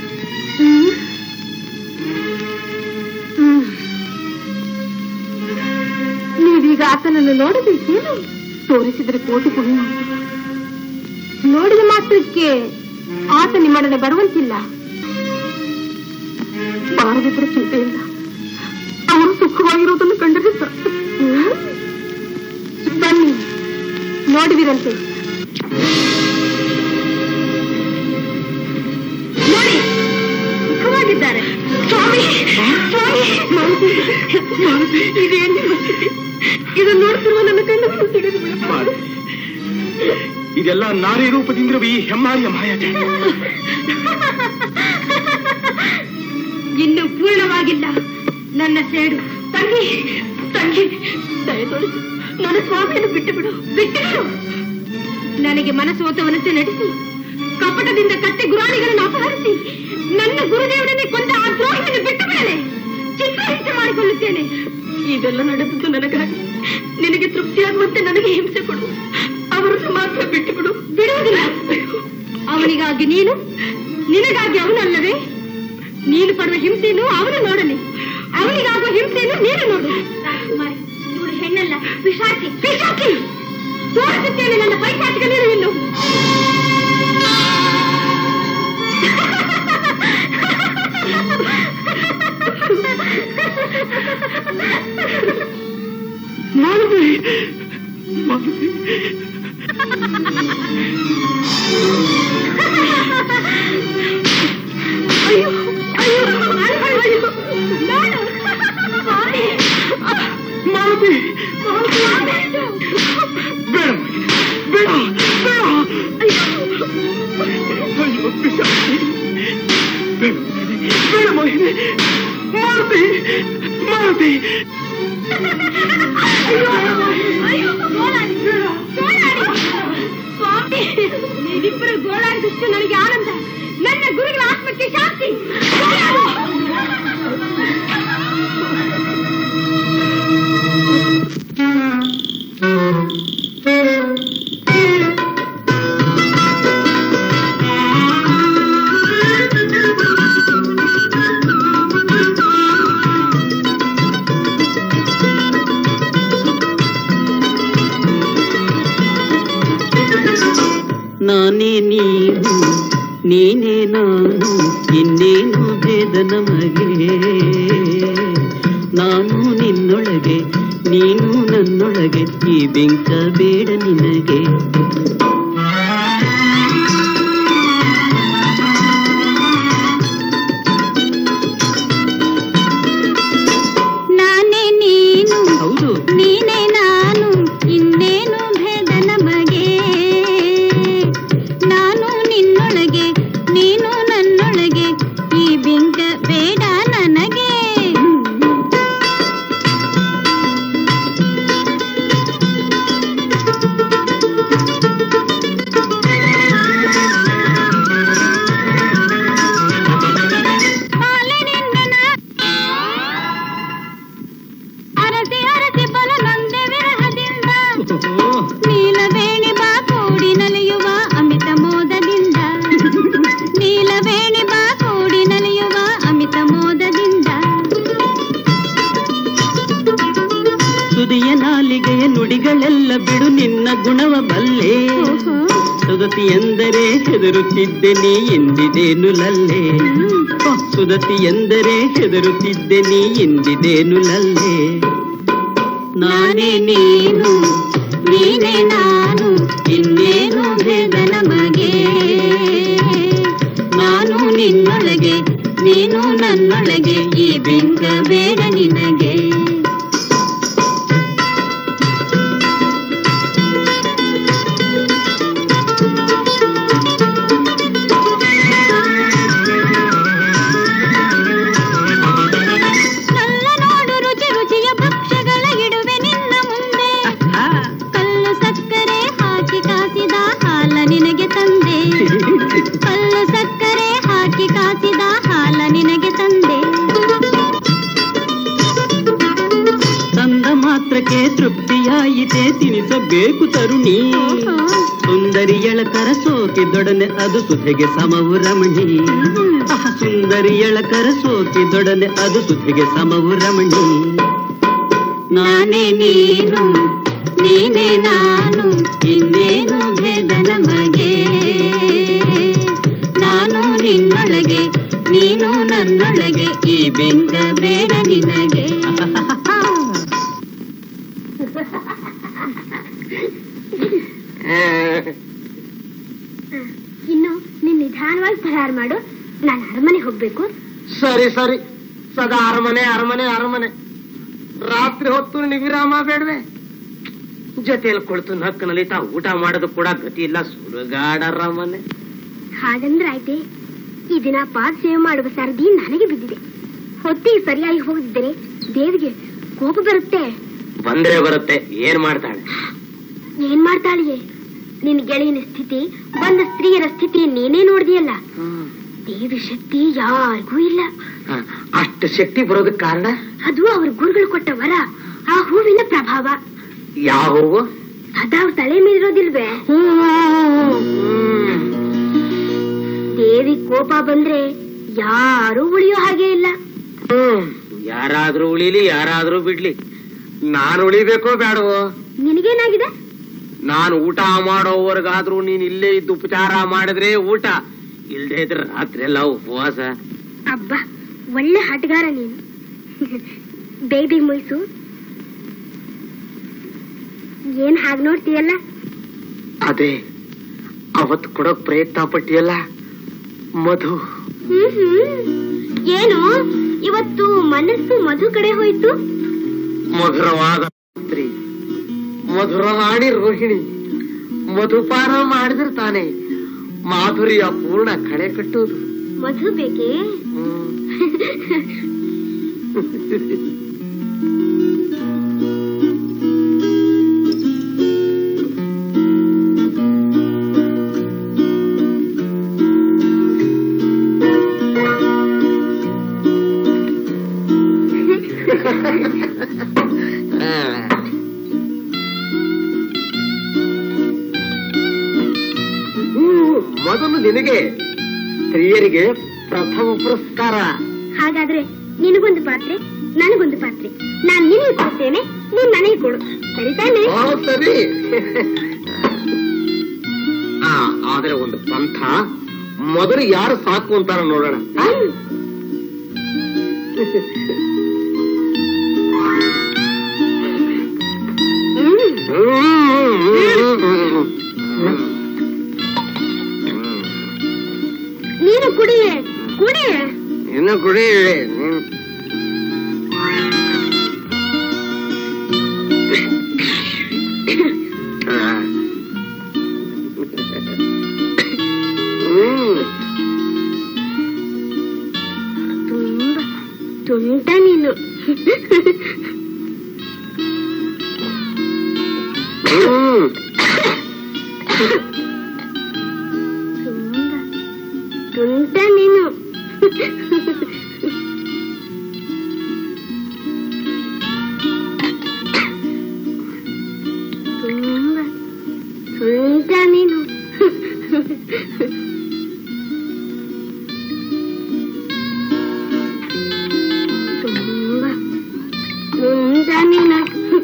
ನೀವೀಗ ಆತನನ್ನು ನೋಡಬೇಕೇನು? ತೋರಿಸಿದರೆ ಕೋಟಿ ಪುಣ್ಯ. ನೋಡಿದ ಮಾತ್ರಕ್ಕೆ ಆತ ನಿಮ್ಮೊಡನೆ ಬರುವಂತಿಲ್ಲ. ಬಾರದಿದ್ರೆ ಚಿಂತೆ ಇಲ್ಲ. ಅವರು ಸುಖವಾಗಿರುವುದನ್ನು ಕಂಡರೆ ಬನ್ನಿ, ನೋಡುವಿರಂತೆ. ನೋಡಿ, ಸುಖವಾಗಿದ್ದಾರೆ. ಸ್ವಾಮಿ, ಇದೇನು? ಇದನ್ನು ನೋಡ್ತಿರುವ ನನ್ನ ಕಣ್ಣನ್ನು ತೆಗೆದು ಬಿಡಬಾರದು. ಇದೆಲ್ಲ ನಾರಿ ರೂಪದಿಂದಿರುವ ಈ ಹೆಮ್ಮಾರಿಯ ಮಾಯಾಜಾಲ. ಇನ್ನು ಪೂರ್ಣವಾಗಿಲ್ಲ ನನ್ನ ಸೇಡು. ತಂಗಿ, ದಯ ತೋರಿಸು. ನನ್ನ ಸ್ವಾಮಿಯನ್ನು ಬಿಟ್ಟು ಬಿಡು. ನನಗೆ ಮನಸೋತವನಂತೆ ನಡೆಸಿ ಕಪಟದಿಂದ ಕತ್ತೆ ಗುರಾಣಿಗಳನ್ನು ಅಪಹರಿಸಿ ನನ್ನ ಗುರುದೇವರನ್ನೇ ಕೊಂದ ಆ ದ್ರೋಹಿಯನ್ನು ಬಿಟ್ಟು ಬಿಡಲೆ. ಚಿತ್ರಹಿಂಸೆ ಮಾಡಿಕೊಳ್ಳುತ್ತೇನೆ. ಇದೆಲ್ಲ ನಡೆದದ್ದು ನನಗಾಗಿ. ನಿನಗೆ ತೃಪ್ತಿಯಾಗುವಂತೆ ನನಗೆ ಹಿಂಸೆ ಕೊಡು. ಅವರನ್ನು ಮಾತ್ರ ಬಿಟ್ಟು ಬಿಡು. ಬಿಡುವುದಿಲ್ಲ. ಅವನಿಗಾಗಿ ನೀನು, ನಿನಗಾಗಿ ಅವನಲ್ಲವೇ? ನೀನು ಪಡುವ ಹಿಂಸೆಯನ್ನು ಅವನು ನೋಡಲಿ. ಅವನಿಗಾಗುವ ಹಿಂಸೆಯನ್ನು ನೀನು ನೋಡು. ರಾಜಕುಮಾರಿ, ಇವಳು ಹೆಣ್ಣಲ್ಲ, ಪಿಶಾಚಿ. ತೋರಿಸುತ್ತೇನೆ ನನ್ನ ಪೈಶಾಚಿಕ ನಿಲುವನ್ನು. ಇದಿಬ್ಬರು ಗೋಳಾಡಿದಷ್ಟು ನನಗೆ ಆನಂದ. ನನ್ನ ಗುರುಗಳ ಆತ್ಮಕ್ಕೆ ಶಾಂತಿ. ನಾನೇ ನೀನು ನೀನೇ ನಾನು ಇನ್ನೇನು ಭೇದ ನಮಗೆ. ನಾನು ನಿನ್ನೊಳಗೆ ನೀನು ನನ್ನೊಳಗೆ ಈ ಬೆಂಕ ಬೇಡ ನಿನಗೆ. ನಾನೇ ನೀನು ಹೌದು ನೀನೇ ನಾನು ಇನ್ನೇನು ಭೇದ ನಮಗೆ. ನಾನು ನಿನ್ನೊಳಗೆ ನೀನು ನನ್ನೊಳಗೆ ಈ ಬೆಂಕ ಬೇಡ ನನಗೆ. ಅರಸಿ ಅರಸಿ ಬಲ ನೊಂದೆ ವಿರಹದಿಂದ ನೀಲವೇಣಿ ಬಾ ಕೂಡಿ ನಲಿಯುವ ಅಮಿತ ಮೋದದಿಂದ. ನೀಲವೇಣಿ ಬಾ ಕೂಡಿ ನಲಿಯುವ ಅಮಿತ ಮೋದದಿಂದ. ತುದಿಯ ನಾಲಿಗೆಯ ನುಡಿಗಳೆಲ್ಲ ಬಿಡು ನಿನ್ನ ಗುಣವ ಬಲ್ಲೆ. ಸುದತಿ ಎಂದರೆ ಹೆದರುತ್ತಿದ್ದೆ ನೀ ಎಂದಿದೇನು ಲಲ್ಲೆ. ಸುದತಿ ಎಂದರೆ ಹೆದರುತ್ತಿದ್ದೆ ನೀ ಎಂದಿದೇನು ಲಲ್ಲೆ. ನಾನೇ ನೀನು ನೀನೇ ನಾನು ಇನ್ನೇನು ಭೇದ ನಮಗೆ. ನಾನು ನಿನ್ನೊಳಗೆ ನೀನು ನನ್ನೊಳಗೆ ಈ ಬೆಂಕ ಬೇಡ ನಿನಗೆ. ಕಲ್ಲ ನೋಡು ರುಚಿ ರುಚಿಯ ಭಕ್ಷ್ಯಗಳ ಇಡುವೆ ನಿನ್ನ ಮುಂದೆ. ಕಲ್ಲು ಸಕ್ಕರೆ ಹಾಕಿ ಕಾಸಿದ ಹಾಲ ನಿನಗೆ ತಂದೆ. ಕಲ್ಲು ಸಕ್ಕರೆ ಹಾಕಿ ಕಾಸಿದ ಹಾಲ ನಿನಗೆ ತಂದೆ. ತಂದ ಮಾತ್ರಕ್ಕೆ ತೃಪ್ತಿಯಾಯಿತೆ ತಿನಿಸಬೇಕು ತರುಣಿ. ಸುಂದರಿಯಳ ಸೋಕಿದೊಡನೆ ಅದು ಸುಧೆಗೆ ಸಮವು ರಮಣಿ. ಸುಂದರಿಯಳ ಸೋಕಿದೊಡನೆ ಅದು ಸುಧೆಗೆ ಸಮವು ರಮಣಿ. ನಾನೇ ನೀನು ನೀನೇ ನಾನು ಇನ್ನೇನು ಭೇದ ನಮಗೆ. ನಾನು ನಿನ್ನೊಳಗೆ ನೀನು ನನ್ನೊಳಗೆ ಈ ಬೆಂಕ ಬೇಡ ನಿನಗೆ. ಇನ್ನು ನೀನ್ ನಿಧಾನವಾಗಿ ತಯಾರು ಮಾಡು. ನಾನು ಅರಮನೆ ಹೋಗ್ಬೇಕು. ಸರಿ ಸರಿ, ಸದಾ ಅರಮನೆ ಅರಮನೆ ಅರಮನೆ. ರಾತ್ರಿ ಹೊತ್ತು ವಿರಾಮ ಬೇಡವೆ? ಜೊತೆಯಲ್ಲಿ ಕುಳಿತು ನಕ್ಕು ನಲಿತಾ ಊಟ ಮಾಡೋದು ಕೂಡ ಗತಿ ಇಲ್ಲ. ಸುಡುಗಾಡ ಅರಮನೆ. ಹಾಗಂದ್ರೆ ಆಯ್ತೆ. ಈ ದಿನ ಪಾದ ಸೇವೆ ಮಾಡುವ ಸರದಿ ನನಗೆ ಬಿದ್ದಿದೆ. ಹೊತ್ತಿಗೆ ಸರಿಯಾಗಿ ಹೋಗಿದ್ದರೆ ದೇವಿಗೆ ಕೋಪ ಬರುತ್ತೆ. ಬಂದ್ರೆ ಬರುತ್ತೆ, ಏನ್ ಮಾಡ್ತಾಳೆ? ಏನ್ ಮಾಡ್ತಾಳಿಯೇ? ನಿನ್ ಗೆಳೆಯನ ಸ್ಥಿತಿ, ಬಂದ ಸ್ತ್ರೀಯರ ಸ್ಥಿತಿ ನೀನೇ ನೋಡಿದೆಯಲ್ಲ. ದೇವಿ ಶಕ್ತಿ ಯಾರಿಗೂ ಇಲ್ಲ. ಅಷ್ಟು ಶಕ್ತಿ ಬರೋದಕ್ಕೆ ಕಾರಣ ಅದು ಅವ್ರ ಗುರುಗಳು ಕೊಟ್ಟ ವರ, ಆ ಹೂವಿನ ಪ್ರಭಾವ. ಯಾವ ಹೂವು? ಅದ ಅವ್ರ ತಲೆ ಮೇಲಿರೋದಿಲ್ವೇ? ದೇವಿ ಕೋಪ ಬಂದ್ರೆ ಯಾರೂ ಉಳಿಯೋ ಹಾಗೆ ಇಲ್ಲ. ಯಾರಾದ್ರೂ ಉಳಿಲಿ ಯಾರಾದ್ರೂ ಬಿಡ್ಲಿ, ನಾನು ಉಳಿಬೇಕೋ ಬೇಡವೋ? ನಿನಗೇನಾಗಿದೆ? ನಾನು ಊಟ ಮಾಡೋವರೆಗಾದ್ರೂ ನೀನ್ ಇಲ್ಲೇ ಇದ್ದು ಉಪಚಾರ ಮಾಡಿದ್ರೆ ಊಟ, ಇಲ್ದೇ ಇದ್ರೆ ರಾತ್ರಿ ಎಲ್ಲ ಉಪವಾಸ. ಅಬ್ಬಾ, ಒಳ್ಳೆ ಆಟಗಾರ ನೀನು. ಬೇಬಿ ಮುಯ್ಸು. ಏನ್ ಹಾಗೆ ನೋಡ್ತೀಯಲ್ಲ? ಅದೇ ಅವತ್ತು ಕೊಡೋಕ್ ಪ್ರಯತ್ನ ಪಟ್ಟಿಯಲ್ಲ ಮಧು. ಏನು ಇವತ್ತು ಮನಸ್ಸು ಮಧು ಕಡೆ ಹೋಯ್ತು? ಮಧುರವಾದ ರಾತ್ರಿ, ಮಧುರವಾಣಿ ರೋಹಿಣಿ ಮಧುಪಾನ ಮಾಡಿದ್ರೆ ತಾನೆ ಮಾಧುರಿಯ ಪೂರ್ಣ ಕಳೆ ಕಟ್ಟೋದು. ಮಧು ಬೇಕೇ? ಮೊದಲು ನಿನಗೆ, ಸ್ತ್ರೀಯರಿಗೆ ಪ್ರಥಮ ಪುರಸ್ಕಾರ. ಹಾಗಾದ್ರೆ ನಿನಗೊಂದು ಪಾತ್ರೆ, ನನಗೊಂದು ಪಾತ್ರೆ. ನಾನು ನಿನಗೆ ಕೊಡ್ತೇನೆ, ನೀನ್ ನನಗೆ ಕೊಡು. ಸರಿ ತಾನೆ? ಸರಿ. ಆದ್ರೆ ಒಂದು ಪಂಥ, ಮೊದಲು ಯಾರು ಸಾಕು ಅಂತಾರ ನೋಡೋಣ. ನೀನು ಕುಡಿಯೇ, ಕುಡಿಯೇ, ಇನ್ನು ಕುಡಿ. ತುಂಬಾ ತುಂಟ ನೀನು. ತುಂಟ ನೀನು. ತುಂಬಾ ತುಂಟ ನೀನು. ತುಂಬಾ ತುಂಟ ನೀನು.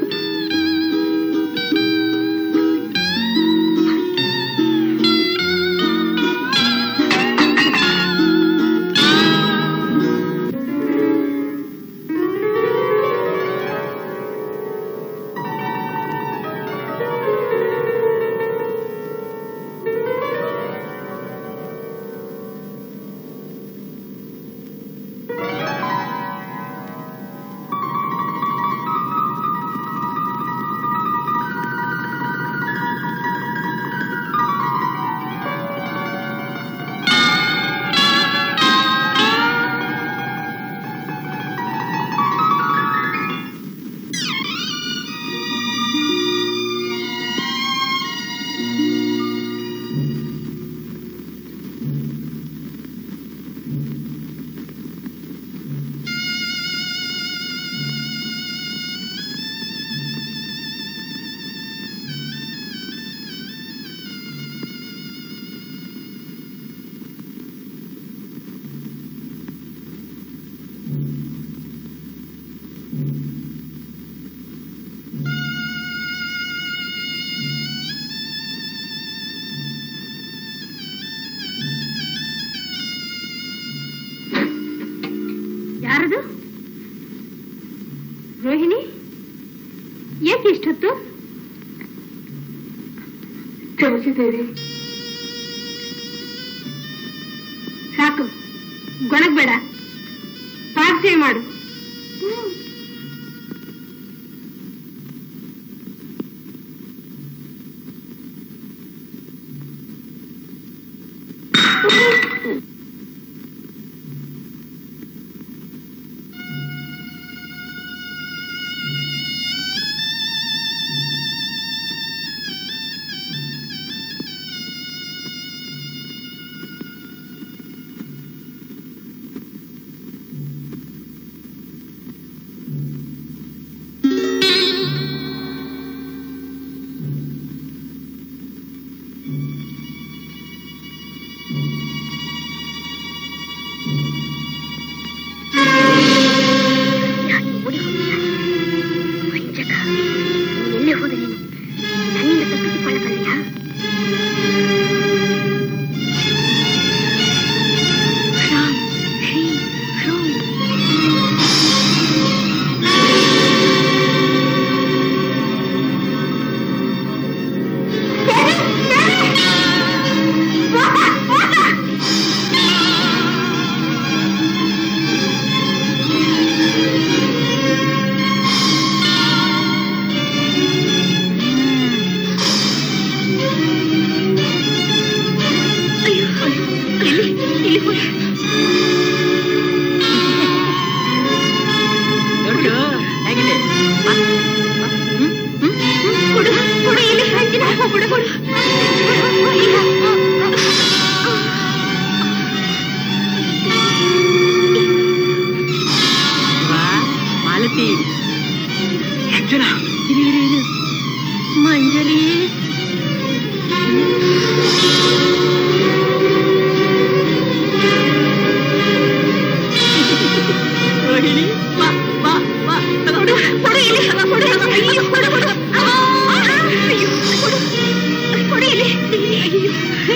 ಯಾರದು? ರೋಹಿಣಿ, ಏಕೆ ಇಷ್ಟೊತ್ತು? ಕ್ಷಮಿಸಿದ್ದೇವೆ. ಸಾಕು, ಗೊಣಗ್ಬೇಡ, ಪ್ರಾರ್ಥನೆ ಮಾಡು.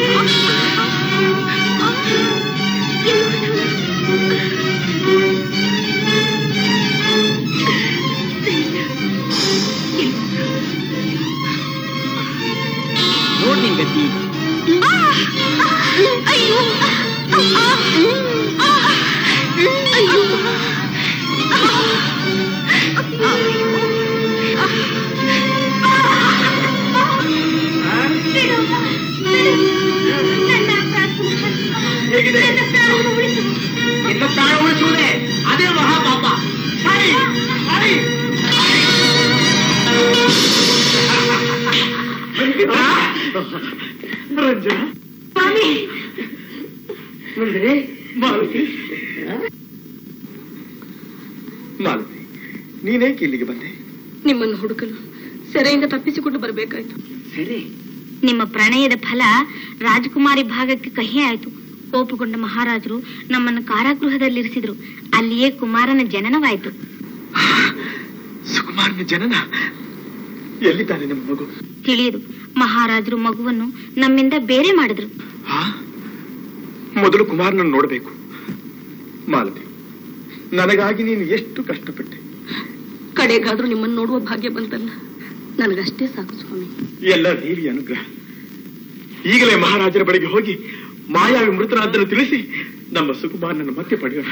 ನೋಡ್ ನಿನ್ ಗತಿ. ಹೇಗಿದೆ? ಇನ್ನು ಪ್ರಾಣ ಉಳಿಸುವುದೇ ಅದೇ ಮಹಾಪಾಪ. ಸರಿ ಸರಿ. ರಂಜನ ನೋಡಿದ್ರೆ ಮಾಲತಿ, ಮಾಲತಿ, ನೀನೇಕೆ ಇಲ್ಲಿಗೆ ಬಂದೆ? ನಿಮ್ಮನ್ನು ಹುಡುಕಲು ಸೆರೆಯಿಂದ ತಪ್ಪಿಸಿಕೊಂಡು ಬರಬೇಕಾಯ್ತು. ಸರಿ, ನಿಮ್ಮ ಪ್ರಣಯದ ಫಲ ರಾಜಕುಮಾರಿ ಭಾಗಕ್ಕೆ ಕಹಿ ಆಯ್ತು. ಕೋಪಗೊಂಡ ಮಹಾರಾಜರು ನಮ್ಮನ್ನು ಕಾರಾಗೃಹದಲ್ಲಿರಿಸಿದ್ರು. ಅಲ್ಲಿಯೇ ಕುಮಾರನ ಜನನವಾಯ್ತು. ಸುಕುಮಾರನ ಜನನ? ಎಲ್ಲಿದ್ದಾನೆ ನಮ್ಮ ಮಗು? ತಿಳಿಯದು. ಮಹಾರಾಜರು ಮಗುವನ್ನು ನಮ್ಮಿಂದ ಬೇರೆ ಮಾಡಿದ್ರು. ಮೊದಲು ಕುಮಾರನನ್ನು ನೋಡಬೇಕು. ಮಾಲತಿ, ನನಗಾಗಿ ನೀನು ಎಷ್ಟು ಕಷ್ಟಪಟ್ಟೆ. ಕಡೆಗಾದ್ರೂ ನಿಮ್ಮನ್ನು ನೋಡುವ ಭಾಗ್ಯ ಬಂತಲ್ಲ, ನನಗಷ್ಟೇ ಸಾಕು ಸ್ವಾಮಿ. ಎಲ್ಲ ದೇವಿ ಅನುಗ್ರಹ. ಈಗಲೇ ಮಹಾರಾಜರ ಬಳಿಗೆ ಹೋಗಿ ಮಾಯಾವಿ ಮೃತರಾದ್ದನ್ನು ತಿಳಿಸಿ ನಮ್ಮ ಸುಕುಮಾರನನ್ನು ಮತ್ತೆ ಪಡೆಯೋಣ.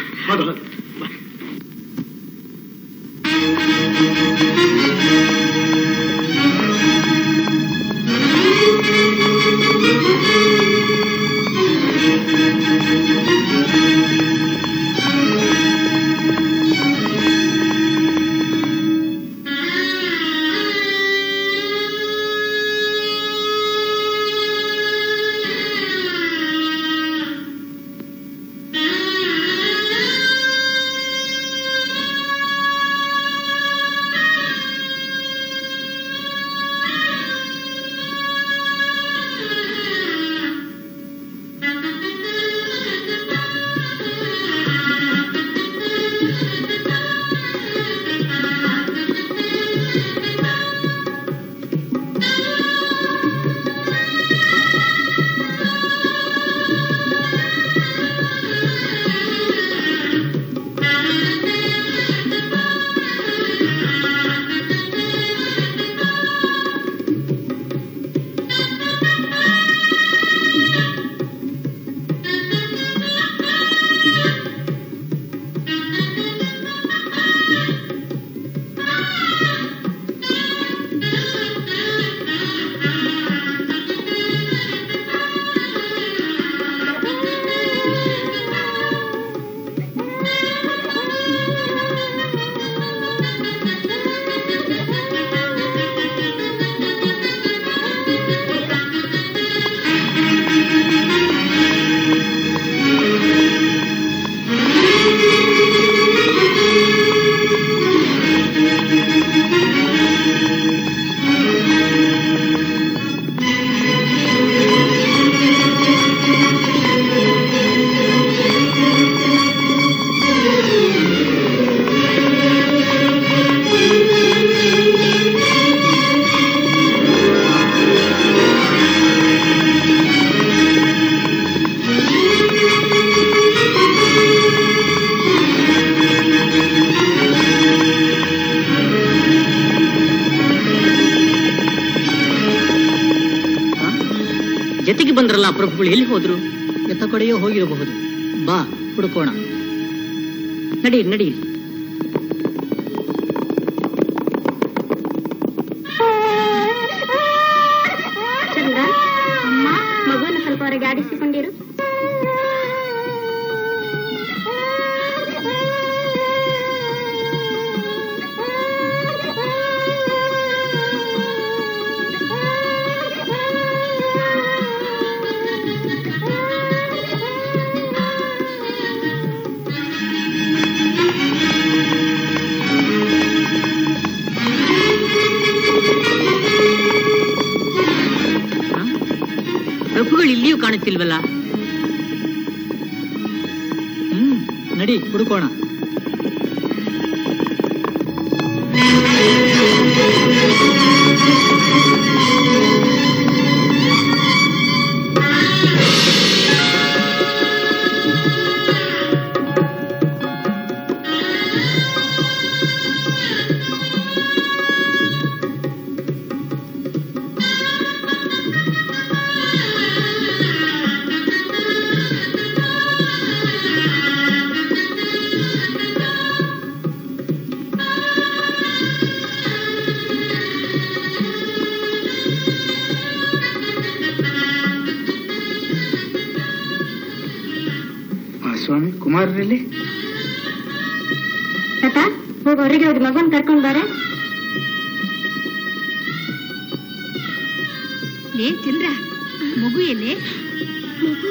ಜೊತೆಗೆ ಬಂದ್ರಲ್ಲ ಪ್ರಭುಗಳು, ಎಲ್ಲಿ ಹೋದ್ರು? ಎತ್ತ ಕಡೆಯೋ ಹೋಗಿರಬಹುದು. ಬಾ ಹುಡುಕೋಣ. ನಡೀರಿ ನಡೀರಿ. ಚಂದ, ಅಮ್ಮ ಮಗುವನ್ನು ಸ್ವಲ್ಪ ಹೊರಗೆ ಆಡಿಸಿಕೊಂಡಿರು. ಪ್ರಭುಗಳು ಇಲ್ಲಿಯೂ ಕಾಣುತ್ತಿಲ್ವಲ್ಲ? ನಡಿ ಹುಡುಕೋಣ. ಸ್ವಾಮಿ ಕುಮಾರರಲ್ಲಿ ತಾತ ಹೋಗಿ ಹೊರಗೆ ಹೋಗಿ ಮಗನ್ ಕರ್ಕೊಂಡ್ ಬಾರೆ. ಲೇ ಚಂದ್ರ, ಮಗು ಎಲ್ಲೇ? ಮಗು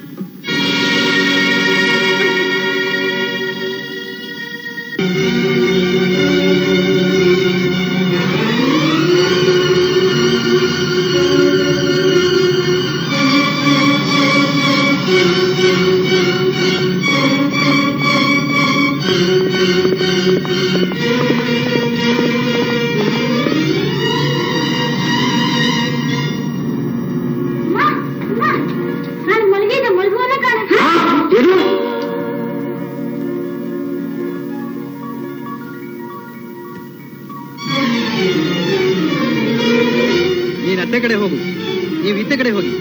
ನೀನ್ ಅತ್ತೆ ಕಡೆ ಹೋಗು, ನೀವು ಇತ್ತ ಕಡೆ ಹೋಗಿ.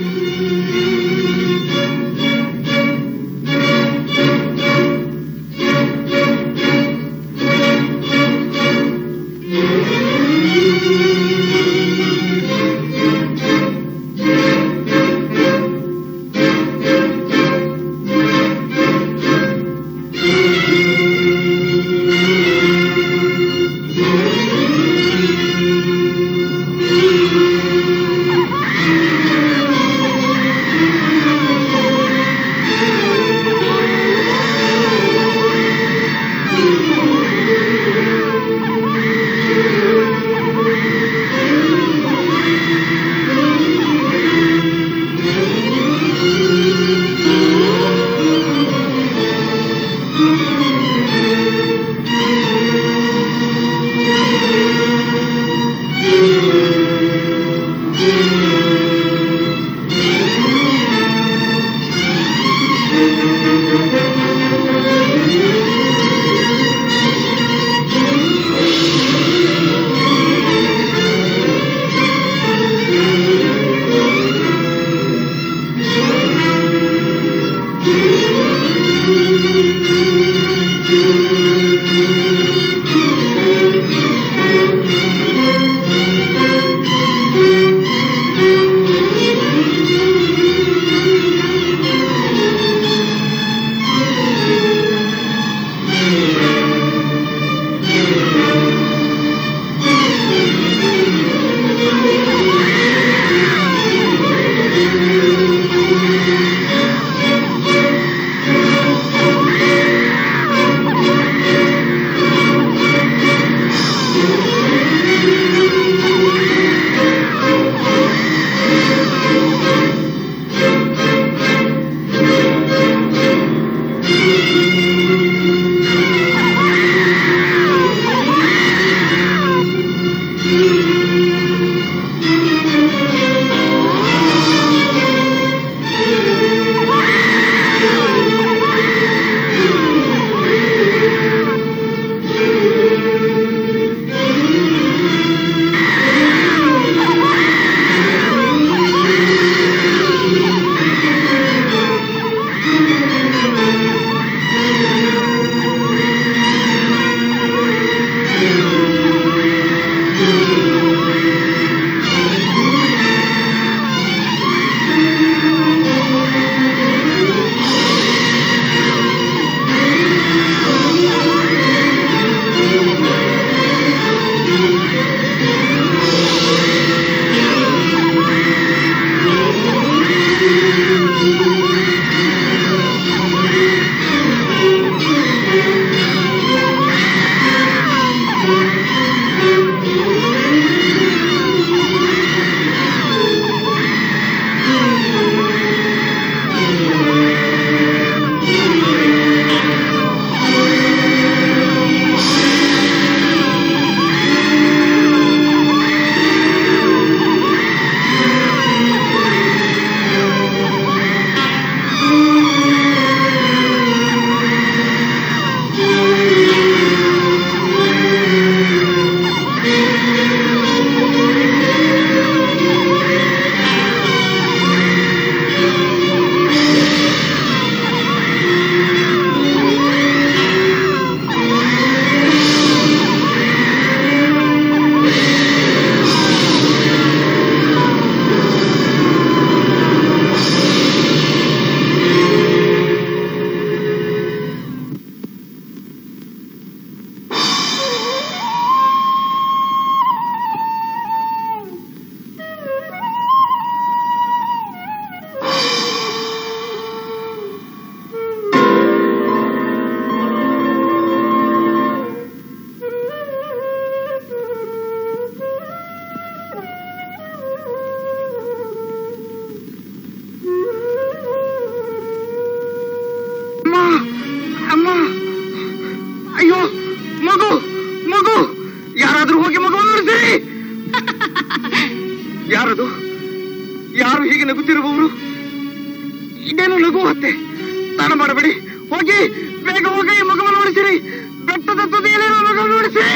ಇದೇನು ಲಘು ಹತ್ತೆ, ತಾಣ ಮಾಡಬೇಡಿ, ಹೋಗಿ ಬೇಗ ಹೋಗಿ ಮಗುವನ್ನು ಉಳಿಸಿರಿ, ಬೆಟ್ಟದ ತುದಿಯಲ್ಲಿರೋ ಮಗುವನ್ನು ಉಳಿಸಿ.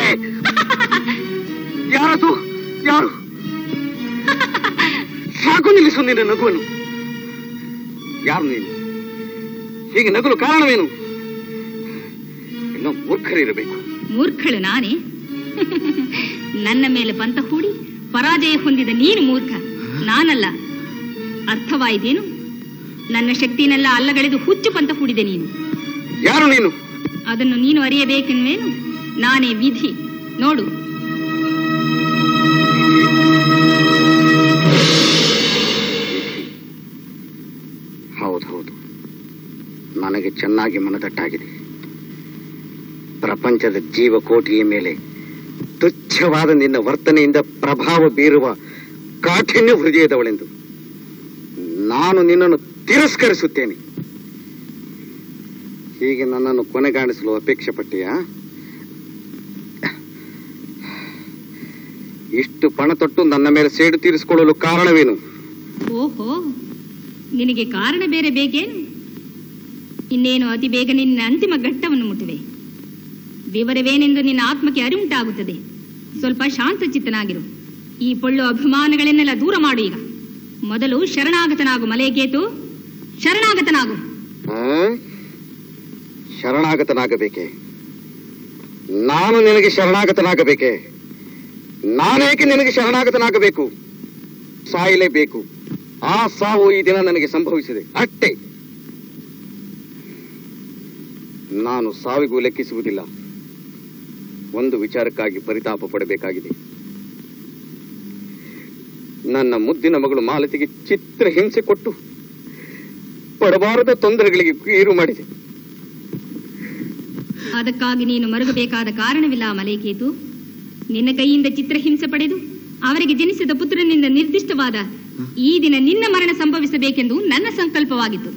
ಯಾರದು? ಯಾರು? ಸಾಕು, ನಿಲ್ಲಿಸು ನಿನ್ನ ನಗುವನ್ನು. ಯಾರು ನೀನು? ಹೀಗೆ ನಗಲು ಕಾರಣವೇನು? ಎಲ್ಲ ಮೂರ್ಖರಿರಬೇಕು. ಮೂರ್ಖಳು ನಾನೇ? ನನ್ನ ಮೇಲೆ ಪಂತ ಹೂಡಿ ಪರಾಜಯ ಹೊಂದಿದ ನೀನು ಮೂರ್ಖ, ನಾನಲ್ಲ. ಅರ್ಥವಾಯಿತೇನು? ನನ್ನ ಶಕ್ತಿನೆಲ್ಲ ಅಲ್ಲಗಳೆದು ಹುಚ್ಚು ಪಂತ ಹೂಡಿದೆ ನೀನು. ಯಾರು ನೀನು? ಅದನ್ನು ನೀನು ಅರಿಯಬೇಕೆನ್ವೇನು? ನಾನೇ ವಿಧಿ. ನೋಡು. ಹೌದೌದು, ನನಗೆ ಚೆನ್ನಾಗಿ ಮನದಟ್ಟಾಗಿದೆ. ಪ್ರಪಂಚದ ಜೀವಕೋಟಿಯ ಮೇಲೆ ತುಚ್ಛವಾದ ನಿನ್ನ ವರ್ತನೆಯಿಂದ ಪ್ರಭಾವ ಬೀರುವ ಕಾಠಿಣ್ಯ ಹೃದಯದವಳೆಂದು ನಾನು ನಿನ್ನನ್ನು ತಿರಸ್ಕರಿಸುತ್ತೇನೆ. ಹೀಗೆ ನನ್ನನ್ನು ಕೊನೆಗಾಣಿಸಲು ಅಪೇಕ್ಷೆ ಪಟ್ಟೆಯಾ? ಇಷ್ಟು ಪಣ ತೊಟ್ಟು ನನ್ನ ಮೇಲೆ ಸೇಡು ತೀರಿಸಿಕೊಳ್ಳಲು ಕಾರಣವೇನು? ಓಹೋ, ನಿನಗೆ ಕಾರಣ ಬೇರೆ ಬೇಕೇನು? ಇನ್ನೇನು ಅತಿ ಬೇಗ ನಿನ್ನ ಅಂತಿಮ ಘಟ್ಟವನ್ನು ಮುಟ್ಟಿದೆ. ವಿವರವೇನೆಂದು ನಿನ್ನ ಆತ್ಮಕ್ಕೆ ಅರಿವುಂಟಾಗುತ್ತದೆ. ಸ್ವಲ್ಪ ಶಾಂತಚಿತ್ತನಾಗಿರು. ಈ ಪೊಳ್ಳು ಅಭಿಮಾನಗಳನ್ನೆಲ್ಲ ದೂರ ಮಾಡು. ಈಗ ಮೊದಲು ಶರಣಾಗತನಾಗು ಮಲೇಕೇತು, ಶರಣಾಗತನಾಗು. ಶರಣಾಗತನಾಗಬೇಕೆ? ನಾನು ನಿನಗೆ ಶರಣಾಗತನಾಗಬೇಕೆ? ನಾನೇಕೆ ನಿನಗೆ ಶರಣಾಗತನಾಗಬೇಕು? ಸಾಯಲೇಬೇಕು. ಆ ಸಾವು ಈ ದಿನ ನನಗೆ ಸಂಭವಿಸಿದೆ, ಅಷ್ಟೇ. ನಾನು ಸಾವಿಗೂ ಲೆಕ್ಕಿಸುವುದಿಲ್ಲ. ಒಂದು ವಿಚಾರಕ್ಕಾಗಿ ಪರಿತಾಪ ಪಡಬೇಕಾಗಿದೆ. ನನ್ನ ಮುದ್ದಿನ ಮಗಳು ಮಾಲತಿಗೆ ಚಿತ್ರ ಹಿಂಸೆ ಕೊಟ್ಟು ಪಡಬಾರದ ತೊಂದರೆಗಳಿಗೆ ಈರು ಮಾಡಿದೆ. ಅದಕ್ಕಾಗಿ ನೀನು ಮರುಗಬೇಕಾದ ಕಾರಣವಿಲ್ಲ ಮಲೇಕೇತು. ನಿನ್ನ ಕೈಯಿಂದ ಚಿತ್ರಹಿಂಸೆ ಪಡೆದು ಅವರಿಗೆ ಜನಿಸಿದ ಪುತ್ರನಿಂದ ನಿರ್ದಿಷ್ಟವಾದ ಈ ದಿನ ನಿನ್ನ ಮರಣ ಸಂಭವಿಸಬೇಕೆಂದು ನನ್ನ ಸಂಕಲ್ಪವಾಗಿತ್ತು.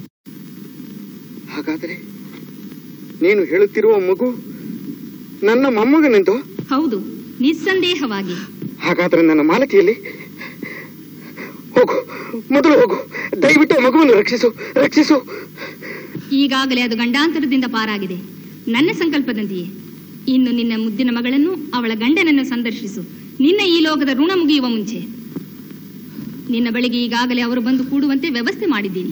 ಹಾಗಾದರೆ ನೀನು ಹೇಳುತ್ತಿರುವ ಮಗು ನನ್ನ ಮೊಮ್ಮಗನೆಂದು? ಹೌದು, ನಿಸ್ಸಂದೇಹವಾಗಿ. ಹಾಗಾದ್ರೆ ನನ್ನ ಮಾಲತಿಯಲ್ಲಿ ಹೋಗು, ಮೊದಲು ಹೋಗು. ದಯವಿಟ್ಟು ಮಗುವನ್ನು ರಕ್ಷಿಸು, ರಕ್ಷಿಸು. ಈಗಾಗಲೇ ಅದು ಗಂಡಾಂತರದಿಂದ ಪಾರಾಗಿದೆ, ನನ್ನ ಸಂಕಲ್ಪದಂತೆಯೇ. ಇನ್ನು ನಿನ್ನ ಮುದ್ದಿನ ಮಗಳನ್ನು, ಅವಳ ಗಂಡನನ್ನು ಸಂದರ್ಶಿಸು. ನಿನ್ನ ಈ ಲೋಕದ ಋಣ ಮುಗಿಯುವ ಮುಂಚೆ ನಿನ್ನ ಬಳಿಗೆ ಈಗಾಗಲೇ ಅವರು ಬಂದು ಕೂಡುವಂತೆ ವ್ಯವಸ್ಥೆ ಮಾಡಿದ್ದೀನಿ.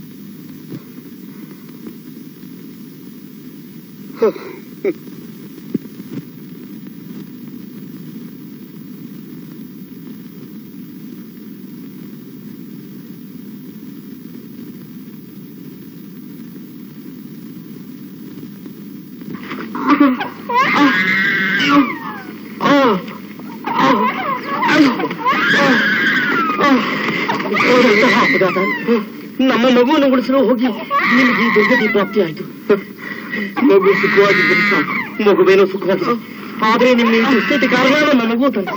ನಮ್ಮ ಮಗುವನ್ನು ಉಳಿಸಲು ಹೋಗಿ ನಿಮಗೆ ಈ ದುರ್ಗತಿ ಪ್ರಾಪ್ತಿ ಆಯ್ತು. ಮಗು ಸುಖವಾಗಿದ್ದರೆ ಸಾಕು. ಮಗುವೇನೋ ಸುಖವಾಗಿದೆ, ಆದ್ರೆ ನಿಮ್ಮ ಈ ದುಸ್ಥಿತಿ ಕಾರಣ ನನ್ನ ಮಗು ತಂದೆ.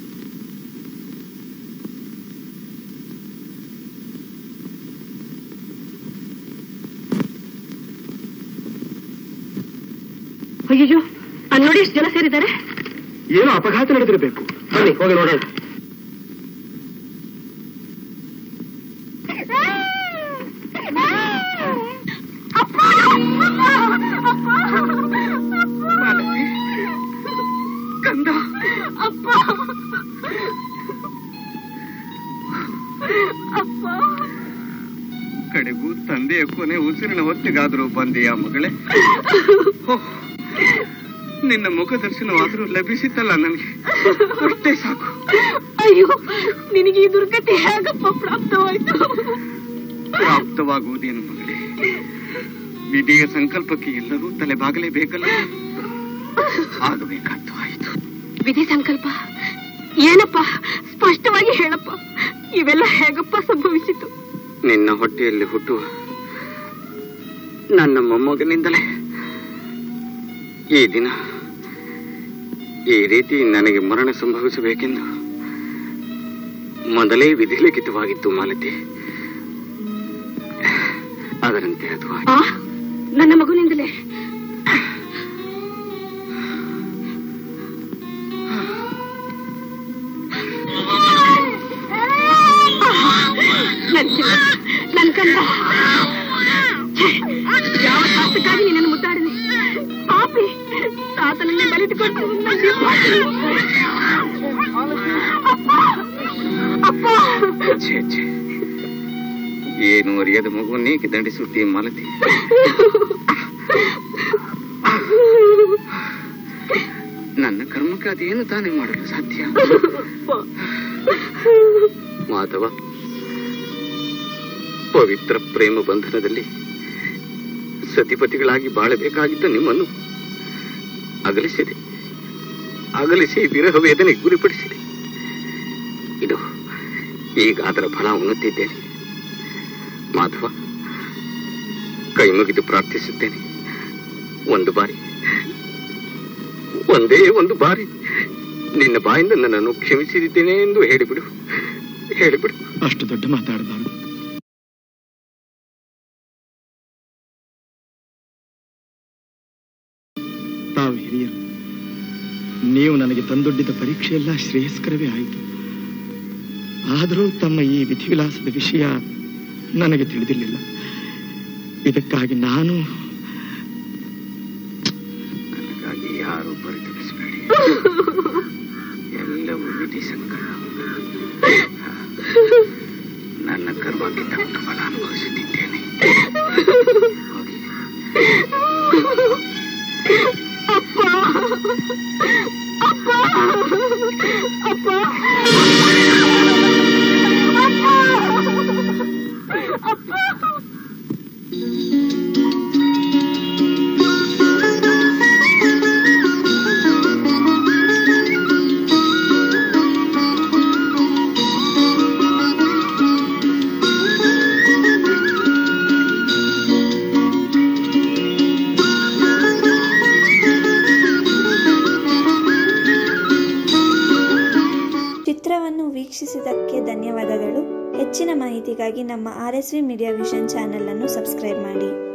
ಅಯ್ಯೋ, ಅಲ್ಲಿ ನೋಡಿ ಎಷ್ಟು ಜನ ಸೇರಿದ್ದಾರೆ. ಏನೋ ಅಪಘಾತ ನಡೆದಿರಬೇಕು. ಬನ್ನಿ ಹೋಗಿ ನೋಡೋಣ. ಕಂದ, ಕಡೆಗೂ ತಂದೆಯ ಕೊನೆ ಉಸಿರಿನ ಹೊತ್ತಿಗಾದರೂ ಬಂದೆಯ ಮಗಳೇ? ನಿನ್ನ ಮುಖ ದರ್ಶನವಾದರೂ ಲಭಿಸಿತ್ತಲ್ಲ ನನಗೆ, ಅಷ್ಟೇ ಸಾಕು. ಅಯ್ಯೋ, ನಿನಗೆ ಈ ದುರ್ಗತಿ ಹೇಗಪ್ಪ ಪ್ರಾಪ್ತವಾಯ್ತು? ಪ್ರಾಪ್ತವಾಗುವುದೇನು ಮಗಳೇ? ವಿಧಿಯ ಸಂಕಲ್ಪಕ್ಕೆ ಎಲ್ಲರೂ ತಲೆಬಾಗಲೇಬೇಕಲ್ಲ, ಆಗಬೇಕಾದ್ದು ಆಯಿತು. ವಿಧಿ ಸಂಕಲ್ಪ ಏನಪ್ಪ? ಸ್ಪಷ್ಟವಾಗಿ ಹೇಳಪ್ಪ. ಇವೆಲ್ಲ ಹೇಗಪ್ಪ ಸಂಭವಿಸಿತು? ನಿನ್ನ ಹೊಟ್ಟೆಯಲ್ಲಿ ಹುಟ್ಟುವ ನನ್ನ ಮೊಮ್ಮಗನಿಂದಲೇ ಈ ದಿನ ಈ ರೀತಿ ನನಗೆ ಮರಣ ಸಂಭವಿಸಬೇಕೆಂದು ಮೊದಲೇ ವಿಧಿಲಿಖಿತವಾಗಿತ್ತು ಮಾಲತಿ. ಅದರಂತೆ ಅದು ನನ್ನ ಮಗುವಿನಿಂದಲೇ? ನನ್ ಕಂದ, ಬಿಟ್ಕೊಡ್ತು. ಏನು ಅರಿಯದ ಮಗುವನ್ನೇಕೆ ದಂಡಿಸುತ್ತೀ ಮಾಲತಿ? ನನ್ನ ಕರ್ಮಕ್ಕೆ ಅದೇನು ತಾನೇ ಮಾಡಲು ಸಾಧ್ಯ? ಮಾಧವ, ಪವಿತ್ರ ಪ್ರೇಮ ಬಂಧನದಲ್ಲಿ ಸತಿಪತಿಗಳಾಗಿ ಬಾಳಬೇಕಾಗಿದ್ದ ನಿಮ್ಮನ್ನು ಅಗಲಿಸಿ ವಿರಹ ವೇದನೆ ಗುರಿಪಡಿಸಿದೆ. ಇದು ಈಗ ಅದರ ಫಲ ಉಣ್ಣುತ್ತಿದ್ದೇನೆ. ಮಾಧವ, ಕೈ ಮುಗಿದು ಪ್ರಾರ್ಥಿಸುತ್ತೇನೆ, ಒಂದೇ ಒಂದು ಬಾರಿ ನಿನ್ನ ಬಾಯಿಂದ ನನ್ನನ್ನು ಕ್ಷಮಿಸಿದ್ದೇನೆ ಎಂದು ಹೇಳಿಬಿಡು. ಅಷ್ಟು ದೊಡ್ಡ ಮಾತಾಡಬಾರದು. ತಾವು ಹಿರಿಯರು, ನೀವು ನನಗೆ ತಂದೊಡ್ಡಿದ ಪರೀಕ್ಷೆಯೆಲ್ಲ ಶ್ರೇಯಸ್ಕರವೇ ಆಯಿತು. ಆದರೂ ತಮ್ಮ ಈ ವಿಧಿವಿಲಾಸದ ವಿಷಯ ನನಗೆ ತಿಳಿದಿರಲಿಲ್ಲ. ಇದಕ್ಕಾಗಿ ನನಗಾಗಿ ಯಾರು ಪರಿತಪಿಸಬೇಡಿ. ಎಲ್ಲವೂ ವಿಧಿ ಸಂಕಟ. ನನ್ನ ಕರ್ಮಕ್ಕೆ ತಕ್ಕ ಫಲ ಅನುಭವಿಸುತ್ತಿದ್ದೇನೆ. ಚಿತ್ರವನ್ನು ವೀಕ್ಷಿಸಿದ್ದಕ್ಕೆ ಧನ್ಯವಾದಗಳು. ಹೆಚ್ಚಿನ ಮಾಹಿತಿಗಾಗಿ ನಮ್ಮ RSV ಮೀಡಿಯಾ ವಿಷನ್ ಚಾನೆಲ್ ಅನ್ನು ಸಬ್ಸ್ಕ್ರೈಬ್ ಮಾಡಿ.